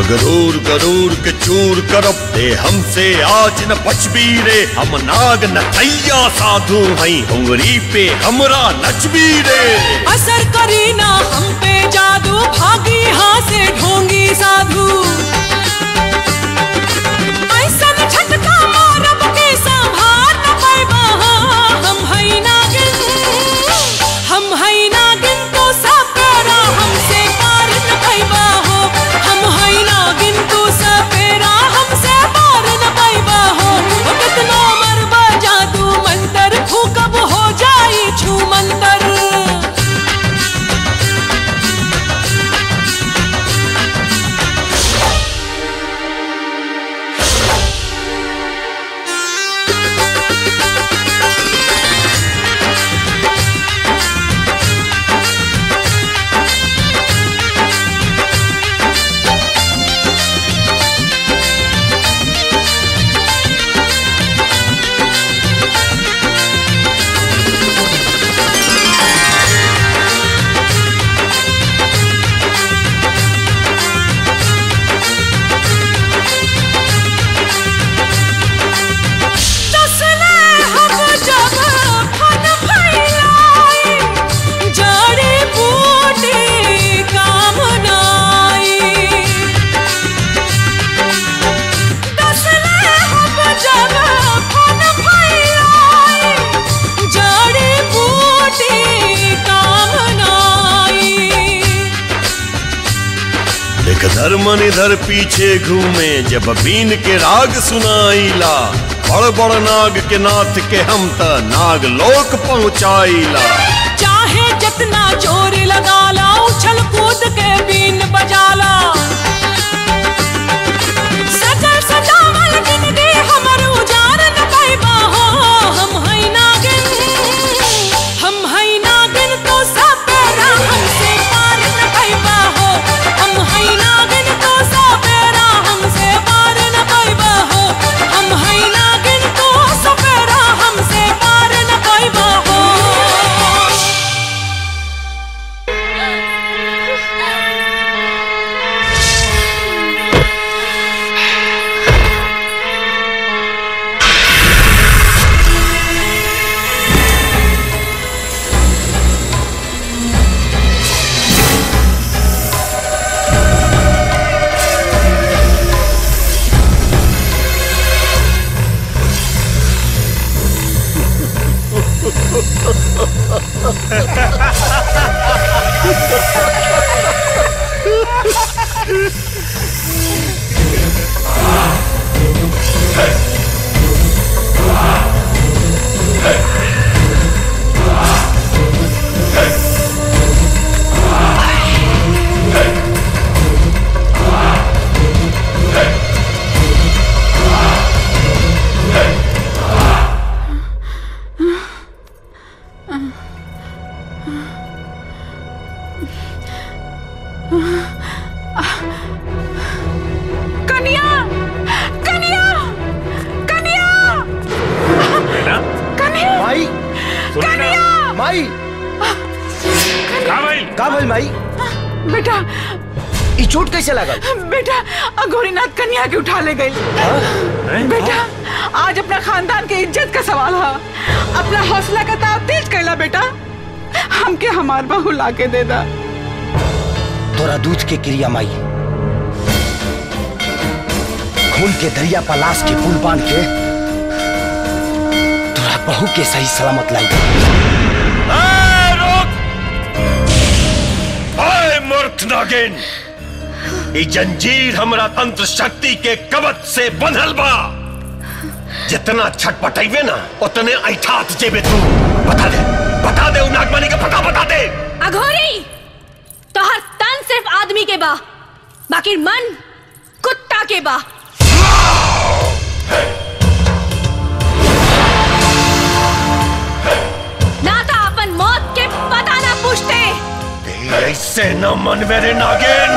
गरूर गरूर के चूर करब दे हमसे आज न बचबी रे। हम नाग नथैया साधु हई उंगरी पे हमरा नचबी रे। असर करी ना हम पे जादू भागी यहाँ से ढोंगी साधु। ऐसा झटका मारब के संभार न पाइबा हम हई नागिन। हम हई नागिन तो सपेरा हमसे पार न पाइबा हो। हम हई नागिन तो सपेरा हमसे पार न पाइबा हो। ओ कितना मरबा जादू मंतर फूकब हो जाई छू मंतर। धर्मन इधर पीछे घूमे जब बीन के राग सुनाईला। बड़ बड़ नाग के नाथ के हम त नाग लोक पहुँचाईला। चाहे जितना जोर लगाला उछल कूद के बीन बजाला। सजल सजावल जिंदगी हमर उजार न पाइबा हो। हम हई नागिन। हम हई नागिन तो सपेरा हमसे पार न पाइबा हो। हम हई नागिन तो सपेरा हमसे पार न पाइबा हो। हम हई नागिन तो सपेरा हमसे पार न पाइबा हो। कन्या कन्या कन्या कन्या माई कन्या माई का भाई का भाई माई बेटा ई चोट कैसे लगल? बेटा अघोरीनाथ कन्या के उठा ले गई। बेटा आज अपना खानदान के इज्जत का सवाल है। अपना हौसला का ताव तेज कैला बेटा। हमके हमार बहू लाके दे दा। तोरा दूध के क्रिया माई खून के दरिया पर लाश के पुल बांध के तोरा बहू के सही सलामत लाई। आए मूर्ख नागिन, ई जंजीर हमरा तंत्र शक्ति के कवच से बंधल बा। जितना छटपटाइबे ना उतने ऐठात जेबे तू। बता दे बता दे उ नागमणि का पता बता दे। अघोरी तो हर तन सिर्फ आदमी के बा, बाकी मन कुत्ता के बा। ना था अपन मौत के पता ना पूछते। ऐसे न मन मेरे नागिन।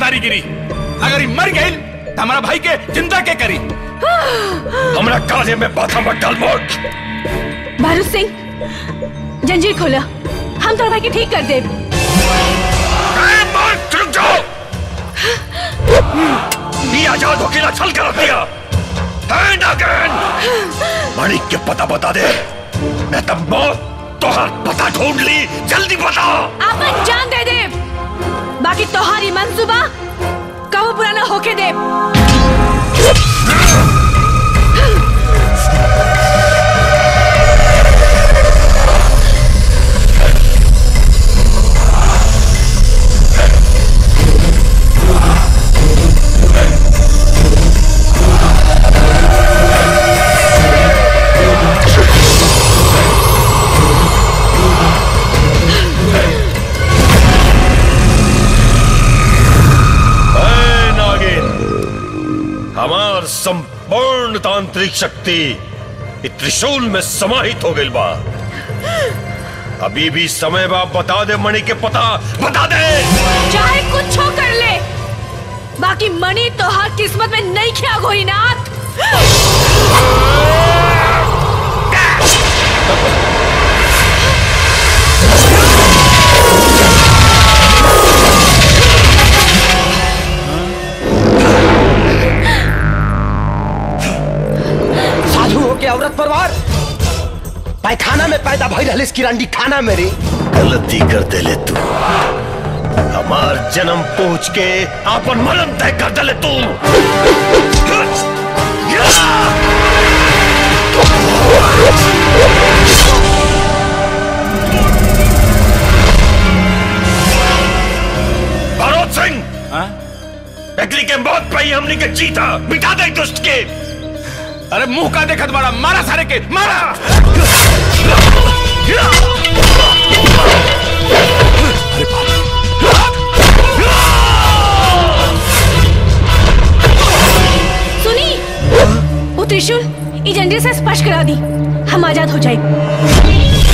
कारीगिरी। अगर ये मर गई तो हमारा भाई के जिंदा के करी। हमरा काले में बाधा मत डाल मोट। बारूद सिंह जंजीर खोला, हम तोरा भाई के ठीक कर दे। रुक जाओ, ये आजाद होके छल कर दिया। And again! माणिक के पता बता दे, मैं तब मौत तोहार पता ढूंढ ली। जल्दी बता। आपन जान दे दे, बाकी तोहारी मंसूबा कबो पूरा ना होके दे। हमार संपूर्ण तांत्रिक शक्ति त्रिशूल में समाहित हो गई बा। अभी भी समय बा, बता दे मणि के पता, बता दे। चाहे कुछ हो कर ले, बाकी मणि तो हर किस्मत में नहीं खिया गोरीनाथ। औरत परवार पैखाना में पैदा भई रहले किरांडी खाना में रे। गलती कर दे ले तू, हमार जन्म पहुंच के आपन मरण तय कर दे ले तू। बारूद सिंह, अगली के मौत पे ही हमने के जीता, मिटा दे दुष्ट के। अरे मुंह का देखत बड़ा, मारा सारे के, मारा। सुनी, वो त्रिशूल इस जंजीर से स्पर्श करा दी, हम आजाद हो जाएंगे।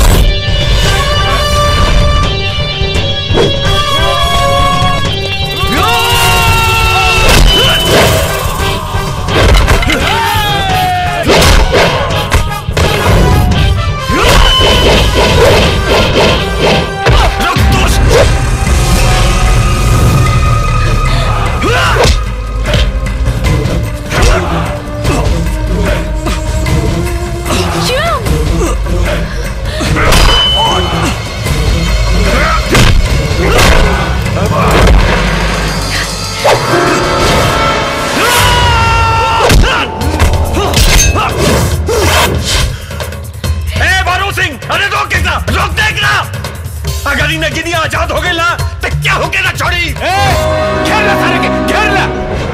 अगर इन्हें गिनी आजाद हो गई ना तो क्या हो गया ना छोड़ी। घेर ला सारे के, घेर ला।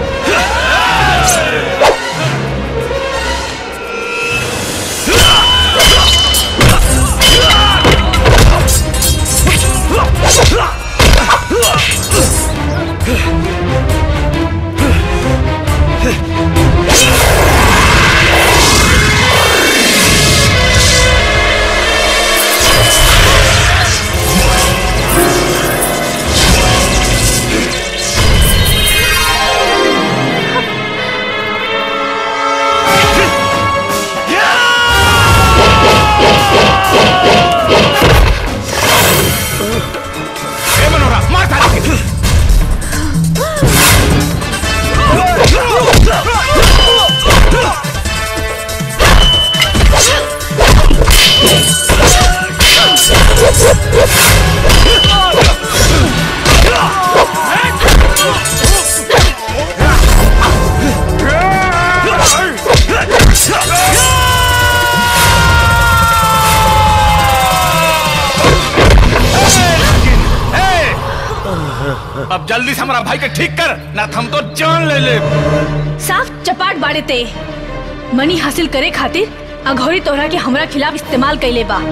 अब जल्दी से हमारा भाई के ठीक कर, ना हम तो जान ले ले। साफ चपाट बाड़े ते मनी हासिल करे खातिर अघोरी तोहरा के हमरा खिलाफ इस्तेमाल कैले बा।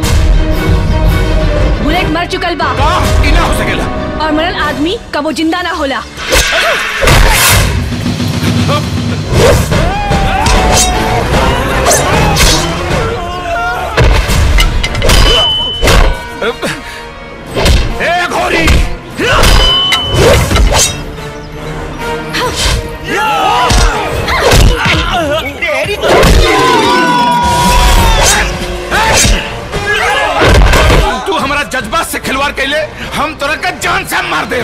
बुलेट मर चुकल बा, ई ना हो सकेला। और मरल आदमी कबो जिंदा ना होला। ए घोरी, कैले हम तोरा का जान से मार दे।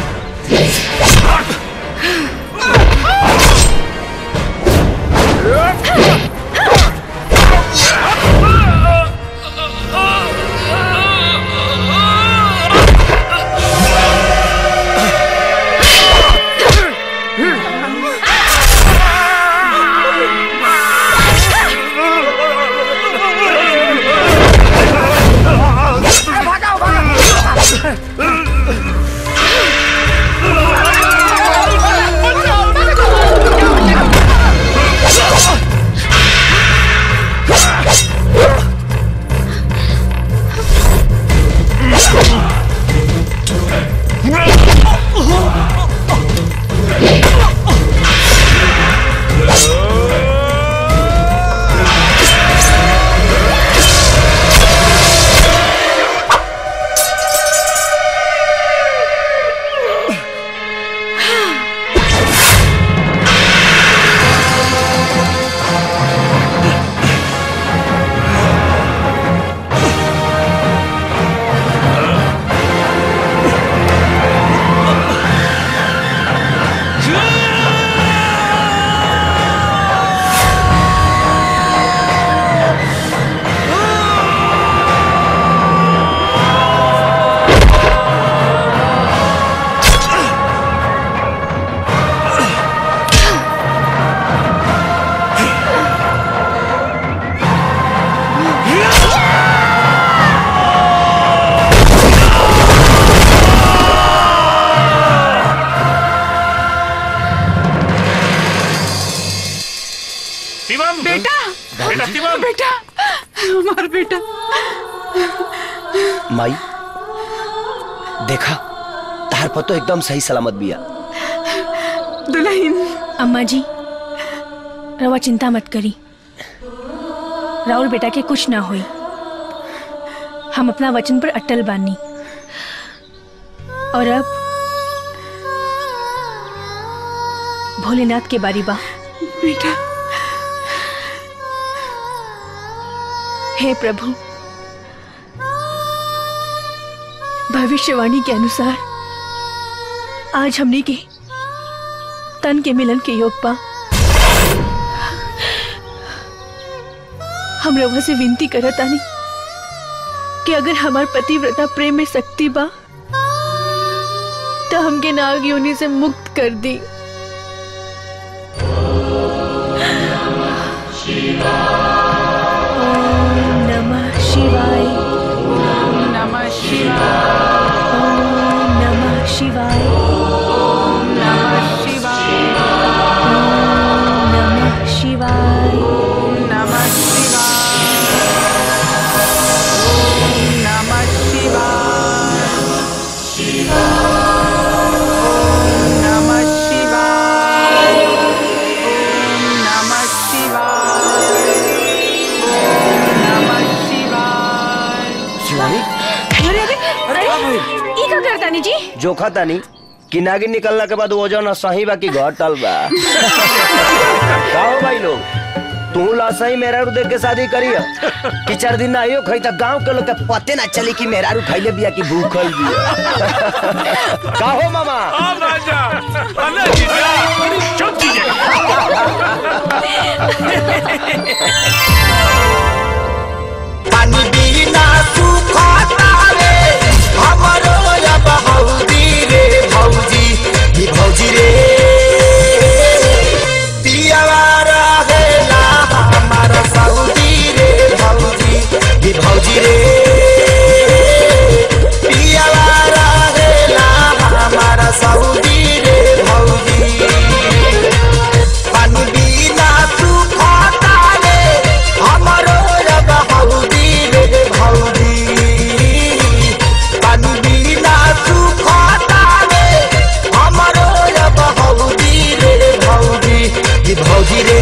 माई देखा तार पर तो एकदम सही सलामत बिया। दुल्हन अम्मा जी रवा चिंता मत करी, राहुल बेटा के कुछ ना हुई। हम अपना वचन पर अटल बानी। और अब भोलेनाथ के बारी बा। बेटा हे प्रभु, भविष्यवाणी के अनुसार आज हमने के तन के मिलन के योग पा। हम रवा से विनती करत आनी कि अगर हमार पतिव्रता प्रेम में शक्ति बा तो हमके नाग योनि से मुक्त कर दी। ओम नमः शिवाय। ओम नमः शिवाय। ओम नमः शिवाय। ओम नमः शिवाय। ओम नमः शिवाय। ओम नमः शिवाय। ओम नमः शिवाय। ओम नमः शिवाय। ओम नमः शिवाय। शिवानी अरे अरे अरे ई का करतानी जी? जोखा तानी कि नागिन निकलना के बाद वजन सही बा कि घर टल बा। का हो भाई लोग, तू लासही मेहरारू देख के शादी करिया कि चार दिन ना आइयो खई त गांव के लोग के पते ना चली कि मेहरारू खइले बिया कि भूखल बिया। का हो मामा? हां राजा अरे जीजा चुप कीजिए। पानी बिना सुखाता रे हमरो या भौजी रे भौजी ही भौजी रे पियावा रहेला हमारा सऊदी रे भौजी ही भौजी रे पियावा रहेला हमारा सऊदी रे भौजी। पानी बिना सुखाता रे हमरो या भौजी रे भौजी। पानी बिना सुखाता रे हमरो या भौजी रे भौजी ही भौजी रे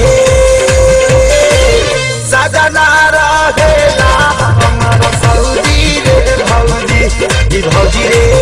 सजना रहेला हमारा सऊदी रे भौजी ही भौजी रे।